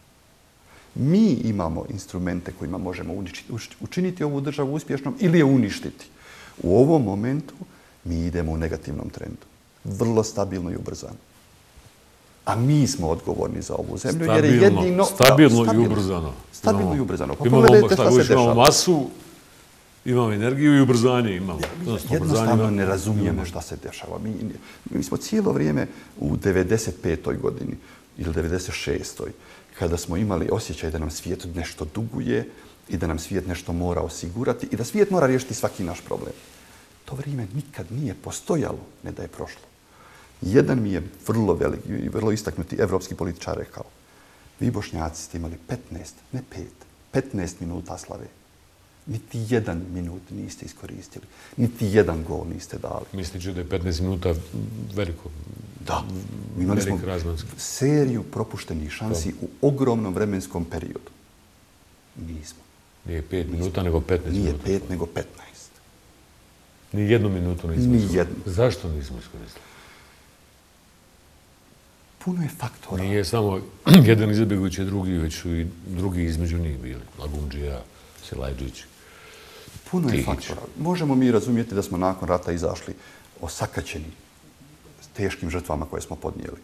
Mi imamo instrumente kojima možemo učiniti ovu državu uspješnom ili je uništiti. U ovom momentu mi idemo u negativnom trendu. Vrlo stabilno i ubrzano. A mi smo odgovorni za ovu zemlju. Stabilno i ubrzano. Stabilno i ubrzano. Imamo masu, imamo energiju i ubrzanje. Jednostavno ne razumijemo šta se dešava. Mi smo cijelo vrijeme u 95. godini ili 96. kada smo imali osjećaj da nam svijet nešto duguje i da nam svijet nešto mora osigurati i da svijet mora riješiti svaki naš problem. To vrijeme nikad nije postojalo, ne da je prošlo. Jedan mi je vrlo veliki i vrlo istaknuti evropski političar rekao: vi Bošnjaci ste imali 15, ne 5, 15 minuta slave. Niti jedan minut niste iskoristili. Niti jedan gol niste dali. Mislite da je 15 minuta veliko? Da. Imali smo seriju propuštenih šansi u ogromnom vremenskom periodu. Nismo. Nije 5 minuta, nego 15 minuta. Nije 5, nego 15. Ni jednu minutu nismo iskoristili. Zašto nismo iskoristili? Puno je faktora. Nije samo jedan izbjegujući drugi, već su i drugi između njih bili. Lagundžija, Selajđić. Puno je faktora. Možemo mi razumjeti da smo nakon rata izašli osakaćeni s teškim žrtvama koje smo podnijeli.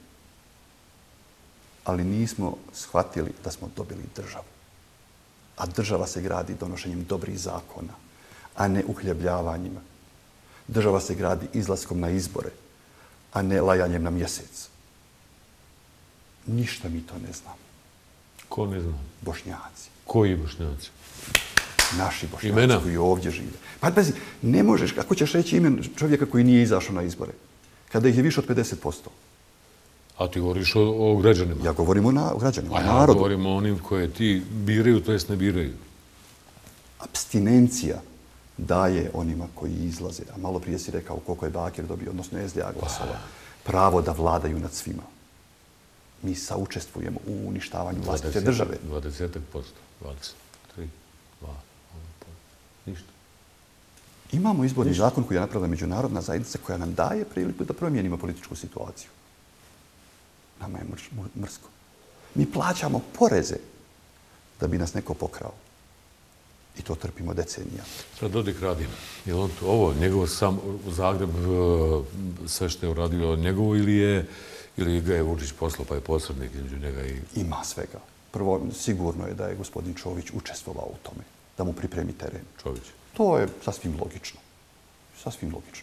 Ali nismo shvatili da smo dobili državu. A država se gradi donošenjem dobrih zakona, a ne uhljebljavanjima. Država se gradi izlaskom na izbore, a ne lajanjem na mjesec. Ništa mi to ne znamo. Ko ne zna? Bošnjaci. Koji Bošnjaci? Naši Bošnjaci koji ovdje žive. Pa pazi, ne možeš, kako ćeš reći ime čovjeka koji nije izašao na izbore, kada ih je više od 50%. A ti govoriš o građanima? Ja govorim o građanima, o narodu. Ja govorim o onim koje ti biraju, to jest ne biraju. Abstinencija daje onima koji izlaze. A malo prije si rekao koliko je Bakir dobio, odnosno SDA glasova, pravo da vladaju nad svima. Mi saučestvujemo u uništavanju vlastite države. 20%, 23, 2, ništa. Imamo izborni zakon koji je napravila međunarodna zajednica koja nam daje priliku da promijenimo političku situaciju. Nama je mrsko. Mi plaćamo poreze da bi nas neko pokrao. I to trpimo decenija. Šta Dodik radi? Je li on to ovo, njegov sam u Zagreb, sve što je uradio njegovo ili ga je Vučić poslao pa je posrednik između njega i... Ima svega. Prvo, sigurno je da je gospodin Čović učestvovao u tome, da mu pripremi teren. Čović? To je sasvim logično. Sasvim logično.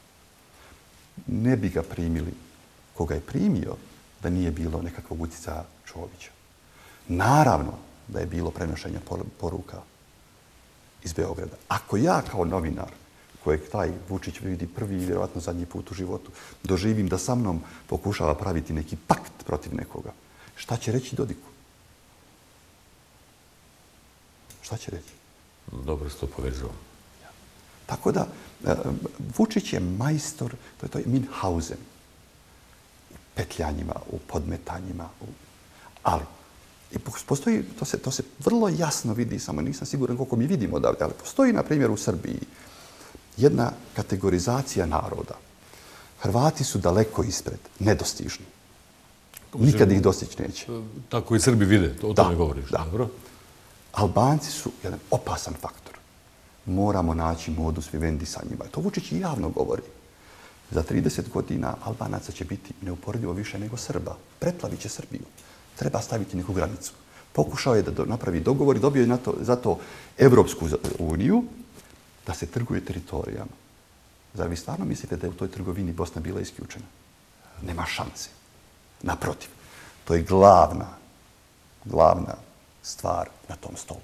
Ne bi ga primili koga je primio da nije bilo nekakvog utjecaja Čovića. Naravno da je bilo prenošenja poruka iz Beograda. Ako ja kao novinar, kojeg taj Vučić vidi prvi i vjerojatno zadnji put u životu, doživim da sa mnom pokušava praviti neki pakt protiv nekoga, šta će reći Dodiku? Šta će reći? Dobro se to povezao. Tako da, Vučić je majstor, to je Minhausen, u petljanjima, u podmetanjima, ali postoji, to se vrlo jasno vidi, samo nisam siguran koliko mi vidimo odavde, ali postoji, na primjer, u Srbiji jedna kategorizacija naroda. Hrvati su daleko ispred, nedostižni. Nikad ih dostići neće. Tako i Srbi vide, o tome govoriš. Dobro. Albanci su jedan opasan faktor. Moramo naći modus vivendi sa njima. To Vučić i javno govori. Za 30 godina Albanaca će biti neuporedivo više nego Srba. Preplavit će Srbiju. Treba staviti neku granicu. Pokušao je da napravi dogovor i dobio je za to Evropsku uniju da se trguje teritorijama. Zar vi stvarno mislite da je u toj trgovini Bosna bila isključena? Nema šanse. Naprotiv, to je glavna stvar na tom stolu.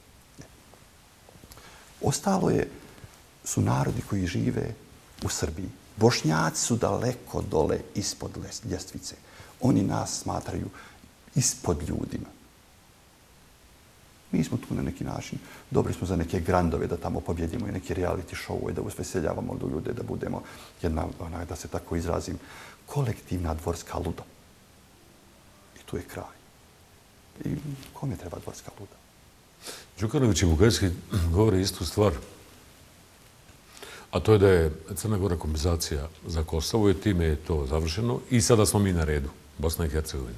Ostalo su narodi koji žive u Srbiji. Bošnjaci su daleko dole ispod ljestvice. Oni nas smatraju ispod ljudima. Mi smo tu na neki način, dobri smo za neke grandove da tamo pobjedimo i neke reality show-ove, da usveseljavamo ljude, da budemo jedna, da se tako izrazim, kolektivna dvorska luda. I tu je kraj. I kome treba dvorska luda? Đukanović i Bukajski govore istu stvar, a to je da je Crna Gora kompenzacija za Kosovo i time je to završeno i sada smo mi na redu, Bosna i Hercegovina.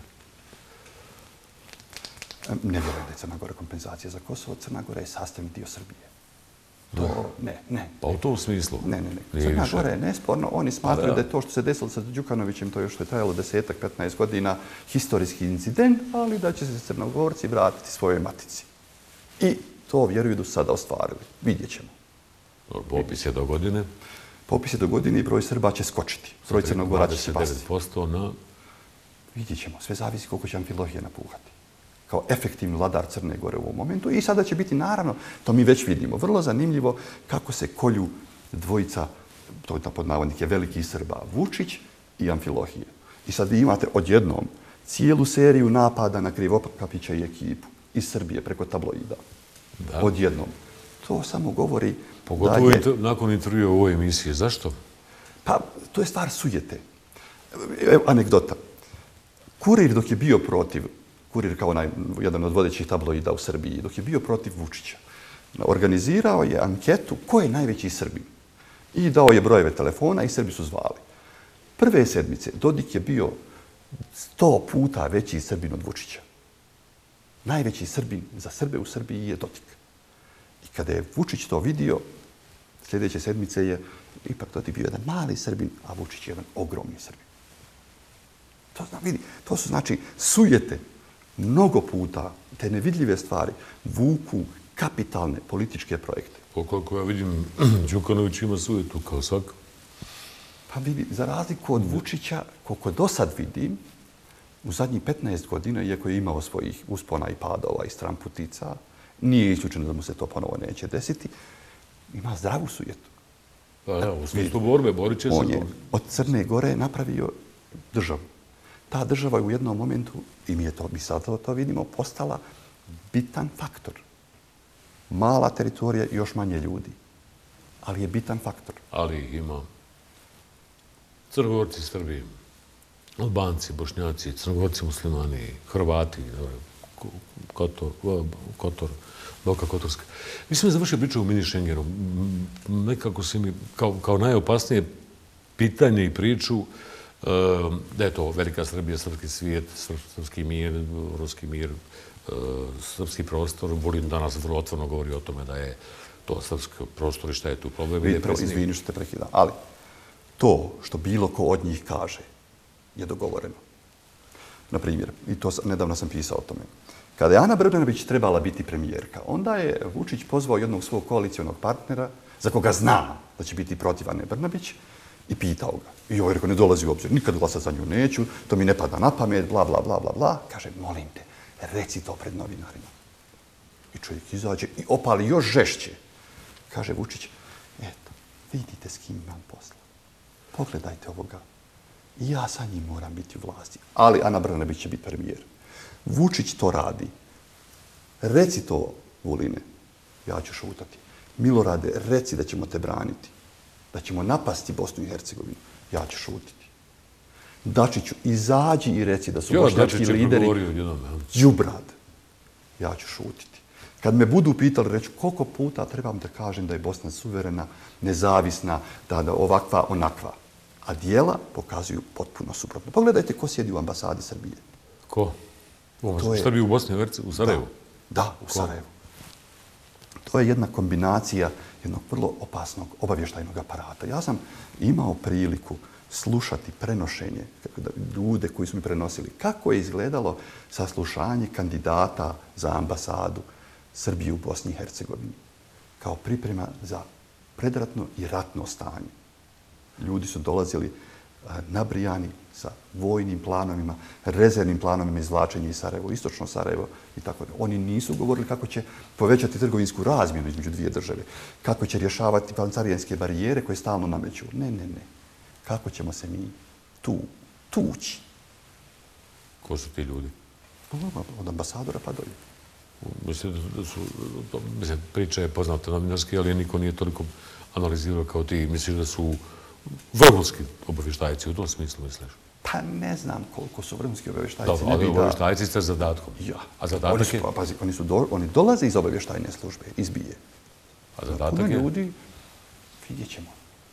Ne vjerujem da je Crna Gora kompenzacija za Kosovo. Crna Gora je sastavni dio Srbije. Ne. Pa u tom smislu? Ne. Crna Gora je nesporno. Oni smatraju da je to što se desilo sa Đukanovićem, to je što je trajalo 10-15 godina, historijski incident, ali da će se Crnogorci vratiti svojoj matici. I to vjeruju da su sada ostvarili. Vidjet ćemo. Popis je do godine? Popis je do godine i broj Srba će skočiti. Broj Crnogora će se pasti. 29% na... Vidjet ćemo. Sve zavisi koliko će Amfilohije napuhati kao efektivni vladar Crne Gore u ovom momentu. I sada će biti, naravno, to mi već vidimo, vrlo zanimljivo kako se kolju dvojica, to je pod navodnike, velikih Srba, Vučić i Amfilohije. I sad vi imate odjednom cijelu seriju napada na Krivokapića i ekipu iz Srbije preko tabloida. Odjednom. To samo govori pogotovo da je... nakon intervjua u ovoj emisiji. Zašto? Pa, to je stvar sujete. Evo, anegdota. Kurir dok je bio protiv, Kurir kao jedan od vodećih tabloida u Srbiji, dok je bio protiv Vučića, organizirao je anketu ko je najveći Srbin. I dao je brojeve telefona i Srbi su zvali. Prve sedmice Dodik je bio 100 puta veći Srbin od Vučića. Najveći Srbin za Srbe u Srbiji je Dodik. I kada je Vučić to vidio, sljedeće sedmice je ipak Dodik bio jedan mali Srbin, a Vučić jedan ogromni Srbin. To su znači sujete. Mnogo puta te nevidljive stvari vuku kapitalne političke projekte. Koliko ja vidim, Đukanović ima sujetu kao svak. Pa vidi, za razliku od Vučića, koliko do sad vidim, u zadnjih 15 godina, iako je imao svojih uspona i padova i stramputica, nije isključeno da mu se to ponovo neće desiti, ima zdravu sujetu. Pa da, u smislu borbe, borit će se. On je od Crne Gore napravio državu. Ta država je u jednom momentu, i mi sad to vidimo, postala bitan faktor. Mala teritorija i još manje ljudi. Ali je bitan faktor. Ali ima Crnogorci, Srbi, Albanci, Bošnjaci, Crnogorci, Muslimani, Hrvati, Kotor, Boka Kotorska. Mislim da završio priču u mini Schengenu. Nekako si mi kao najopasnije pitanje i priču da je to velika Srbija, srpski svijet, srpski mir, ruski mir, srpski prostor. Vulin danas vrlo otvoreno govori o tome da je to srpski prostor i šta je tu problem. Izvini što te prekidam, ali to što bilo ko od njih kaže je dogovoreno. Na primjer, i to nedavno sam pisao o tome, kada je Ana Brnabić trebala biti premijerka, onda je Vučić pozvao jednog svog koalicijonog partnera, za koga zna da će biti protiv Ane Brnabić, i pitao ga. I ovaj rekao, ne dolazi u obzir, nikad glasat za nju neću, to mi ne pada na pamet, bla, bla, bla, bla, bla. Kaže, molim te, reci to pred novinarima. I čovjek izađe i opali još žešće. Kaže Vučić, eto, vidite s kim imam posla. Pogledajte ovoga. I ja sa njim moram biti u vlasti. Ali Ana Brnabić će biti premijer. Vučić to radi. Reci to, Vuline, ja ću šutati. Milorade, reci da ćemo te braniti. Da ćemo napasti Bosnu i Hercegovinu. Ja ću šutiti. Dačiću, izađi i reci da su bošnjački lideri đubrad. Ja ću šutiti. Kad me budu pitali, reći koliko puta trebam da kažem da je Bosna suverena, nezavisna, da ovakva, onakva. A dijela pokazuju potpuno suprotno. Pogledajte ko sjedi u ambasadi Srbije. Ko? Srbiji u Bosni i Hercegovini? U Sarajevu? Da, u Sarajevu. To je jedna kombinacija jednog vrlo opasnog obavještajnog aparata. Ja sam imao priliku slušati prenošenje ljude koji su mi prenosili kako je izgledalo saslušanje kandidata za ambasadu Srbije u Bosni i Hercegovini kao priprema za predratno i ratno stanje. Ljudi su dolazili nabrijani sa vojnim planovima, rezervnim planovima izvlačenja iz Sarajeva, istočno Sarajevo i tako da. Oni nisu govorili kako će povećati trgovinsku razmjenu između dvije države, kako će rješavati carinske barijere koje stalno nameću. Ne. Kako ćemo se mi tući? Ko su ti ljudi? Od ambasadora pa dolje. Mislim, priča je poznata novinarski, ali niko nije toliko analizirao kao ti. Misliš da su vrhunski obavještajci u tom smislu, misliš? Pa ne znam koliko su vrhunski obavještajci. Dobro, ali obavještajci ste zadatkom. Ja. A zadatak je? Pazi, oni dolaze iz obavještajne službe, iz BIA. A zadatak je? Puno ljudi, vidjet ćemo.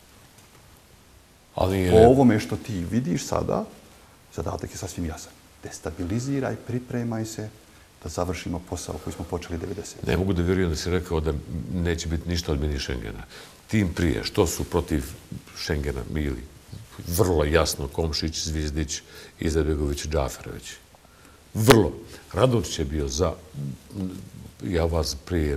Ali po ovome što ti vidiš sada, zadatak je sasvim jasan. Destabiliziraj, pripremaj se da završimo posao koji smo počeli 90. Ne mogu da vjerujem da si rekao da neće biti ništa od mini Schengena. Tim prije, što su protiv Schengena bili vrlo jasno Komšić, Zvizdić, Izetbegović i Džaferović. Vrlo. Radović je bio za... Ja vas prije...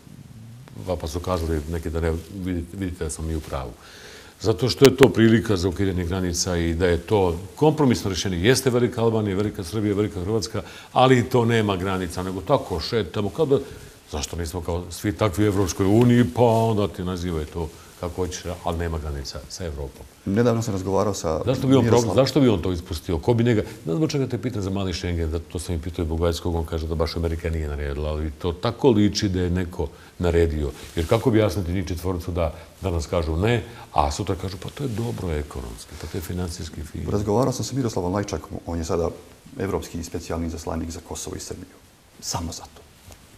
Pa su kazali neki da ne vidite da sam mi u pravu. Zato što je to prilika za ukidanje granica i da je to kompromisno rješenje. Jeste velika Albanija, velika Srbija, velika Hrvatska, ali to nema granica, nego tako šetamo. Zašto nismo kao svi takvi u Evropskoj uniji, pa onda ti nazivaj to kako hoćeš, ali nema granica sa Evropom. Nedavno sam razgovarao sa Miroslavom. Zašto bi on to ispustio? Ko bi njega... Ne znam čega te pitam za mali Schengen, to sam i pitao i Bogajskog, on kaže da baš Amerika nije naredila, ali to tako liči da je neko naredio. Jer kako bi jasniti njih četvorcu da danas kažu ne, a sutra kažu pa to je dobro ekonomski, pa to je financijski fino. Razgovarao sam sa Miroslavom Lajčakom, on je sada evropski specijalni izaslanik za Kosovo i Srbiju. Samo za to.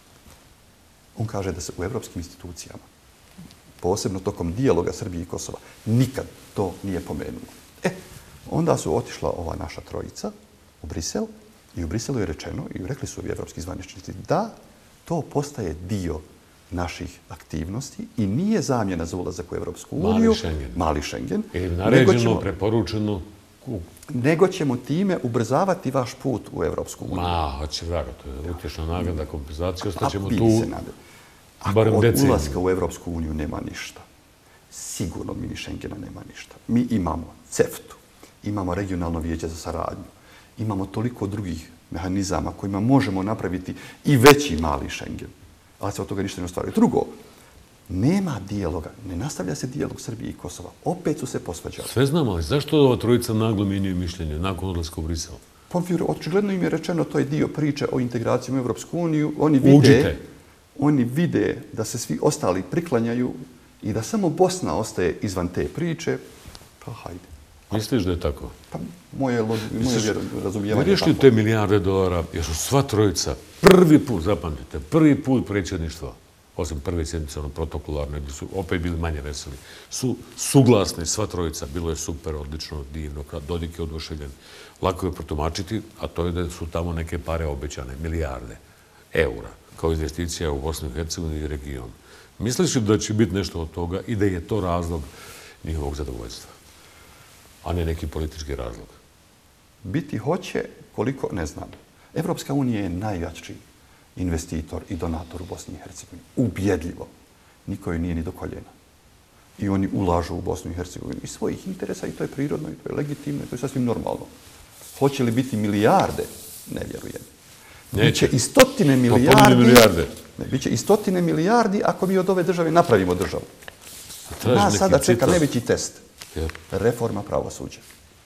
On kaže da se u evropskim institucijama, posebno tokom dijaloga Srbije i Kosova, nikad to nije pomenulo. Onda su otišla ova naša trojica u Brisel i u Briselu je rečeno, i rekli su ovi evropski zvaničnici, da to postaje dio naših aktivnosti i nije zamjena za ulazak u Evropsku uniju. Mali Schengen. Ili naređeno, preporučeno. Nego ćemo time ubrzavati vaš put u Evropsku uniju. Hoće vraga, to je utješna nagrada, kompenzacija, ostaćemo tu Ako od ulaska u Evropsku uniju nema ništa, sigurno od mini Schengena nema ništa. Mi imamo CEFTA, imamo regionalno vijeće za saradnju, imamo toliko drugih mehanizama kojima možemo napraviti i veći mali Schengen, ali se od toga ništa ne ostvaruje. Drugo, nema dijaloga, ne nastavlja se dijalog Srbije i Kosova. Opet su se posvađali. Sve znamo, ali zašto ova trojica naglo mijenjaju mišljenje nakon odlaska u Brisel? Očigledno im je rečeno, to je dio priče o integraciji u Evropsku uniju. Oni vide da se svi ostali priklanjaju i da samo Bosna ostaje izvan te priče, pa hajde. Misliš da je tako? Pa moje razumijevanje je vidiš li te milijarde dolara, jer su sva trojica prvi put, zapamtite, prvi put predsjedništva, osim prve sjednice, protokolarne, gdje su opet bili manje veseli, su suglasni sva trojica, bilo je super, odlično, divno, Dodik je oduševljen. Lako je protumačiti, a to je da su tamo neke pare obećane, milijarde eura, kao investicija u Bosnu i Hercegovini i region. Misliš li da će biti nešto od toga i da je to razlog njihovog zadovoljstva, a ne neki politički razlog? Biti hoće, koliko, ne znam. Evropska unija je najjači investitor i donator u Bosni i Hercegovini. Ubjedljivo. Niko joj nije ni do koljena. I oni ulažu u Bosnu i Hercegovini iz svojih interesa i to je prirodno, i to je legitimno, i to je sasvim normalno. Hoće li biti milijarde? Ne vjerujem. Biće i stotine milijardi. Biće i stotine milijardi ako mi od ove države napravimo državu. Nas sada čeka najveći test. Reforma pravosuđa.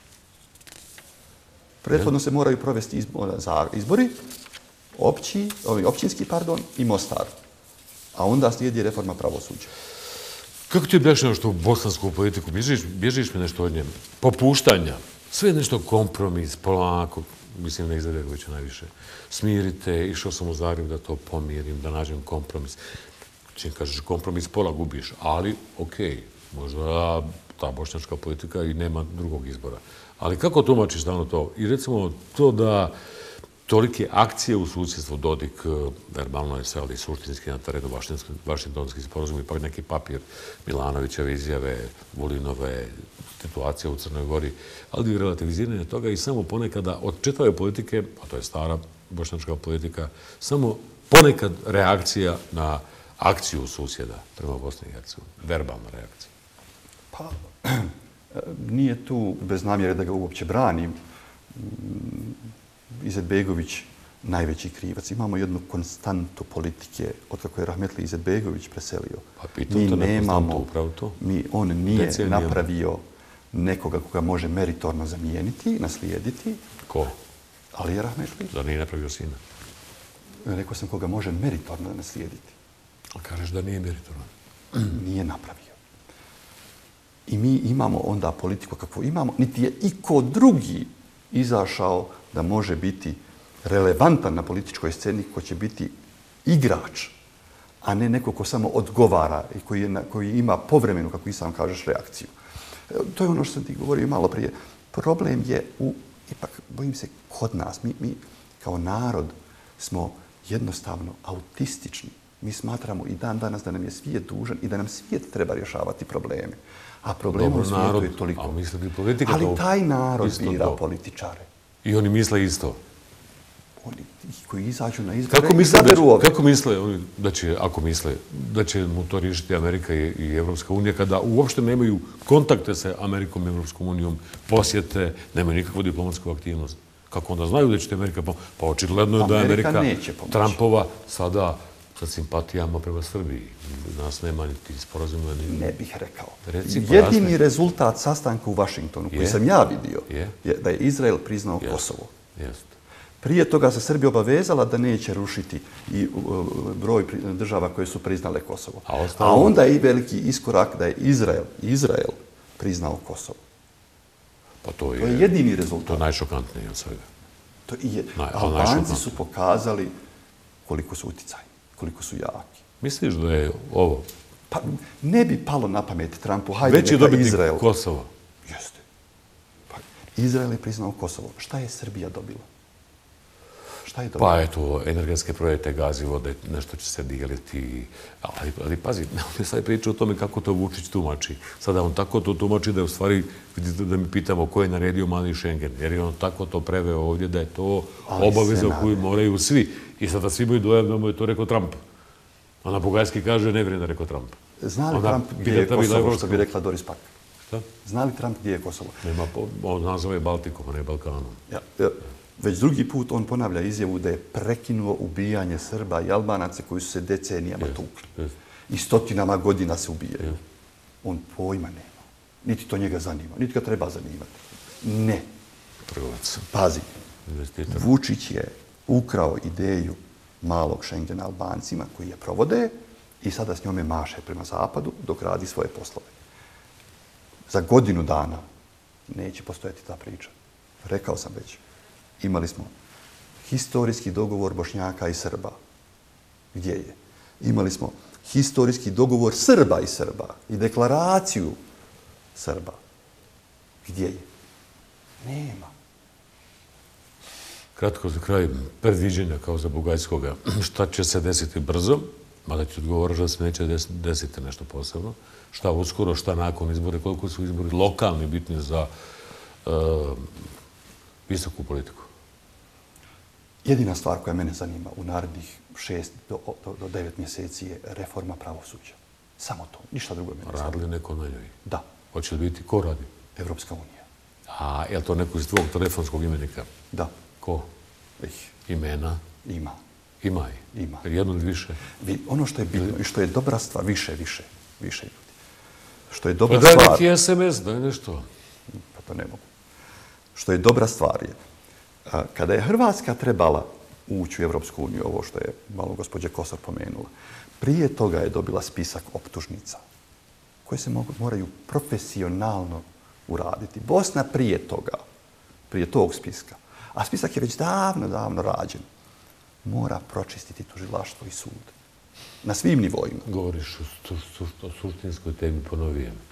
Prethodno se moraju provesti izbori, općinski, i Mostar. A onda slijedi reforma pravosuđa. Kako ti objašnjavaš tu bosansku politiku? Bježiš mi nešto od nje? Popuštanja. Sve je nešto kompromis, polako. Mislim na Izetbegovića najviše. Smirite, išao sam u Zagreb da to pomirim, da nađem kompromis. Čim kažeš kompromis, pola gubiš, ali okej, možda ta bošnjačka politika i nema drugog izbora. Ali kako tumačiš stalno to? I recimo to tolike akcije u susjedstvu, Dodik verbalno je sve, ali suštinski na terenu Vašingtonski sporazum, ipak neki papir Milanovićeve izjave, Vulinove, situacija u Crnoj Gori, ali i relativiziranje toga i samo ponekada od čitave politike, a to je stara bošnjačka politika, samo ponekad reakcija na akciju susjeda prema Bosni i Hercegovini, verbalna reakcija. Pa, nije tu bez namjere da ga uopće branim. Izetbegović najveći krivac. Imamo jednu konstantu politike od kako je rahmetli Izetbegović preselio. Pa pitam to na konstantu upravo to. On nije napravio nekoga koga može meritorno zamijeniti, naslijediti. Ko? Ali rahmetli. Da nije napravio sina. Rekao sam koga može meritorno naslijediti. A kažeš da nije meritorno? Nije napravio. I mi imamo onda politiku kakvu imamo, niti je iko drugi izašao da može biti relevantan na političkoj sceni, ko će biti igrač, a ne neko ko samo odgovara i koji ima povremenu, kako i sam kažeš, reakciju. To je ono što sam ti govorio malo prije. Problem je ipak, bojim se, kod nas. Mi kao narod smo jednostavno autistični. Mi smatramo i dan danas da nam je svijet dužan i da nam svijet treba rješavati probleme. A problema u svijetu je toliko. Ali taj narod bira političare. I oni misle isto. Oni koji izađu na izbore i zaberu ove. Kako misle da će, ako misle, da će mu to riješiti Amerika i Evropska unija, kada uopšte nemaju kontakte sa Amerikom i Evropskom unijom, posjete, nemaju nikakvu diplomatsku aktivnost? Kako onda znaju da će Amerika pomoći? Pa očigledno je da je Amerika Trumpova sada sa simpatijama prema Srbiji. Nas nema niti sporazuma. Ne bih rekao. Jedini rezultat sastanka u Vašingtonu, koji sam ja vidio, je da je Izrael priznao Kosovo. Prije toga se Srbija obavezala da neće rušiti i broj država koje su priznale Kosovo. A onda je i veliki iskorak da je Izrael priznao Kosovo. To je jedini rezultat. To je najšokantnije od svega. Albanci su pokazali koliko su uticajni, koliko su jaki. Misliš da je ovo? Pa ne bi palo na pamet Trumpu. Hajde već je dobitnik Kosova. Jeste. Pa, Izrael je priznao Kosovo. Šta je Srbija dobila? Pa eto, energetske projekte, gazivode, nešto će se dijeliti. Ali pazi, on sad priča o tome kako to Vučić tumači. Sada on tako to tumači da je u stvari, vidite da mi pitamo ko je naredio mali Schengen, jer je on tako to preveo ovdje da je to obaveza koju moraju svi. I sada svi imaju dojam da mu je to rekao Trump. A na bogajski kaže ne vrijeme da rekao Trump. Zna li Trump gdje je Kosovo, što bi rekla Doris Pack? Šta? Zna li Trump gdje je Kosovo? On nazove Baltikom, a ne Balkanom. Već drugi put on ponavlja izjavu da je prekinuo ubijanje Srba i Albanaca koji su se decenijama tukli. I stotinama godina se ubijaju. On pojma nema. Niti to njega zanima, niti ga treba zanimati. Ne. Pazi, Vučić je ukrao ideju malog Schengena Albancima koji je provode i sada s njome maše prema zapadu dok radi svoje poslove. Za godinu dana neće postojati ta priča. Rekao sam već. Imali smo historijski dogovor Bošnjaka i Srba. Gdje je? Imali smo historijski dogovor Srba i Srba i deklaraciju Srba. Gdje je? Nema. Kratko za kraj, predviđenja kao za Bugajskoga. Šta će se desiti brzo? Mada ti odgovaraš da se neće desiti nešto posebno. Šta uskoro, šta nakon izbore, koliko su izbori lokalni bitni za visoku politiku? Jedina stvar koja mene zanima u narednih 6 do 9 mjeseci je reforma pravosuđa. Samo to, ništa drugo mene zanima. Radi li neko na njoj? Da. Hoće li biti? Ko radi? Evropska unija. A je li to neko iz tvojeg telefonskog imenika? Da. Ko? Imena? Ima. Ima i? Ima. Jedno ili više? Ono što je bitno i što je dobra stvar, više ljudi. Što je dobra stvar... Pa daj neki SMS, daj nešto. Pa to ne mogu. Što je dobra stvar je, kada je Hrvatska trebala ući u Evropsku uniju, ovo što je malo gospođa Kosor pomenula, prije toga je dobila spisak optužnica koje se moraju profesionalno uraditi. Bosna prije tog spiska, a spisak je već davno rađen, mora pročistiti tužilaštvo i sud. Na svim nivoima. Govoriš o suštinskoj temi, ponovijem.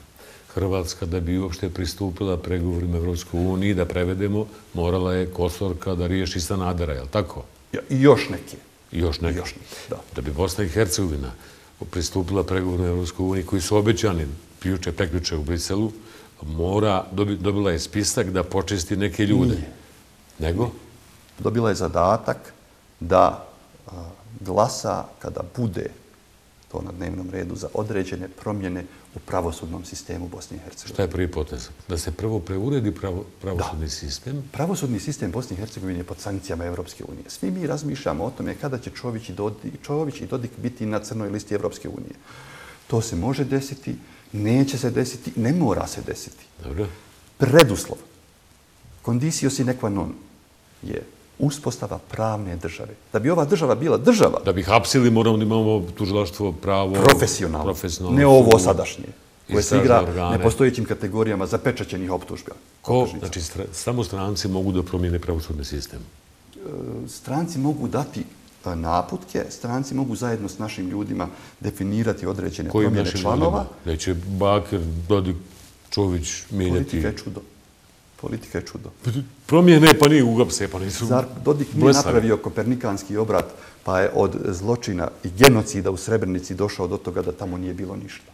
Hrvatska da bi uopšte pristupila pregovorima Evropskoj uniji, da prevedemo, morala je Kosovka da riješi Sanadera, je li tako? I još neke. I još neke. Da bi Bosna i Hercegovina pristupila pregovorima Evropskoj uniji, koji su obećani juče, prekjuče u Briselu, dobila je spisak da počisti neke ljude. Nego? Dobila je zadatak da glasa kada bude to na dnevnom redu za određene promjene u pravosudnom sistemu Bosne i Hercegovine. Šta je prvi potez? Da se prvo preuredi pravosudni sistem? Pravosudni sistem Bosne i Hercegovine je pod sankcijama Evropske unije. Svi mi razmišljamo o tome kada će Čović i Dodik biti na crnoj listi Evropske unije. To se može desiti, neće se desiti, ne mora se desiti. Dobro. Preduslov, condicio sine qua non, je uspostava pravne države. Da bi ova država bila država... Da bi hapsili, moramo da imamo tužilaštvo pravo... Profesionalno. Ne ovo sadašnje. Koje se igra nepostojećim kategorijama zapečaćenih optužba. Znači, samo stranci mogu da promijene pravosudni sistem? Stranci mogu dati naputke, stranci mogu zajedno s našim ljudima definirati određene promjene članova. Neće Bakir, Dodik, Čović mijenjati... Politika je čudo. Politika je čudo. Promijene pa nije ugapse, pa nisu... Zar Dodik nije napravio kopernikanski obrat, pa je od zločina i genocida u Srebrenici došao do toga da tamo nije bilo ništa?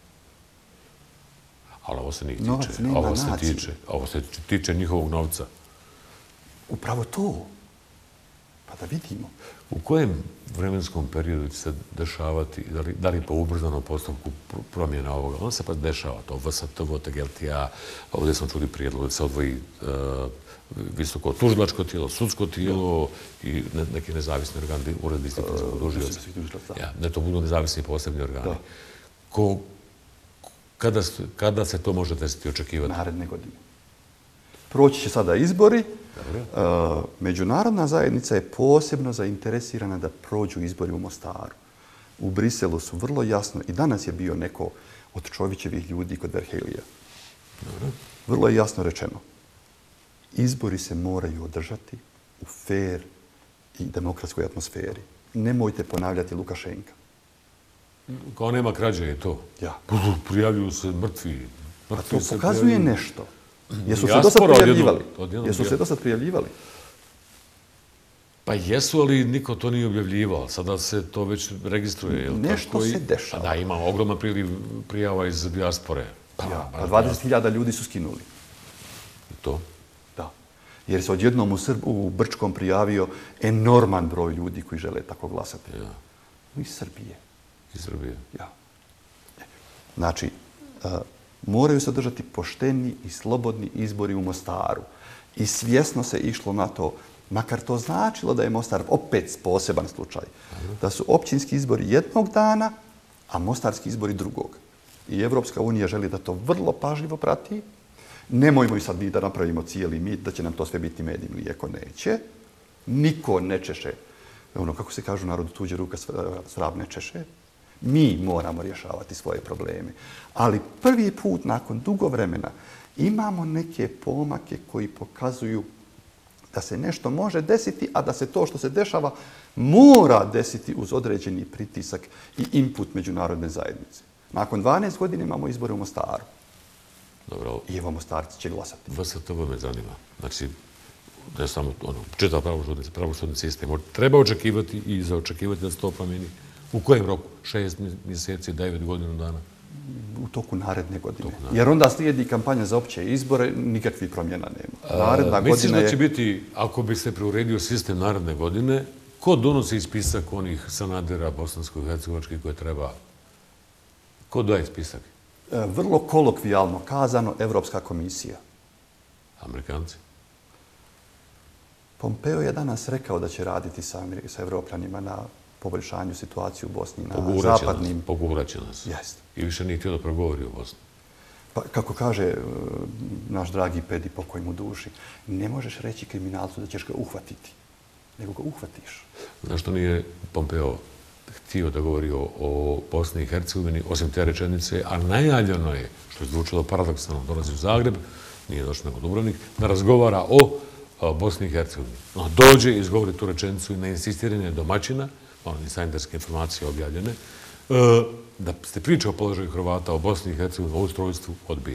Ali ovo se njih tiče. Ovo se tiče njihovog novca. Upravo to. Pa da vidimo. U kojem vremenskom periodu će se dešavati, da li po ubrzanom postupku promjena ovoga? On se pa dešava to, VSTV, TGLTA, ovdje smo čuli prijedlog da se odvoji visoko tužilačko tijelo, sudsko tijelo i neki nezavisni organi, ured disciplinskog tužioca. Ne, to budu nezavisni posebni organi. Kada se to može desiti očekivati? Naredne godine. Proći će sada izbori. Međunarodna zajednica je posebno zainteresirana da prođu izbori u Mostaru. U Briselu su vrlo jasno, i danas je bio neko od Čovićevih ljudi kod Verhelija. Vrlo je jasno rečeno. Izbori se moraju održati u fair i demokratskoj atmosferi. Nemojte ponavljati Lukašenka. Kao nema krađe je to. Prijavljuju se mrtvi. To pokazuje nešto. Jesu se do sad prijavljivali? Jesu se do sad prijavljivali? Pa jesu, ali niko to nije objavljivao. Sada se to već registruje. Nešto se dešava. Da, ima ogroman prijava iz dijaspore. Pa 20.000 ljudi su skinuli. I to? Da. Jer se odjednom u Brčkom prijavio enorman broj ljudi koji žele tako glasati. Iz Srbije. Iz Srbije. Ja. Znači, moraju se održati pošteni i slobodni izbori u Mostaru. I svjesno se išlo na to, makar to značilo da je Mostar opet poseban slučaj, da su općinski izbori jednog dana, a mostarski izbori drugog. I Evropska unija želi da to vrlo pažljivo prati. Nemojmo i sad mi da napravimo cijeli mit, da će nam to sve biti med i mlijeko. Neće. Niko ne češe. Ono, kako se kažu narodu, tuđe ruka svrab ne češe. Mi moramo rješavati svoje probleme. Ali prvi put nakon dugo vremena imamo neke pomake koji pokazuju da se nešto može desiti, a da se to što se dešava mora desiti uz određeni pritisak i input međunarodne zajednice. Nakon 12 godina imamo izbore u Mostaru. Dobro. I evo Mostarci će glasati. VSTV me zanima. Znači, ne samo čitav pravosudni sistem. Treba očekivati i zaočekivati da se to promijeni. U kojem roku? 6 mjeseci, 9 godina dana? U toku naredne godine. Jer onda slijedi kampanja za opće izbore, nikakvih promjena nema. Misliš da će biti, ako bi se preuredio sistem naredne godine, ko donosi spisak onih Sanadera bosansko-hercegovačkih koje treba? Ko daje spisak? Vrlo kolokvijalno kazano, Evropska komisija. Amerikanci? Pompeo je danas rekao da će raditi sa Evropljanima na poboljšanju situacije u Bosni na zapadnim... Pogurat će nas. Jeste. I više nije htio da progovori o Bosni. Pa, kako kaže naš dragi Pedi, pokoj mu duši, ne možeš reći kriminalcu da ćeš ga uhvatiti, nego ga uhvatiš. Zašto nije Pompeo htio da govori o Bosni i Hercegovini, osim te rečenice, a najavljeno je, što je zvučalo paradoksalno, dolazi u Zagreb, nije došao nego Dubrovnik, da razgovara o Bosni i Hercegovini. Dođe, izgovori tu rečenicu i na insistiranje domaćina, insajderske informacije objavljene, da ste pričao o položaju Hrvata o Bosni i Hercegovini, o ustrojstvu, odbije?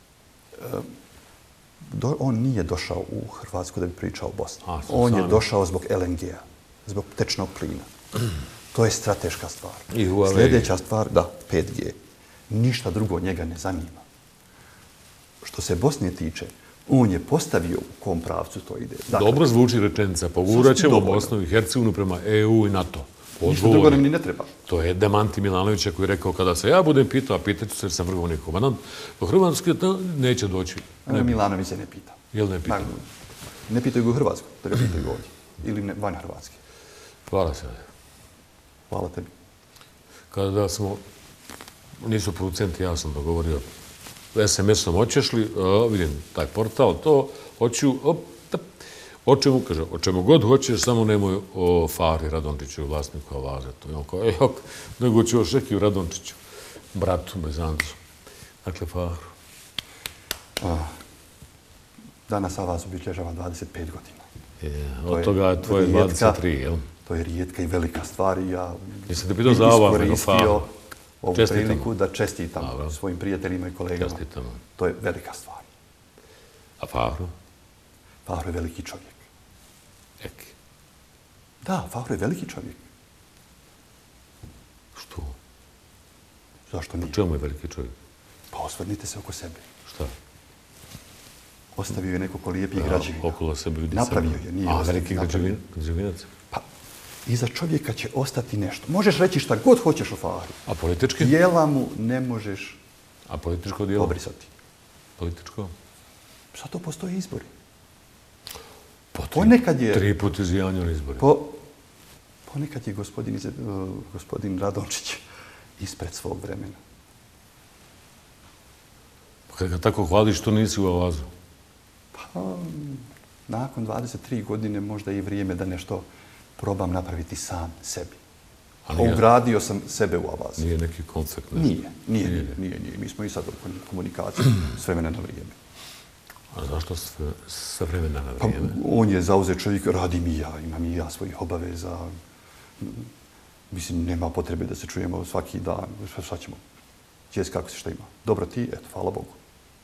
On nije došao u Hrvatsku da bi pričao o Bosni. On je došao zbog LNG-a, zbog tečnog plina. To je strateška stvar. Sljedeća stvar, da, 5G. Ništa drugo njega ne zanima. Što se Bosne tiče, on je postavio u kom pravcu to ide. Dakle, dobro zvuči rečenica. Pogurat ćemo Bosnu i Hercegovinu prema EU i NATO. Ništa drugo nam ni ne treba. To je demanti Milanovića koji je rekao kada se ja budem pitao, a pitat ću se jer sam vrhovni komandant, do Hrvatske neće doći. Milanović se ne pita. Jel ne pita? Ne pitaju ga u Hrvatsku, da ga pitaju ovdje. Ili van Hrvatske. Hvala se. Hvala tebi. Kada smo, nisu producenti, ja sam dogovorio, SMS-om hoćeš li, vidim taj portal, to, hoću, o čemu god hoćeš, samo nemoj o Fahri Radončiću, vlasniku Avaze. To je on kao, nego ću o Šekiju Radončiću, bratu Bezancu. Dakle, Fahru. Danas Avaz obilježava 25 godina. Od toga je tvoje 23, jel? To je rijetka i velika stvar i ja nisam te pitao za Avaz, nego Fahru. Ovu priliku da čestitam svojim prijateljima i kolegama. Čestitam. To je velika stvar. A Fahru? Fahru je veliki čovjek. Eki. Da, Fahru je veliki čovjek. Što? Zašto nije? U čemu je veliki čovjek? Pa osvrnite se oko sebe. Šta? Ostavio je nekoliko lijepih građevina. Okolo sebe vidi napravio je, nije ostavio. A veliki građevinac? Pa, iza čovjeka će ostati nešto. Možeš reći šta god hoćeš o Fahru. A politički? Dijela mu ne možeš obrisati. Političko? Zato postoje izbori. Ponekad je... 3 puta izjavljeni izbori. Ponekad je gospodin Radončić ispred svog vremena. Pa kad ga tako hvališ, što nisi u Avazu? Pa, nakon 23 godine možda je i vrijeme da nešto probam napraviti sam sebi. Ugradio sam sebe u Avaz. Nije neki koncept? Nije. Mi smo i sad u komunikaciji s vremena na vrijeme. A zašto sa vremena na vrijeme? Pa, on je zauzet čovjek, radim i ja, imam i ja svojih obaveza. Mislim, nema potrebe da se čujemo svaki dan. Šta ćemo? Jes kako se šta ima. Dobro ti, eto, hvala Bogu.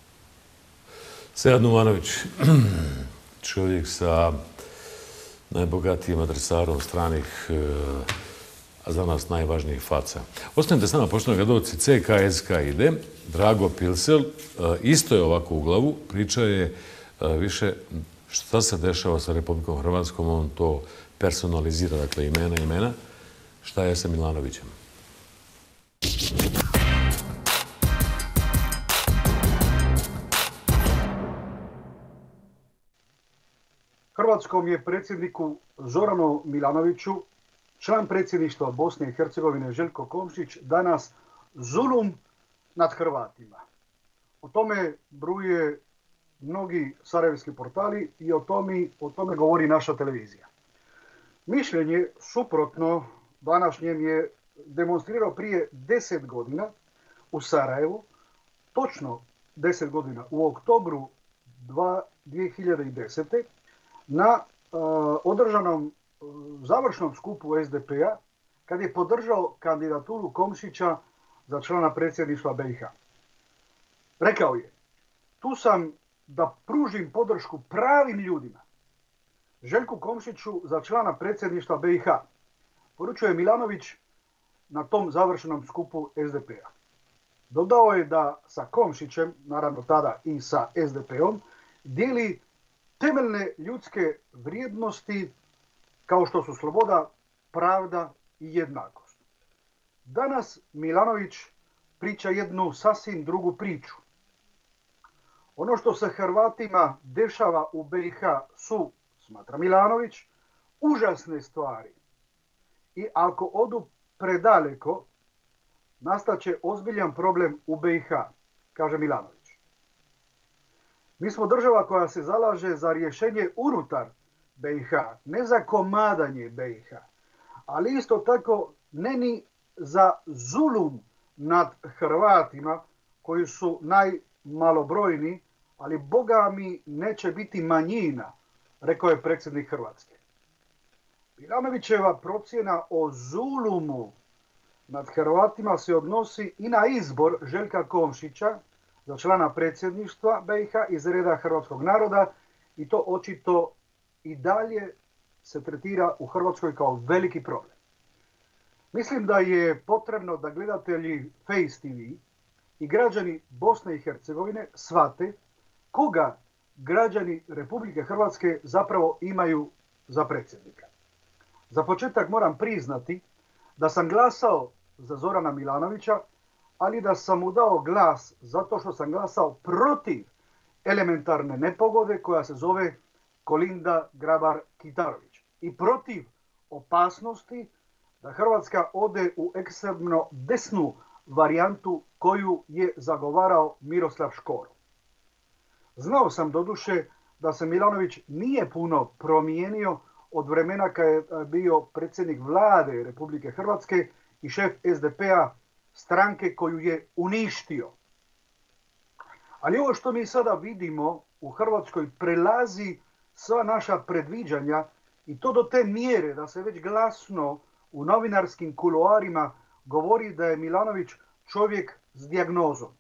Sead Numanović, čovjek sa najbogatijim adresarom stranih, a za nas najvažnijih faca. Ostanite s nama, poštovani gledalci, CKSK ide, Drago Pilsel, isto je ovako u glavu, priča je više šta se dešava sa Republikom Hrvatskom, on to personalizira, dakle imena, šta je sa Milanovićem. Hrvatskom je predsjedniku Zoranu Milanoviću, član predsjedništva Bosne i Hercegovine Željko Komšić, danas zulum nad Hrvatima. O tome bruje mnogi sarajevski portali i o tome govori naša televizija. Mišljenje suprotno današnjem je demonstrirao prije 10 godina u Sarajevu, točno 10 godina u oktobru 2010. na održanom završnom skupu SDP-a kad je podržao kandidaturu Komšića za člana predsjedništva BiH. Rekao je, tu sam da pružim podršku pravim ljudima. Željku Komšiću za člana predsjedništva BiH poručuje Milanović na tom završenom skupu SDP-a. Dodao je da sa Komšićem, naravno tada i sa SDP-om, dijeli temeljne ljudske vrijednosti kao što su sloboda, pravda i jednakost. Danas Milanović priča jednu sasvim drugu priču. Ono što se Hrvatima dešava u BiH su, smatra Milanović, užasne stvari. I ako odu predaleko, nastaće ozbiljan problem u BiH, kaže Milanović. Mi smo država koja se zalaže za rješenje unutar BiH, ne za komadanje BiH, ali isto tako ne ni za zulum nad Hrvatima koji su najmalobrojniji, ali Boga mi neće biti manjina, rekao je predsjednik Hrvatske. Milanovićeva procjena o zulumu nad Hrvatima se odnosi i na izbor Željka Komšića za člana predsjedništva BiH iz reda hrvatskog naroda i to očito i dalje se tretira u Hrvatskoj kao veliki problem. Mislim da je potrebno da gledatelji Face TV i građani Bosne i Hercegovine shvate koga građani Republike Hrvatske zapravo imaju za predsjednika. Za početak moram priznati da sam glasao za Zorana Milanovića, ali da sam mu dao glas zato što sam glasao protiv elementarne nepogode koja se zove Kolinda Grabar-Kitarović i protiv opasnosti da Hrvatska ode u ekstremno desnu varijantu koju je zagovarao Miroslav Škoro. Znao sam doduše da se Milanović nije puno promijenio od vremena kada je bio predsjednik vlade Republike Hrvatske i šef SDP-a, stranke koju je uništio. Ali ovo što mi sada vidimo u Hrvatskoj prelazi sva naša predviđanja i to do te mjere da se već glasno u novinarskim kuloarima govori da je Milanović čovjek s dijagnozom.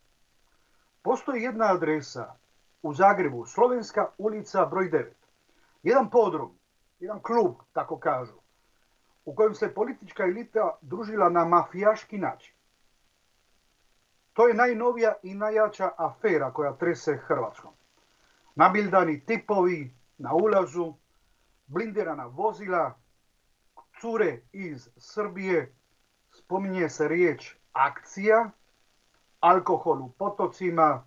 Postoji jedna adresa u Zagrebu, Slovenska ulica broj 9. Jedan podrum, jedan klub, tako kažu, u kojem se politička elita družila na mafijaški način. To je najnovija i najjača afera koja trese Hrvatskom. Nabildani tipovi na ulazu, blindirana vozila, cure iz Srbije, spominje se riječ akcija, alkohol u potocima,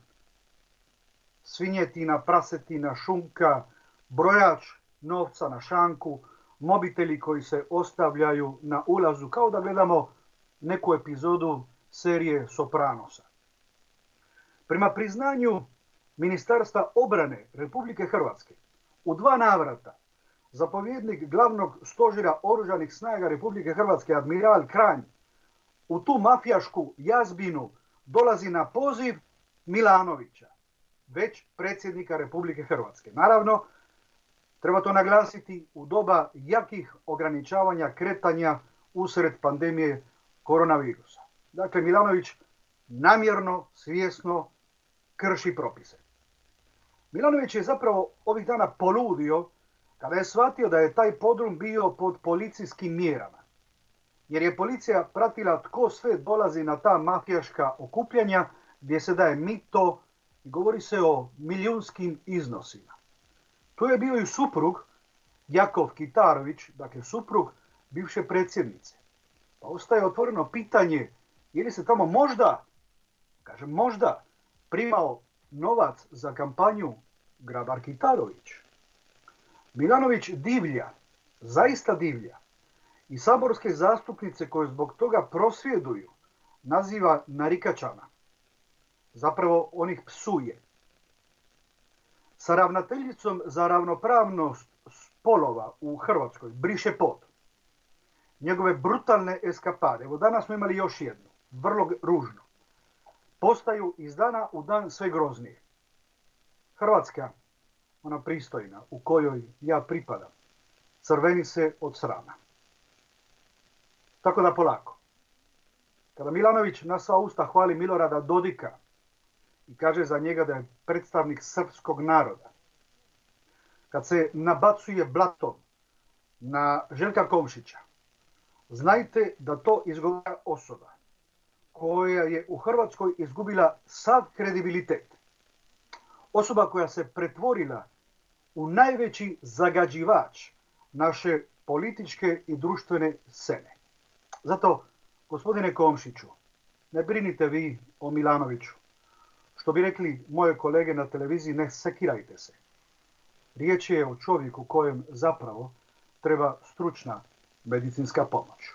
svinjetina, prasetina, šunka, brojač novca na šanku, mobiteli koji se ostavljaju na ulazu, kao da gledamo neku epizodu serije Sopranosa. Prema priznanju Ministarstva obrane Republike Hrvatske, u 2 navrata zapovjednik glavnog stožera oružanih snaga Republike Hrvatske, admiral Kranj, u tu mafijašku jazbinu dolazi na poziv Milanovića, već predsjednika Republike Hrvatske. Naravno, treba to naglasiti u doba jakih ograničavanja kretanja usred pandemije koronavirusa. Dakle, Milanović namjerno, svjesno krši propise. Milanović je zapravo ovih dana poludio kada je shvatio da je taj podrum bio pod policijskim mjerama. Jer je policija pratila tko sve dolazi na ta mafijaška okupljanja gdje se daje mito i govori se o milijunskim iznosima. Tu je bio i suprug Jakov Kitarović, dakle suprug bivše predsjednice. Pa ostaje otvoreno pitanje je li se tamo možda, primao novac za kampanju Grabar-Kitarović. Milanović divlja, zaista divlja. I saborske zastupnice koje zbog toga prosvjeduju naziva narikačama. Zapravo onih psuje. Sa ravnateljicom za ravnopravnost spolova u Hrvatskoj briše pod. Njegove brutalne eskapade, evo danas smo imali još jednu, vrlo ružno, postaju iz dana u dan sve groznije. Hrvatska, ona pristojna u kojoj ja pripadam, crveni se od srama. Tako da polako. Kada Milanović na sva usta hvali Milorada Dodika i kaže za njega da je predstavnik srpskog naroda, kad se nabacuje blatom na Željka Komšića, znajte da to izgovara osoba koja je u Hrvatskoj izgubila sav kredibilitet. Osoba koja se pretvorila u najveći zagađivač naše političke i društvene scene. Zato, gospodine Komšiću, ne brinite vi o Milanoviću. Što bi rekli moje kolege na televiziji, ne sekirajte se. Riječ je o čovjeku kojem zapravo treba stručna medicinska pomoć.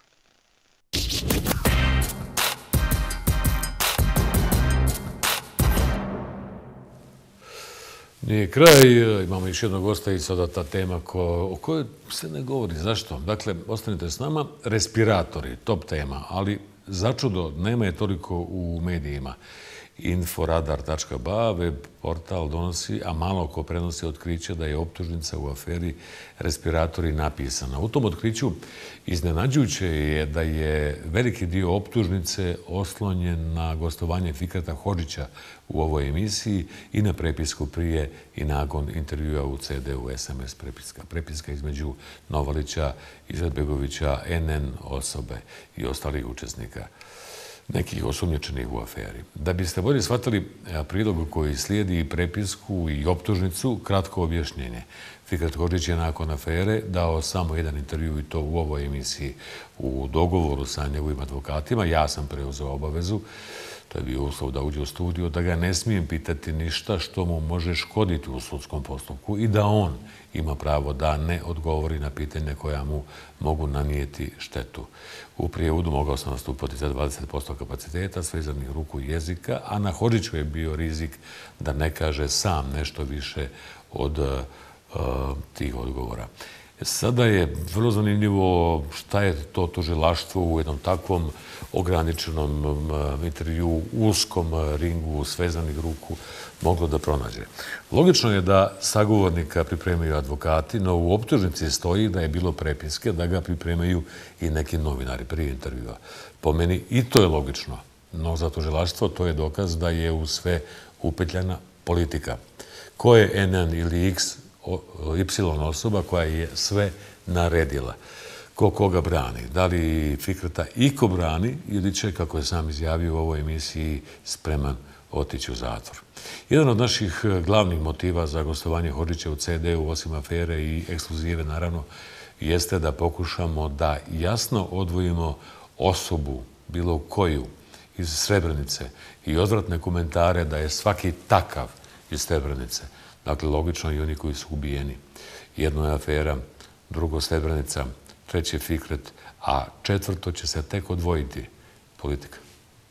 Nije kraj, imamo još jednog gosta i sada ta tema o kojoj se ne govori. Zašto? Dakle, ostanite s nama. Respiratori, top tema, ali začudo nema je toliko u medijima. inforadar.ba, web portal donosi, a malo ko prenosi otkriće da je optužnica u aferi respiratori napisana. U tom otkriću iznenađujuće je da je veliki dio optužnice oslonjen na gostovanje Fikreta Hodžića u ovoj emisiji i na prepisku prije i nakon intervjua u CD-u SMS prepiska. Prepiska između Novalića, Izetbegovića, NN osobe i ostalih učesnika, nekih osumnjičenih u aferi. Da biste bolje shvatili prilog koji slijedi i prepisku i optužnicu, kratko objašnjenje. Fikret Hodžić je nakon afere dao samo jedan intervju i to u ovoj emisiji u dogovoru sa njegovim advokatima. Ja sam preuzeo obavezu, to je bio uslov da uđe u studiju, da ga ne smijem pitati ništa što mu može škoditi u sudskom postupku i da on ima pravo da ne odgovori na pitanje koja mu mogu nanijeti štetu. U prijevodu mogao sam nastupati za 20% kapaciteta, svezanih ruku i jezika, a na Hodžiću je bio rizik da ne kaže sam nešto više od tih odgovora. Sada je vrlo zanimljivo šta je to tužilaštvo u jednom takvom ograničenom intervju, uskom ringu, svezanih ruku moglo da pronađe. Logično je da sagovornika pripremaju advokati, no u optužnici stoji da je bilo prepiske, da ga pripremaju i neki novinari prije intervjua. Po meni i to je logično, no za tužilaštvo to je dokaz da je u sve upetljana politika. Ko je NN ili Y osoba koja je sve naredila? Ko koga brani? Da li Fikreta iko brani ili će, kako je sam izjavio u ovoj emisiji, spreman otići u zatvor? Jedan od naših glavnih motiva za gostovanje Hodžića u CD-u, osim afere i ekskluzive, naravno, jeste da pokušamo da jasno odvojimo osobu, bilo koju, iz Srebrenice i odvratne komentare da je svaki takav iz Srebrenice. Dakle, logično i oni koji su ubijeni. Jedno je afera, drugo Srebrenica, treće Fikret, a četvrto će se tek odvojiti politika.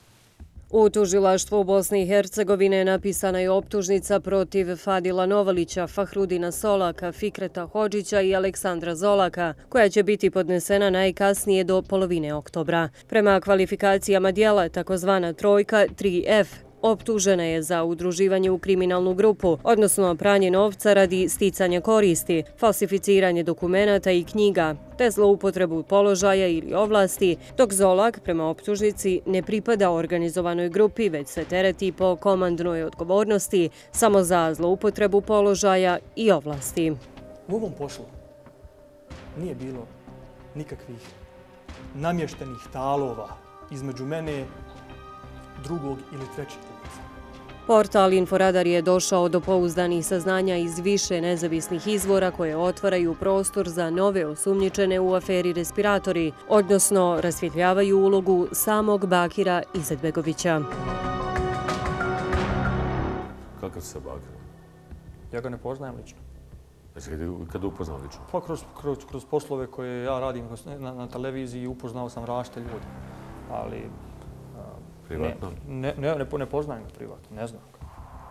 U tužilaštvu Bosne i Hercegovine napisana je optužnica protiv Fadila Novalića, Fahrudina Solaka, Fikreta Hodžića i Aleksandra Zolaka, koja će biti podnesena najkasnije do polovine oktobra. Prema kvalifikacijama dijela, takozvana trojka 3F, optužena je za udruživanje u kriminalnu grupu, odnosno pranje novca radi sticanja koristi, falsificiranje dokumenata i knjiga, te zloupotrebu položaja ili ovlasti, dok Zolak, prema optužnici, ne pripada organizovanoj grupi, već se tereti po komandnoj odgovornosti samo za zloupotrebu položaja i ovlasti. U ovom poslu nije bilo nikakvih namještenih talova između mene, drugog ili trećeg lica. Portal Inforadar je došao do pouzdanih saznanja iz više nezavisnih izvora koje otvaraju prostor za nove osumnjičene u aferi respiratori, odnosno rasvjetljavaju ulogu samog Bakira Izetbegovića. Kakav se Bakir? Ja ga ne poznajem lično. Jesi kada upoznao lično? Pa kroz poslove koje ja radim na televiziji upoznao sam različite ljude, ali privatno? Ne poznajem ga privatno, ne znam ga.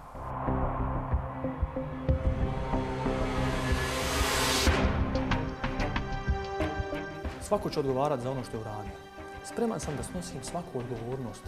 Svako će odgovarati za ono što je uradio. Spreman sam da snosim svaku odgovornost.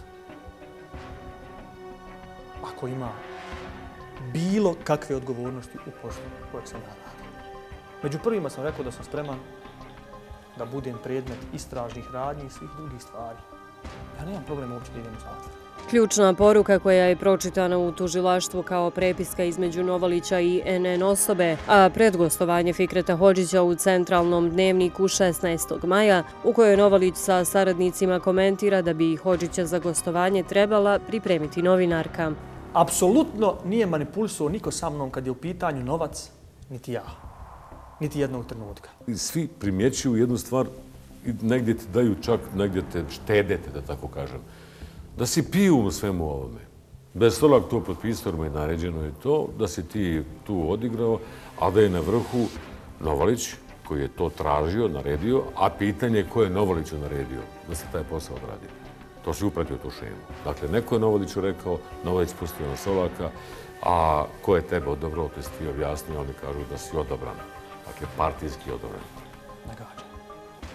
Ako ima bilo kakve odgovornosti u poslu kojeg sam radio. Među prvima sam rekao da sam spreman da budem predmet istražnih radnji i svih drugih stvari. Ja nemam problem uopće da idem u zatvor. Ključna poruka koja je pročitana u tužilaštvu kao prepiska između Novalića i NN osobe, a pred gostovanje Fikreta Hodžića u centralnom dnevniku 16. maja, u kojoj Novalić sa saradnicima komentira da bi Hodžića za gostovanje trebala pripremiti novinarka. Apsolutno nije manipulisao niko sa mnom kad je u pitanju novac, niti ja. Niti jednog trenutka. Svi primjećuju jednu stvar i negdje ti daju čak, negdje te štedete, da tako kažem. Da si piju u svemu ovome. Da je Solak to potpisao i naređeno je to, da si ti tu odigrao, a da je na vrhu Novalić, koji je to tražio, naredio, a pitanje je ko je Novaliću naredio da se taj posao odradi. To si upratio tu šemu. Dakle, neko je Novaliću rekao, Novalić pustio na Solaka, a ko je tebe odobrao, to si ti objasnio, oni kažu da si odobran. Dakle, partijski odobran. Nagađa.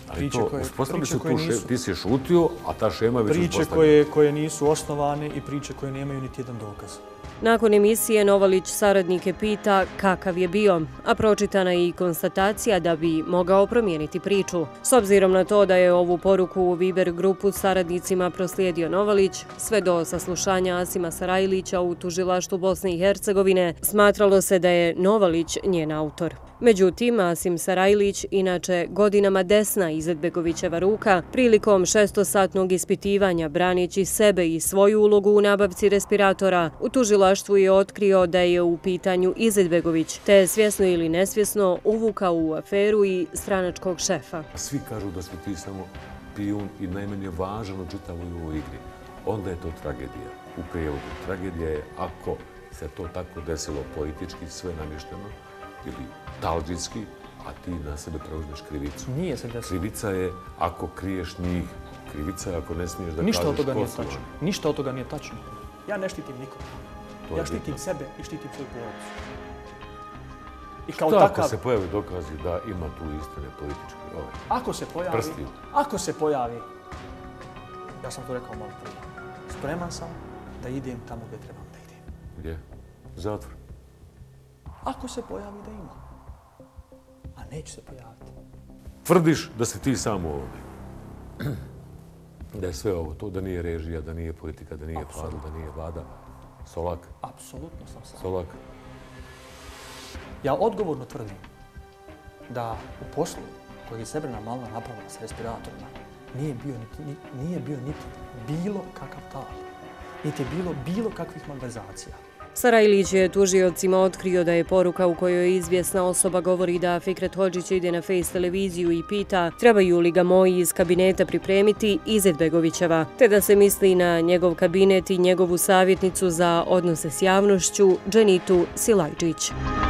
Ali to, uspostavili se tu šemu, ti si šutio, a ta šema je već uspostavljena. Priče koje nisu osnovane i priče koje nemaju niti jedan dokaz. Nakon emisije Novalić saradnike pita kakav je bio, a pročitana je i konstatacija da bi mogao promijeniti priču. S obzirom na to da je ovu poruku u Viber grupu saradnicima proslijedio Novalić, sve do saslušanja Asima Sarajlića u tužilaštvu Bosne i Hercegovine, smatralo se da je Novalić njen autor. Međutim, Asim Sarajlić, inače godinama desna Izetbegovićeva ruka, prilikom 6-satnog ispitivanja branići sebe i svoju ulogu u nabavci respiratora, u tužilaštvu je otkrio da je u pitanju Izetbegović, te je svjesno ili nesvjesno uvukao u aferu i stranačkog šefa. Svi kažu da su ti samo pijun i najmanje važan u čitavoj ovoj igri. Onda je to tragedija. U prijevodu tragedija je ako se to tako desilo politički, sve namješteno, ili talđinski, a ti na sebe preuzmeš krivicu. Nije se desilo. Krivica je ako kriješ njih. Krivica je ako ne smiješ da kažeš Ništa od toga nije Kosovo. tačno. Ništa od toga nije tačno. Ja ne štitim nikoga. Ja štitim sebe i štitim svoju porodicu. I kao Šta takav... ako se pojavi dokazi da ima tu istine političke? Ako se pojavi, ja sam to rekao malo prije, spreman sam da idem tamo gdje trebam da idem. Gdje? Zatvor. Ako se pojavi da ima. A neće se pojaviti. Tvrdiš da si ti sam u ovome. Da je sve ovo to, da nije režija, da nije politika, da nije Fadl, da nije vlada. Solak? Apsolutno sam sam. Solak? Ja odgovorno tvrdim da u poslu koji je Srebrna Malina napravila sa respiratorima nije bio niti bilo kakav tal. Niti je bilo bilo kakvih malverzacija. Sarajlić je tužiocima otkrio da je poruka u kojoj izvjesna osoba govori da Fikret Hodžić ide na Face televiziju i pita trebaju li ga moji iz kabineta pripremiti Izetbegovićeva, te da se misli na njegov kabinet i njegovu savjetnicu za odnose s javnošću Dženitu Silajđić.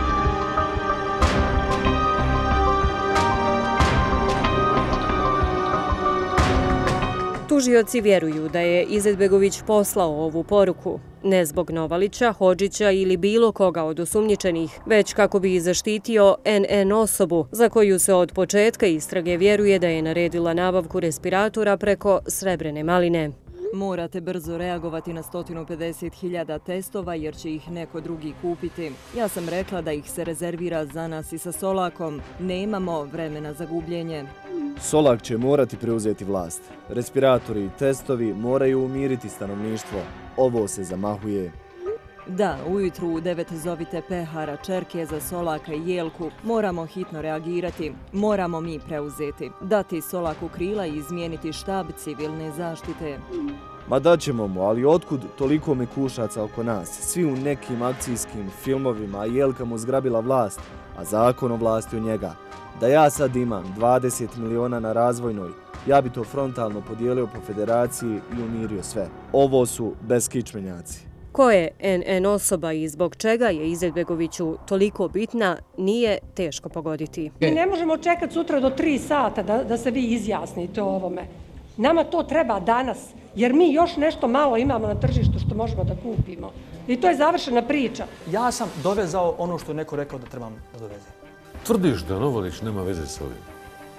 Tužioci vjeruju da je Izetbegović poslao ovu poruku, ne zbog Novalića, Hodžića ili bilo koga od osumnjičenih, već kako bi zaštitio NN osobu, za koju se od početka istrage vjeruje da je naredila nabavku respiratora preko Srebrene Maline. Morate brzo reagovati na 150.000 testova jer će ih neko drugi kupiti. Ja sam rekla da ih se rezervira za nas i sa Solakom. Nemamo vremena za gubljenje. Solak će morati preuzeti vlast. Respiratori i testovi moraju umiriti stanovništvo. Ovo se zamahuje. Da, ujutru u 9 zovite Pehara, Čerke za Solaka i Jelku. Moramo hitno reagirati. Moramo mi preuzeti. Dati Solaku krila i izmijeniti štab civilne zaštite. Ma daćemo mu, ali otkud toliko mekušaca oko nas? Svi u nekim akcijskim filmovima, a Jelka mu zgrabila vlast, a zakon o vlasti u njega. Da ja sad imam 20 miliona na razvojnoj, ja bi to frontalno podijelio po federaciji i umirio sve. Ovo su beskičmenjaci. Ko je NN osoba i zbog čega je Izetbegoviću toliko bitna, nije teško pogoditi. Mi ne možemo čekati sutra do 3 sata da se vi izjasnite o ovome. Nama to treba danas, jer mi još nešto malo imamo na tržištu što možemo da kupimo. I to je završena priča. Ja sam dovezao ono što je neko rekao da trebam da doveze. Tvrdiš da Novalić nema veze s ovim?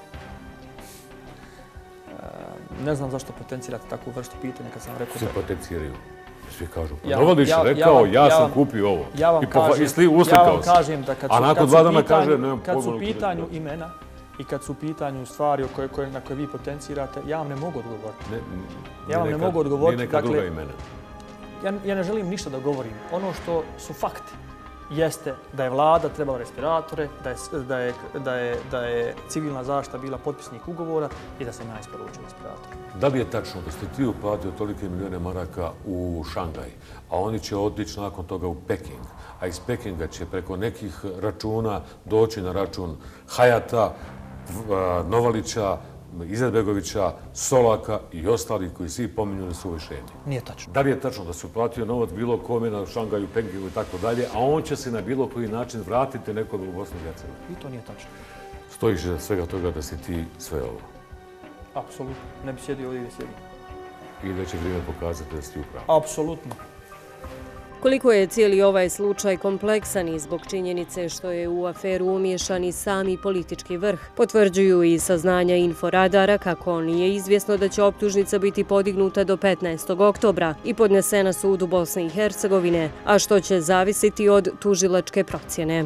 Ne znam zašto potencirate takvu vrstu pitanja kad sam rekao da... Svi potenciraju. Svi kažu, Novalić je rekao, ja sam kupio ovo. Ja vam kažem da kad su u pitanju imena i kad su u pitanju stvari na koje vi potencirate, ja vam ne mogu odgovoriti. Ja vam ne mogu odgovoriti. Nije neka druga imena. Ja ne želim ništa da govorim. Ono što su fakti jeste da je vlada trebala respiratore, da je civilna zaštita bila potpisnik ugovora i da sam ja isporučio respirator. Da li je tačno da ste ti uplatio tolike milijone maraka u Šangaj, a oni će otići nakon toga u Peking, a iz Pekinga će preko nekih računa doći na račun Hayata, Novalića, Izetbegovića, Solaka i ostalih koji svi pominju na svojoj šemi? Nije tačno. Da li je tačno da se uplatio novac bilo kome na Šangaju, Pekingu i tako dalje, a on će se na bilo koji način vratiti nekom u Bosnu i Hercegovinu? I to nije tačno. Stojiš za svega toga da si ti sve ovo? Apsolutno. Ne bi sjedio ovdje gdje sjedim. I da će vrijeme pokazati da si ti upravo? Apsolutno. Koliko je cijeli ovaj slučaj kompleksan i zbog činjenice što je u aferu umiješan i sami politički vrh, potvrđuju i saznanja Inforadara kako nije izvjesno da će optužnica biti podignuta do 15. oktobra i podnesena sudu Bosne i Hercegovine, a što će zavisiti od tužilačke procjene.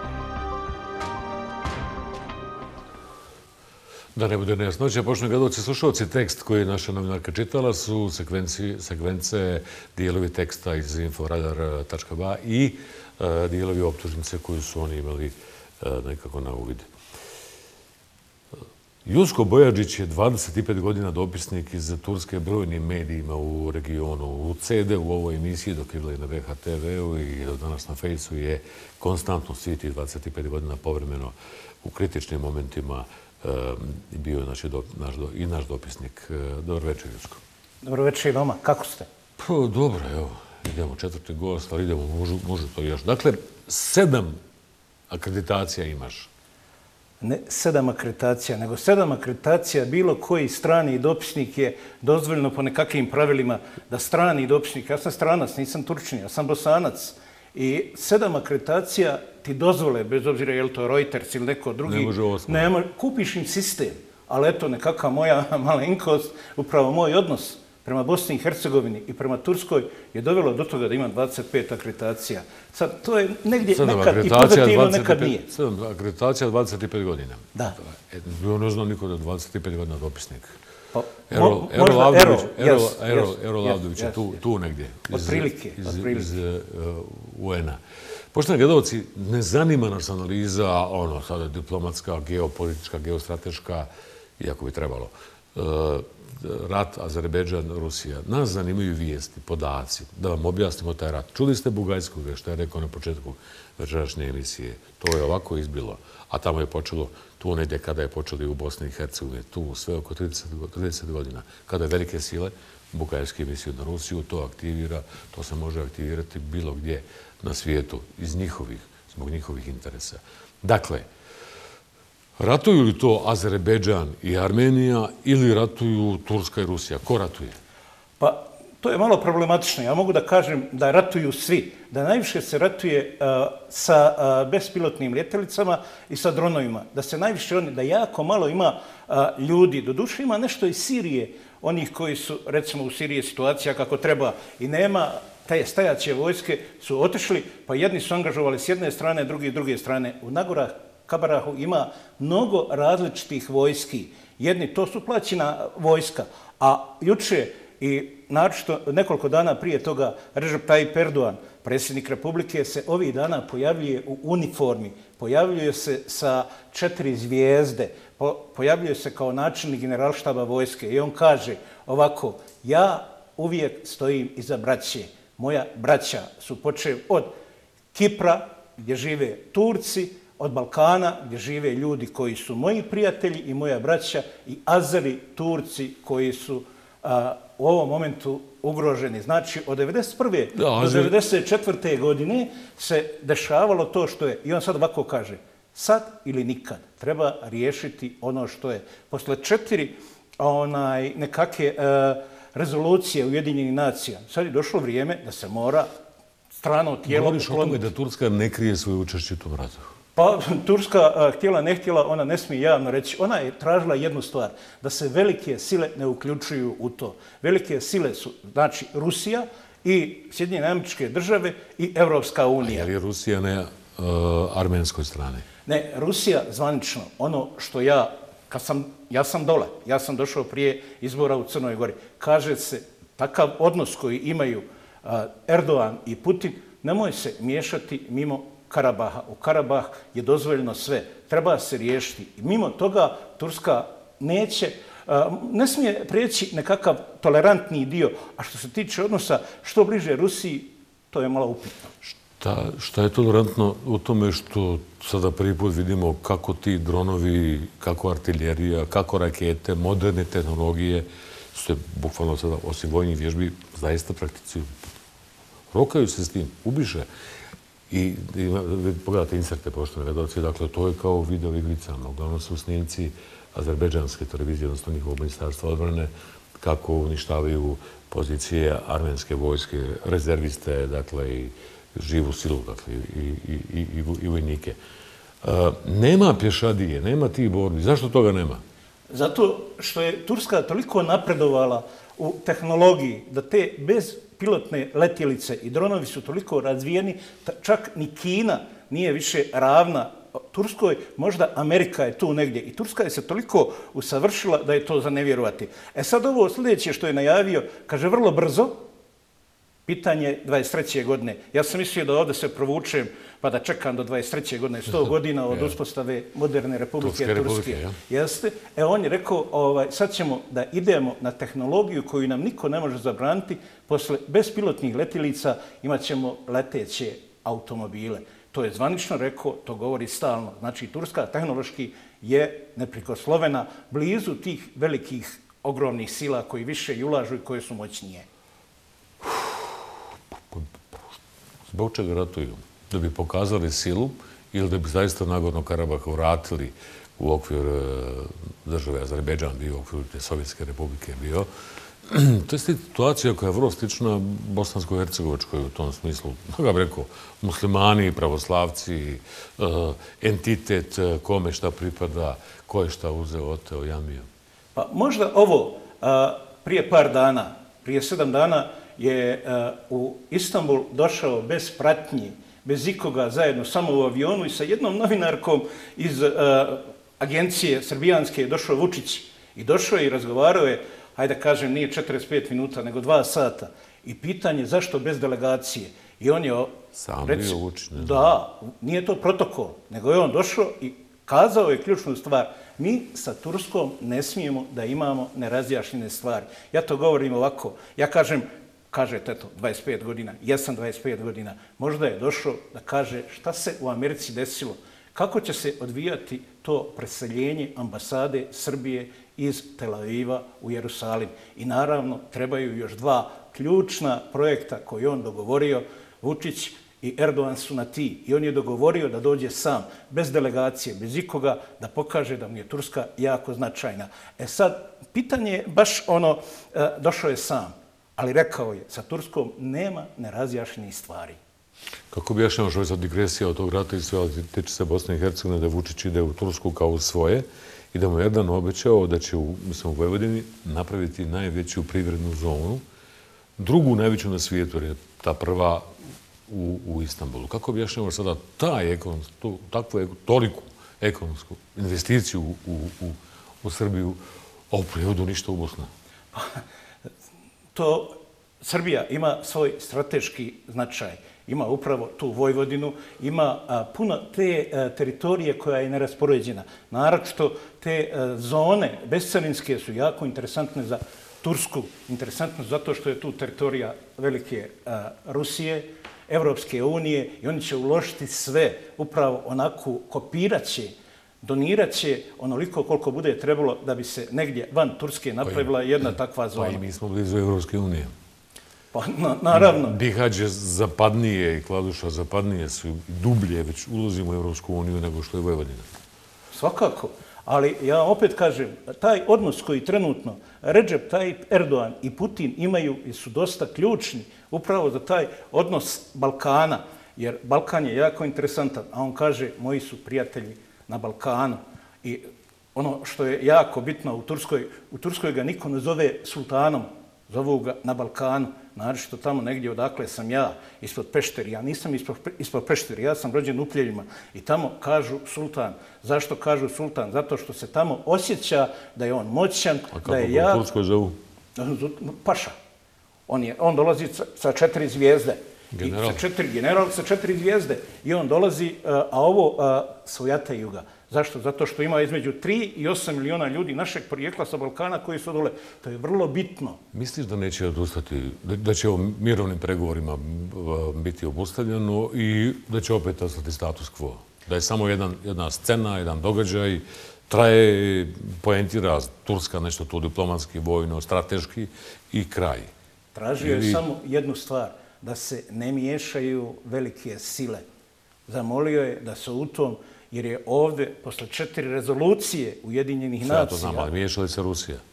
Da ne bude nejasnoća, poštovani gledalci i slušalci, tekst koji je naša novinarka čitala su sekvence, dijelovi teksta iz inforadar.ba i dijelovi optužnice koju su oni imali nekako na uvid. Jusko Bojađić je 25 godina dopisnik iz Turske brojnim medijima u regionu. U CD, u ovoj emisiji, dok je bila i na VHTV-u i danas na Fejsu, je konstantno sviti 25 godina povremeno u kritičnim momentima bio je i naš dopisnik. Dobro večer, Jusko. Dobro večer i vama. Kako ste? Dobro, evo. Idemo četvrti gost, ali idemo, može to još. Dakle, 7 akreditacija imaš. Ne 7 akreditacija, nego 7 akreditacija bilo koji strani dopisnik je dozvoljeno po nekakvim pravilima da strani dopisnik, ja sam stranac, nisam Turčin, ja sam Bosanac, i 7 akreditacija ti dozvole, bez obzira je li to Reuters ili neko drugi, ne može 8. Kupiš im sistem, ali eto nekakva moja malenkost, upravo moj odnos prema Bosni i Hercegovini i prema Turskoj je dovelo do toga da ima 25 akreditacija. Sad, to je negdje nekad i pozitivno, nekad nije. 7 akreditacija 25 godina. Da. Bio ne znam niko da je 25 godina dopisnik. Ero Lavdović je tu negdje. Otprilike. Iz UN-a. Poštovani gledalci, ne zanima nas analiza, sada diplomatska, geopolitička, geostrateška, iako bi trebalo, rat Azerbejdžan-Rusija. Nas zanimaju vijesti, podaci, da vam objasnimo taj rat. Čuli ste Bugajskoga, što je rekao na početku večerašnje emisije. To je ovako izbilo. A tamo je počelo, tu negdje kada je počeli u Bosni i Hercegovini, tu sve oko 30 godina. Kada je velike sile, Bugajski emisiju na Rusiju, to aktivira, to se može aktivirati bilo gdje na svijetu, zbog njihovih interesa. Dakle, ratuju li to Azerbejdžan i Armenija ili ratuju Turska i Rusija? Ko ratuje? Pa, to je malo problematično. Ja mogu da kažem da ratuju svi. Da najviše se ratuje sa bespilotnim letjelicama i sa dronovima. Da se najviše da jako malo ima ljudi. Doduše ima nešto iz Sirije, onih koji su, recimo u Siriji situacija kako treba i nema, te stajaće vojske su otišli, pa jedni su angažovali s jedne strane, drugi s druge strane. U Nagorno-Karabahu ima mnogo različitih vojski. Jedni, to su plaćena vojska, a juče i naročito nekoliko dana prije toga Recep Tayyip Erdogan, predsjednik Republike, se ovih dana pojavljuje u uniformi, pojavljuje se sa 4 zvijezde, pojavljuje se kao načelnik generalštaba vojske i on kaže ovako: ja uvijek stojim iza braće. Moja braća su počeli od Kipra, gdje žive Turci, od Balkana, gdje žive ljudi koji su moji prijatelji i moja braća, i Azeri, Turci koji su u ovom momentu ugroženi. Znači, od 1991. do 1994. godine se dešavalo to što je, i on sad ovako kaže, sad ili nikad treba riješiti ono što je. Posle 4 nekakve rezolucije Ujedinjenih nacija, sad je došlo vrijeme da se mora strano tijelo... Govoriš o tome da Turska ne krije svoje učešće u tom ratu? Pa, Turska htjela, ne htjela, ona ne smije javno reći. Ona je tražila jednu stvar, da se velike sile ne uključuju u to. Velike sile su, znači, Rusija i Sjedinjene Američke Države i Evropska unija. Je li Rusija na armenskoj strani? Ne, Rusija zvanično, ono što ja sam dole, ja sam došao prije izbora u Crnoj Gori. Kaže se, takav odnos koji imaju Erdogan i Putin, nemoj se miješati mimo Karabaha. U Karabah je dozvoljeno sve. Treba se riješiti. I mimo toga Turska ne smije prijeći nekakav tolerantni dio. A što se tiče odnosa što bliže Rusiji, to je malo upitno. Šta je tolerantno u tome što sada prvi put vidimo kako ti dronovi, kako artiljerija, kako rakete, moderne tehnologije, što je bukvalno sada, osim vojnih vježbi, zaista praktikuju. Rokaju se s tim, ubiše. I pogledajte inserte, poštovani gledalci, dakle, to je kao video igricama. Uglavnom su snimci azerbejdžanske televizije, odnosno njihovog ministarstva odbrane, kako uništavaju pozicije armenske vojske, rezerviste, dakle, i živu silu, dakle, i vojnike. Nema pješadije, nema tih borbi. Zašto toga nema? Zato što je Turska toliko napredovala u tehnologiji da te bezpilotne letjelice i dronovi su toliko razvijeni, čak ni Kina nije više ravna Turskoj, možda Amerika je tu negdje. I Turska je se toliko usavršila da je to za ne vjerovati. Sad ovo sljedeće što je najavio, kaže vrlo brzo, pitanje 23. godine. Ja sam mislio da ovdje se provučem pa da čekam do 23. godine, 100 godina od uspostave moderne Republike Turske. Jeste? On je rekao, sad ćemo da idemo na tehnologiju koju nam niko ne može zabraniti. Posle bespilotnih letjelica imat ćemo leteće automobile. To je zvanično rekao, to govori stalno. Znači, Turska tehnološki je neprikoslovena blizu tih velikih, ogromnih sila koji više i ulažu i koje su moćnije. Zbog čega ratuju? Da bi pokazali silu ili da bi zaista Nagorno Karabaha vratili u okvir države Azerbejdžan bio, u okviru te Sovjetske republike bio. To je situacija koja je vrlo slična Bosansko-Hercegovačkoj u tom smislu. Kako bih rekao, muslimani, pravoslavci, entitet, kome šta pripada, ko je šta uzeo, oteo, jamio. Pa možda ovo prije par dana, prije 7 dana je u Istanbul došao bez pratnji, bez ikoga, zajedno samo u avionu i sa jednom novinarkom iz agencije srbijanske je došao Vučić. I došao je i razgovarao je, hajde kažem, nije 45 minuta, nego 2 sata. I pitanje zašto bez delegacije. I on je... Sam bio Vučić, ne znam. Da, nije to protokol, nego je on došao i kazao je ključnu stvar. Mi sa Turskom ne smijemo da imamo nerazjašnjene stvari. Ja to govorim ovako. Ja kažem, kažete, eto, 25 godina, jesam 25 godina, možda je došao da kaže šta se u Americi desilo, kako će se odvijati to preseljenje ambasade Srbije iz Tel Aviva u Jerusalim. I naravno, trebaju još 2 ključna projekta koje on dogovorio, Vučić i Erdogan su na ti. I on je dogovorio da dođe sam, bez delegacije, bez ikoga, da pokaže da mu je Turska jako značajna. Sad, pitanje je baš ono, došao je sam, ali rekao je, sa Turskom nema nerazjašnjenih stvari. Kako bi jašnjamo što je sad digresija od tog rata i sve, ali tiče se Bosne i Hercegovine, da Vučić ide u Tursku kao u svoje i da mu Erdogan obećao da će u Vojvodini napraviti najveću privrednu zonu, drugu najveću na svijetu, jer je ta prva u Istanbulu. Kako bi jašnjamo sada takvu toliku ekonomsku investiciju u Srbiju, a u prijevodu ništa u Bosnu? To Srbija ima svoj strateški značaj. Ima upravo tu Vojvodinu, ima puno te teritorije koja je neraspoređena. Naročito te zone bescarinske su jako interesantne za Tursku. Interesantno zato što je tu teritorija velike Rusije, Evropske unije i oni će uložiti sve, upravo onako kopiraće, doniraće onoliko koliko bude trebalo da bi se negdje van Turske napravila jedna takva zona. Pa i mi smo blizu Evropske unije. Pa naravno. Bihać zapadnije i Kladuša zapadnije su dublje, već ulazimo u Evropsku uniju nego što je Vojvodina. Svakako. Ali ja opet kažem, taj odnos koji trenutno Recep Tayyip Erdogan i Putin imaju su dosta ključni upravo za taj odnos Balkana, jer Balkan je jako interesantan, a on kaže moji su prijatelji na Balkanu. I ono što je jako bitno u Turskoj ga niko ne zove sultanom, zovu ga na Balkanu, naročito tamo negdje odakle sam ja, ispod Pešteri. Ja nisam ispod Pešteri, ja sam rođen u Pljevljima i tamo kažu sultan. Zašto kažu sultan? Zato što se tamo osjeća da je on moćan, da je jak. A kako u Turskoj zovu? Paša. On dolazi sa 4 zvijezde. General sa 4 zvijezde. I on dolazi, a ovo svojataju ga. Zašto? Zato što ima između 3 i 8 miliona ljudi našeg porijekla sa Balkana koji su dole. To je vrlo bitno. Misliš da neće odustati, da će u mirovnim pregovorima biti obustavljeno i da će opet ostati status quo? Da je samo jedna scena, jedan događaj, traje, poentira Turska nešto tu diplomatski, vojno, strateški i kraj. Tražio je samo jednu stvar, da se ne miješaju velike sile. Zamolio je da se u tom, jer je ovdje, posle 4 rezolucije Ujedinjenih nacija... Sve ja to znam, ali miješali se Rusija.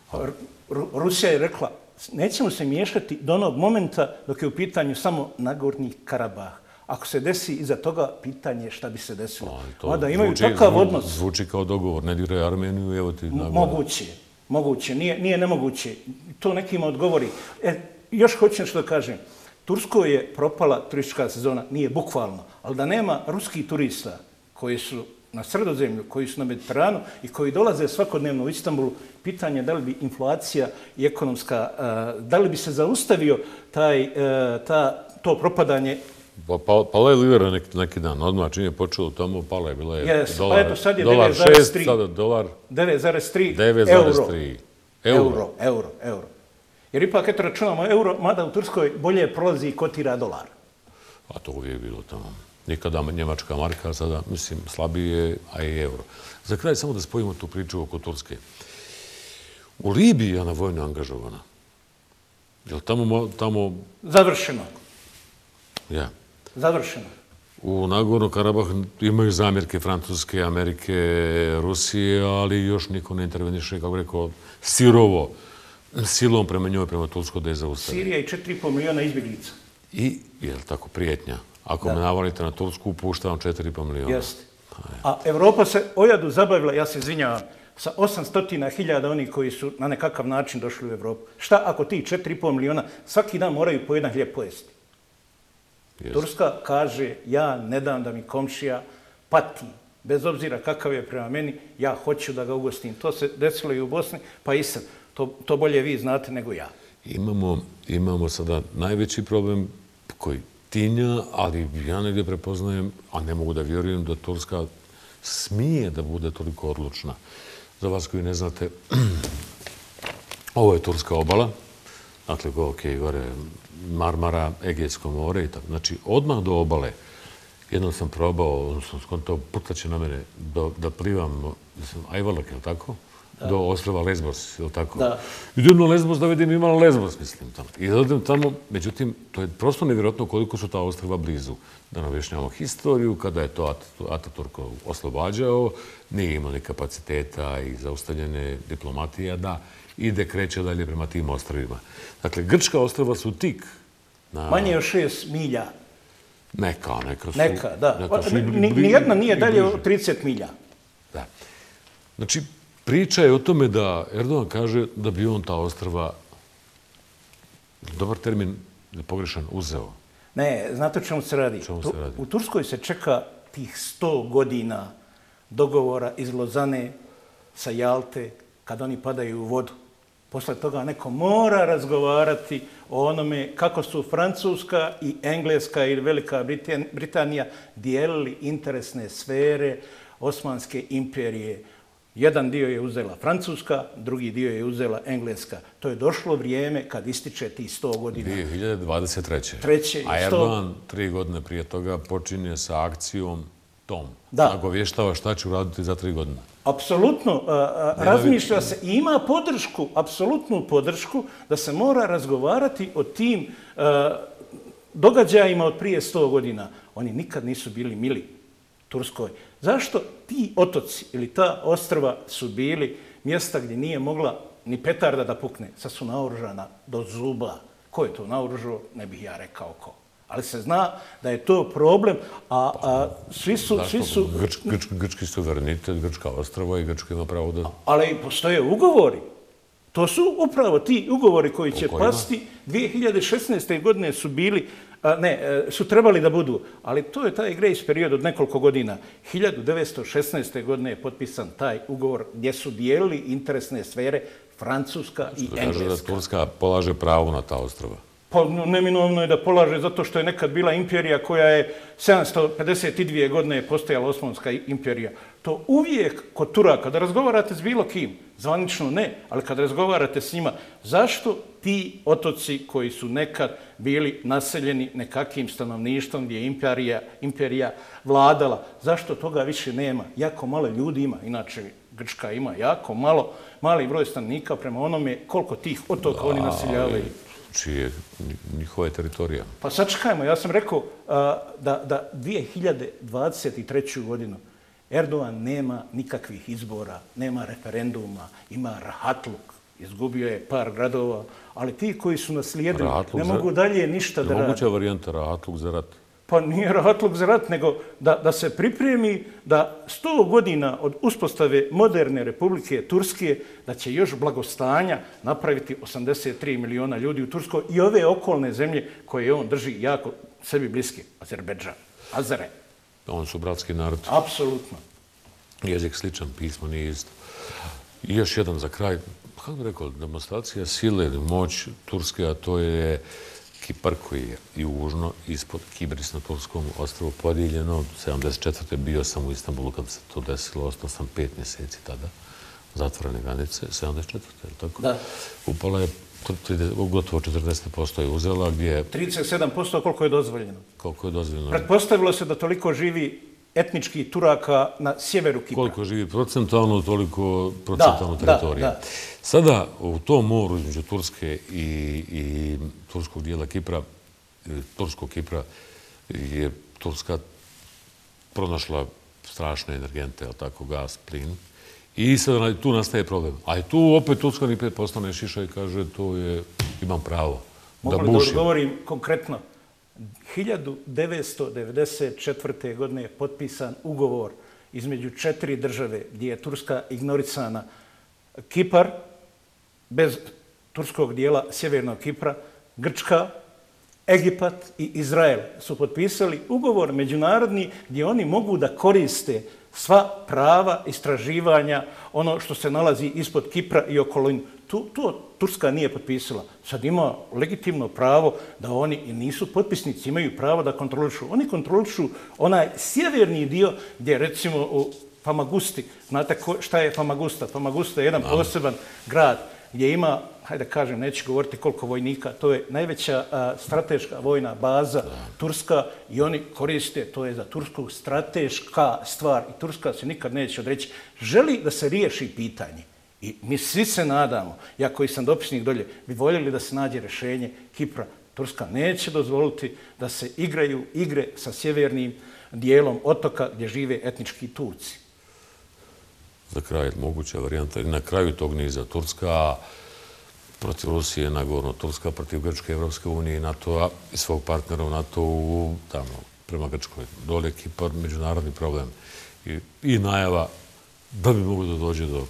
Rusija je rekla, nećemo se miješati do onog momenta dok je u pitanju samo Nagorni Karabah. Ako se desi iza toga, pitanje je šta bi se desilo. Mada imaju takav odnos. Zvuči kao dogovor, ne diraj Armeniju, evo ti Nagorno. Moguće, nije nemoguće. To nekima odgovori. Još hoću nešto da kažem. Turskoj je propala turistička sezona, nije bukvalno, ali da nema ruskih turista koji su na Sredozemlju, koji su na Mediteranu i koji dolaze svakodnevno u Istanbulu, pitanje da li bi inflacija i ekonomska, da li bi se zaustavio to propadanje. Pala je lira neki dan, odmah čim je počelo tomu, pala je, bila je dolar 6, sada dolar 9,3 euro. Jer ipak, eto računamo euro, mada u Turskoj bolje prolazi i kotira dolar. A to uvijek bilo tamo. Nikada njemačka marka, sada, mislim, slabije, a i euro. Za kraj, samo da spojimo tu priču oko Turske. U Libiji je ona vojno angažovana. Je li tamo... Završeno. Ja. Završeno. U Nagorno Karabah imaju zamjerke Francuske, Amerike, Rusije, ali još niko ne interveniše, kako rekao, sirovo, silom prema njoj, prema Turskoj da je zaustavi. Sirija i 4,5 miliona izbjeglica. I, je li tako, prijetnja? Ako me navalite na Tursku, puštam 4,5 miliona. Jeste. A Evropa se ojadu zabavila, ja se izvinjavam, sa 800.000 onih koji su na nekakav način došli u Evropu. Šta ako ti 4,5 miliona svaki dan moraju po jedan hljeb pojesti? Turska kaže, ja ne dam da mi komšija pati, bez obzira kakav je prema meni, ja hoću da ga ugostim. To se desilo i u Bosni, pa i sad. To bolje vi znate nego ja. Imamo sada najveći problem koji tinja, ali ja negdje prepoznajem, a ne mogu da vjerujem da Turska smije da bude toliko odlučna. Za vas koji ne znate, ovo je turska obala, dakle, gore Marmara, Egejsko more i tako. Znači, odmah do obale, jednom sam probao, odnosno skontao, pucaće na mene da plivam, Ajvalak, je li tako? Do ostrava Lesbos, je li tako? Da. Idem na Lesbos da vidim imala Lesbos, mislim. I da odem tamo, međutim, to je prosto nevjerojatno koliko su ta ostrava blizu. Da nam objašnjamo historiju, kada je to Ataturk oslobađao, nije imao ni kapaciteta i zaustavljene diplomatije da ide, kreće dalje prema tim ostrovima. Dakle, grčka ostrava su tik na... Manje od 6 milja. Neka su... Neka, da. Nijedna nije dalje od 30 milja. Da. Znači, priča je o tome da Erdogan kaže da bi on ta ostrva, dobar termin, pogrešan, uzeo. Ne, znate o čemu se radi? U Turskoj se čeka tih 100 godina dogovora iz Lozane sa Jalte, kad oni padaju u vodu. Posle toga neko mora razgovarati o onome kako su Francuska i Engleska ili Velika Britanija dijelili interesne sfere Osmanske imperije. Jedan dio je uzela Francuska, drugi dio je uzela Engleska. To je došlo vrijeme kad ističe ti 100 godina. 2023. A Erdogan 3 godine prije toga počinje sa akcijom tom. Nagovještava šta će uraditi za 3 godine. Apsolutno. Razmišlja se i ima podršku, apsolutnu podršku da se mora razgovarati o tim događajima od prije 100 godina. Oni nikad nisu bili mili Turskoj. Zašto ti otoci ili ta ostrva su bili mjesta gdje nije mogla ni petarda da pukne? Sad su naoružana do zuba. Ko je to naoružao? Ne bih ja rekao ko. Ali se zna da je to problem, a svi su... Grčki suverenitet, Grčka ostrava i Grčka ima pravo da... Ali postoje ugovori. To su upravo ti ugovori koji će pasti. 2016. godine su bili, su trebali da budu, ali to je taj grace period od nekoliko godina. 1916. godine je potpisan taj ugovor gdje su dijelili interesne sfere Francuska i Engleska. Kaže da Turska polaže pravo na ta ostrava. Pa neminovno je da polaže zato što je nekad bila imperija koja je 752 godine postojala Osmanska imperija. To uvijek kod Turaka, da razgovarate s bilo kim, zvanično ne, ali kad razgovarate s njima, zašto ti otoci koji su nekad bili naseljeni nekakvim stanovništvom gdje je imperija vladala, zašto toga više nema? Jako malo ljudi ima, inače Grčka ima jako mali broj stanovnika prema onome koliko tih otoka oni naseljavaju. Čije njihova teritorija. Pa sačekajmo, ja sam rekao da 2023. godinu Erdogan nema nikakvih izbora, nema referenduma, ima rahatluk, izgubio je par gradova, ali ti koji su naslijedili ne mogu dalje ništa da rade. Moguća varijanta rahatluk za rat? Pa nije rahatluk za rat, nego da se pripremi da 100 godina od uspostave moderne Republike Turske, da će još blagostanja napraviti 83 miliona ljudi u Turskoj i ove okolne zemlje koje on drži jako sebi bliske. Azerbejdžan, Azere. Oni su bratski narod. Apsolutno. Jezik sličan, pismo nije isto. I još jedan za kraj, kako bih rekao, demonstracija sile, moć Turske, a to je Kipar koji je južno ispod Kibris na Turskom ostrvu podijeljeno. 1974. bio sam u Istanbulu kad se to desilo, ostao sam 5 mjeseci tada, zatvorene granice, 1974. Tako? Da. Upala je gotovo 40% je uzela, gdje 37% koliko je dozvoljeno. Koliko je dozvoljeno. Pretpostavilo se da toliko živi etničkih Turaka na sjeveru Kipra. Koliko živi procentualno, toliko procentualno teritorija. Sada u tom moru između Turske i turskog dijela Kipra, turskog Kipra, je Turska pronašla strašne energente, tako gas, plin. I sada tu nastaje problem. A i tu opet Turska ni 5% ne šiša i kaže to je, imam pravo da bušim. Mogu da govorim konkretno. 1994. godine je potpisan ugovor između 4 države gdje je Turska ignorisana. Kipar, bez turskog dijela sjevernog Kipra, Grčka, Egipat i Izrael su potpisali ugovor međunarodni gdje oni mogu da koriste sva prava istraživanja, ono što se nalazi ispod Kipra i okolinu. To Turska nije potpisala. Sad ima legitimno pravo da oni i nisu potpisnici, imaju pravo da kontrolišu. Oni kontrolišu onaj sjeverni dio gdje recimo u Famagusti, znate šta je Famagusta? Famagusta je jedan poseban grad gdje ima, hajde kažem, neću govoriti koliko vojnika, to je najveća strateška vojna baza Turska i oni koriste, to je za Tursku strateška stvar i Turska se nikad neće odreći. Želi da se riješi pitanje. I mi svi se nadamo, ja koji sam dopisnik dolje, bi voljeli da se nađe rješenje Kipra. Turska neće dozvoliti da se igraju igre sa sjevernim dijelom otoka gdje žive etnički Turci. Za kraj moguća varijanta. Na kraju tog niza Turska protiv Rusije, Nagorno, Turska protiv Grčke, Evropske unije i NATO-a i svog partnera u NATO-u tamo prema Grčkoj. Dole Kipar, međunarodni problem i najava da bi moglo da dođe do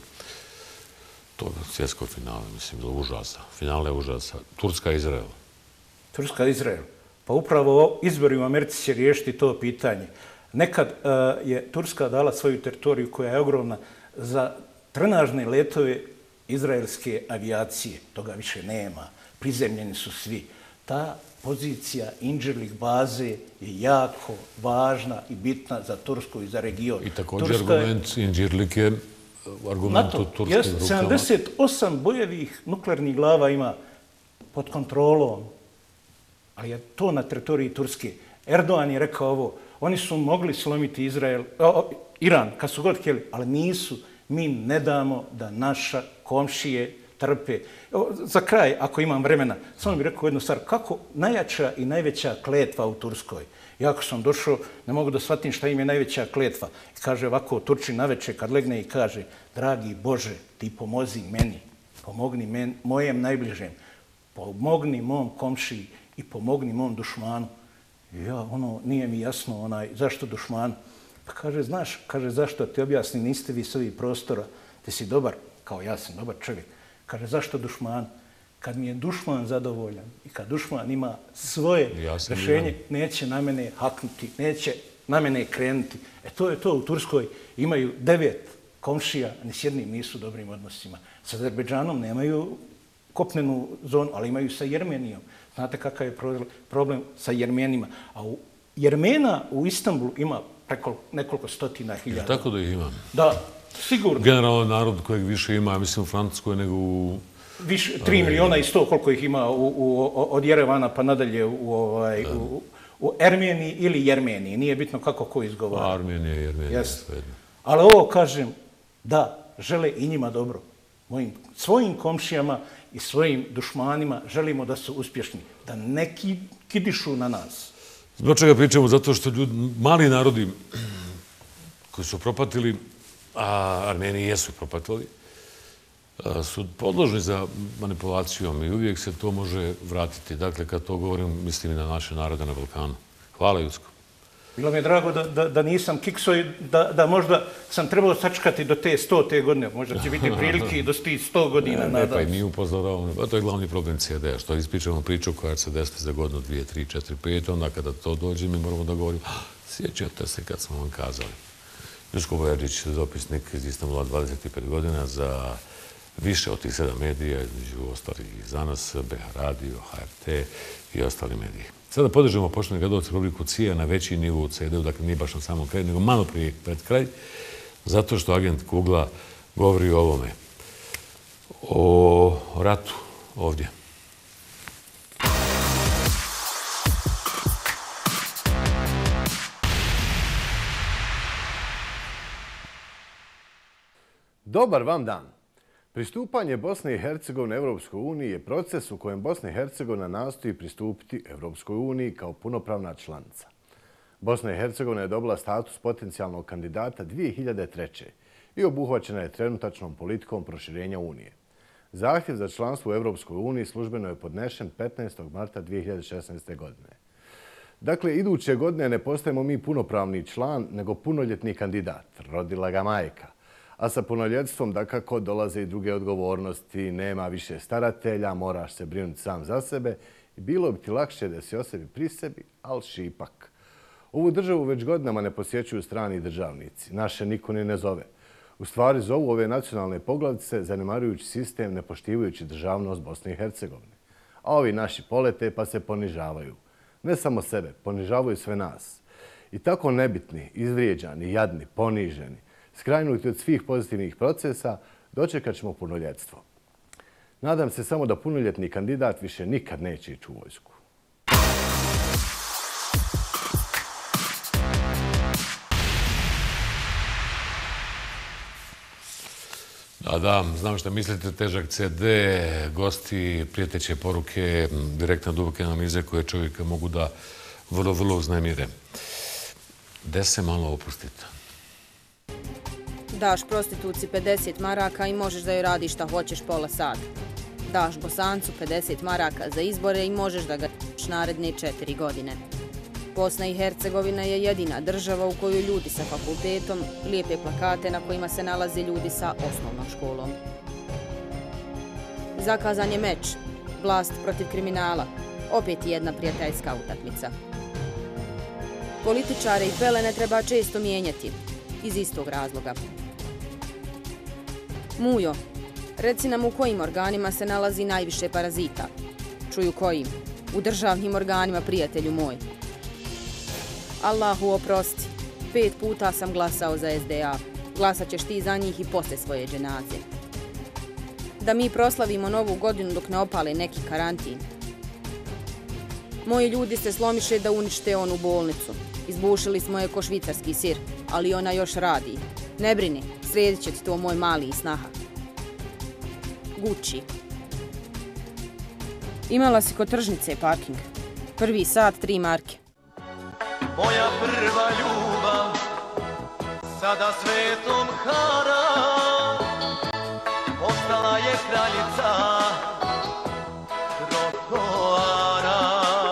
toga svjetskog finala, mislim, do užasa. Finale užasa. Turska-Izrael. Turska-Izrael. Pa upravo izbori u Americi će riješiti to pitanje. Nekad je Turska dala svoju teritoriju koja je ogromna za trenažne letove izraelske avijacije. Toga više nema. Prizemljeni su svi. Ta pozicija Inđirlik baze je jako važna i bitna za Tursku i za region. I također argument Inđirlik je argument od Turske rukama. 78 bojevih nuklearnih glava ima pod kontrolom, ali je to na teritoriji Turske. Erdogan je rekao ovo, oni su mogli slomiti Iran kad su god htjeli, ali nisu. Mi ne damo da naša komšije trpe. Za kraj, ako imam vremena, samo bih rekao jednu stvar. Kako najjača i najveća kletva u Turskoj? Ja ako sam došao, ne mogu da shvatim šta im je najveća kletva. Kaže ovako, Turčin naveče kad legne i kaže, dragi Bože, ti pomozi meni, pomogni mojem najbližem, pomogni mom komšiji i pomogni mom dušmanu. Ja, nije mi jasno zašto dušman. Pa kaže, znaš, zašto ti objasni, niste vi s ovih prostora, ti si dobar, kao ja sam dobar čovjek. Kaže, zašto dušman? Kad mi je dušman zadovoljan i kad dušman ima svoje rješenje, neće na mene haknuti, neće na mene krenuti. To je to u Turskoj. Imaju 9 komšija, ni s jednim nisu u dobrim odnosima. Sa Azerbejdžanom nemaju kopnenu zonu, ali imaju sa Jermenijom. Znate kakav je problem sa Jermenima. A Jermena u Istanbulu ima preko nekoliko stotina hiljada. Tako da ih ima? Da, sigurno. Generalno narod kojeg više ima, mislim, u Francuskoj nego u... 3 miliona i 100 koliko ih ima od Jerevana pa nadalje u Ermeniji ili Jermeniji. Nije bitno kako ko izgovara. Armenija i Jermenija. Ali ovo kažem, da, žele i njima dobro. Svojim komšijama i svojim dušmanima želimo da su uspješni. Da ne kidišu na nas. Zbog čega pričamo? Zato što mali narodi koji su propatili, a Armeniji jesu propatili, su podložni za manipulacijom i uvijek se to može vratiti. Dakle, kad to govorim, mislim i na naše narode na Balkanu. Hvala, Jusko. Bilo mi je drago da nisam kikso i da možda sam trebao sačekati do te 100. godine. Možda će biti prilike i do 100 godina. Ne, pa i mi upozoravamo. To je glavni problem CD-a. Što ispričamo priču koja će se desiti za godinu, 2, 3, 4, 5. Onda kada to dođe, mi moramo da govorimo sjećate se kad smo vam kazali. Jusko Bojačić, dopisnik iz Istanbula, 25 godina za više od tih 7 medija, između ostalih za nas, BH Radio, HRT i ostali mediji. Sada podržimo poštovani gledalci rubriku CIA na veći nivou u CD-u, dakle nije baš na samom kraju, nego malo prije pred kraj, zato što agent Kugla govori o ovome, o ratu ovdje. Dobar vam dan. Pristupanje Bosne i Hercegovine Evropskoj uniji je proces u kojem Bosna i Hercegovina nastoji pristupiti Evropskoj uniji kao punopravna članica. Bosna i Hercegovina je dobila status potencijalnog kandidata 2003. i obuhvaćena je trenutačnom politikom proširenja Unije. Zahtjev za članstvo u Evropskoj uniji službeno je podnešen 15. marta 2016. godine. Dakle, iduće godine ne postajemo mi punopravni član, nego punoljetni kandidat. Rodila ga majka. A sa punoljetstvom dakako dolaze i druge odgovornosti, nema više staratelja, moraš se brinuti sam za sebe i bilo bi ti lakše da si o sebi pri sebi, ali šipak. Ovu državu već godinama ne posjećuju strani državnici, naše niko ni ne zove. U stvari zovu ove nacionalne poglavice zanemarujući sistem, ne poštivajući državnost Bosne i Hercegovine. A ovi naši polete pa se ponižavaju. Ne samo sebe, ponižavaju sve nas. I tako nebitni, izvrijeđani, jadni, poniženi, skrajnuti od svih pozitivnih procesa, dočekat ćemo punoljetstvo. Nadam se samo da punoljetni kandidat više nikad neće ići u vojsku. Da, znam što mislite, težak CD, gosti, prijeteće poruke, direktne duboke analize koje čovjeka mogu da vrlo uznemire. Gde se malo opustite? Daš prostituci 50 maraka i možeš da joj radiš šta hoćeš pola sata. Daš Bosancu 50 maraka za izbore i možeš da ga naredne 4 godine. Bosna i Hercegovina je jedina država u kojoj ljudi sa fakultetom lijepe plakate na kojima se nalaze ljudi sa osnovnom školom. Zakazan je meč, vlast protiv kriminala, opet jedna prijateljska utakmica. Političare i pelene treba često mijenjati, iz istog razloga. Mujo, reci nam u kojim organima se nalazi najviše parazita. Čuju kojim? U državnim organima, prijatelju moj. Allahu oprosti, 5 puta sam glasao za SDA. Glasat ćeš ti za njih i posle svoje dženaze. Da mi proslavimo novu godinu dok ne opale neki karantin. Moji ljudi se slomiše da unište onu bolnicu. Izbušili smo je ko švicarski sir, ali ona još radi. Ne brini, sredit će ti to moj mali snaha. Gucci. Imala si kod tržnice parking. Prvi sat 3 marke. Moja prva ljubav sada svetom hara, ostala je kraljica trotoara.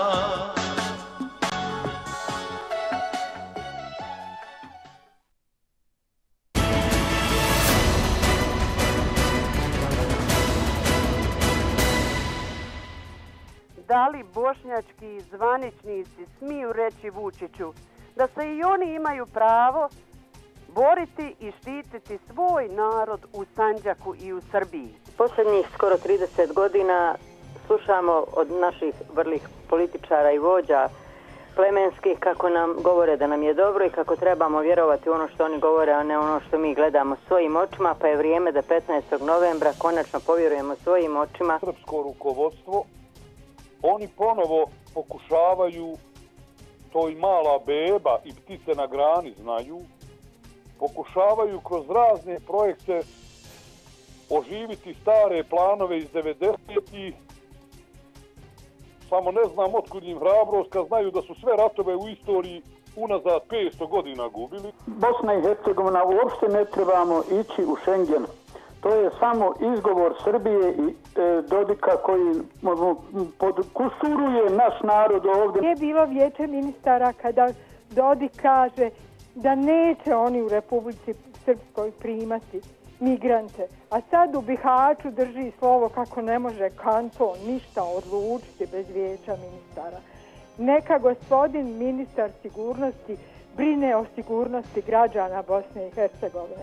Da li bošnjački zvaničnici smiju reći Vučiću da se i oni imaju pravo boriti i štititi svoj narod u Sandžaku i u Srbiji? Posljednjih skoro 30 godina slušamo od naših vrlih političara i vođa plemenskih kako nam govore da nam je dobro i kako trebamo vjerovati u ono što oni govore, a ne ono što mi gledamo svojim očima, pa je vrijeme da 15. novembra konačno povjerujemo svojim očima. Srpsko rukovodstvo, oni ponovo pokušavaju, to i mala beba i ptice na grani znaju, pokušavaju kroz razne projekte oživiti stare planove iz 90-ih. Samo ne znam otkud im hrabrost kad znaju da su sve ratove u istoriji unazad 500 godina gubili. Bosna i Hercegovina uopšte ne trebamo ići u Schengen. To je samo izgovor Srbije i Dodika koji kusuruje naš narod ovdje. Nije bilo vijeće ministara kada Dodik kaže da neće oni u Republici Srpskoj primati migrante. A sad u Bihaću drži slovo kako ne može kanton ništa odlučiti bez vijeća ministara. Neka gospodin ministar sigurnosti brine o sigurnosti građana Bosne i Hercegovine.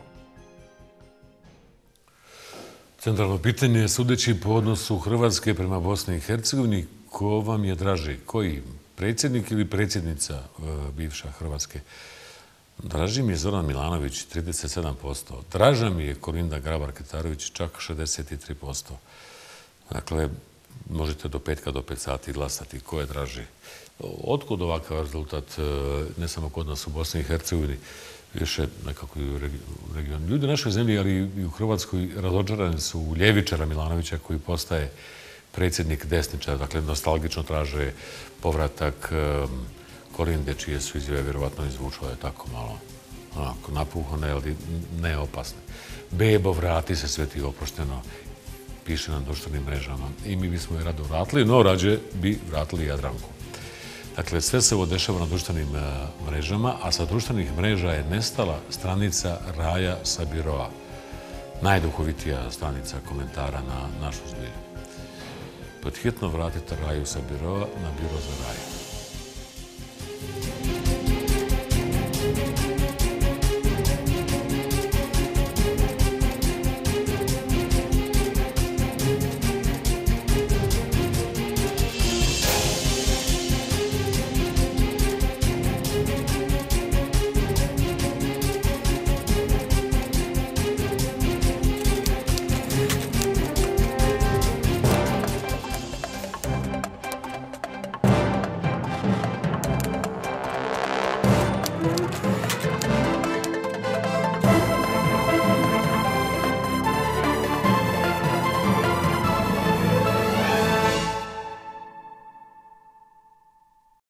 Centralno pitanje je, sudeći po odnosu Hrvatske prema Bosni i Hercegovini, ko vam je draži? Koji? Predsjednik ili predsjednica bivša Hrvatske? Draži mi je Zoran Milanović, 37%. Draža mi je Kolinda Grabar-Kitarović, čak 63%. Dakle, možete do petka, do 5 sati glasati ko je draži. Otkud ovakav rezultat, ne samo kod nas u Bosni i Hercegovini, više nekako i u regionu. Ljudi u našoj zemlji, ali i u Hrvatskoj, razočarani su u ljevičara Milanovića koji postaje predsjednik desničara. Dakle, nostalgično traže povratak Kolinde, čije su izjave vjerovatno izvučile tako malo onako napuhane, ali ne opasne. Bebo, vrati se, sve ti oprošteno, piše na društvenim mrežama. I mi bismo je rado vratili, no rađe bi vratili Jadranku. Dakle, sve se ovo dešava na društvenim mrežama, a sa društvenih mreža je nestala stranica Raja sa biroa. Najduhovitija stranica komentara na našu zbilju. Podhitno vratite Raju sa biroa na biro za Raj.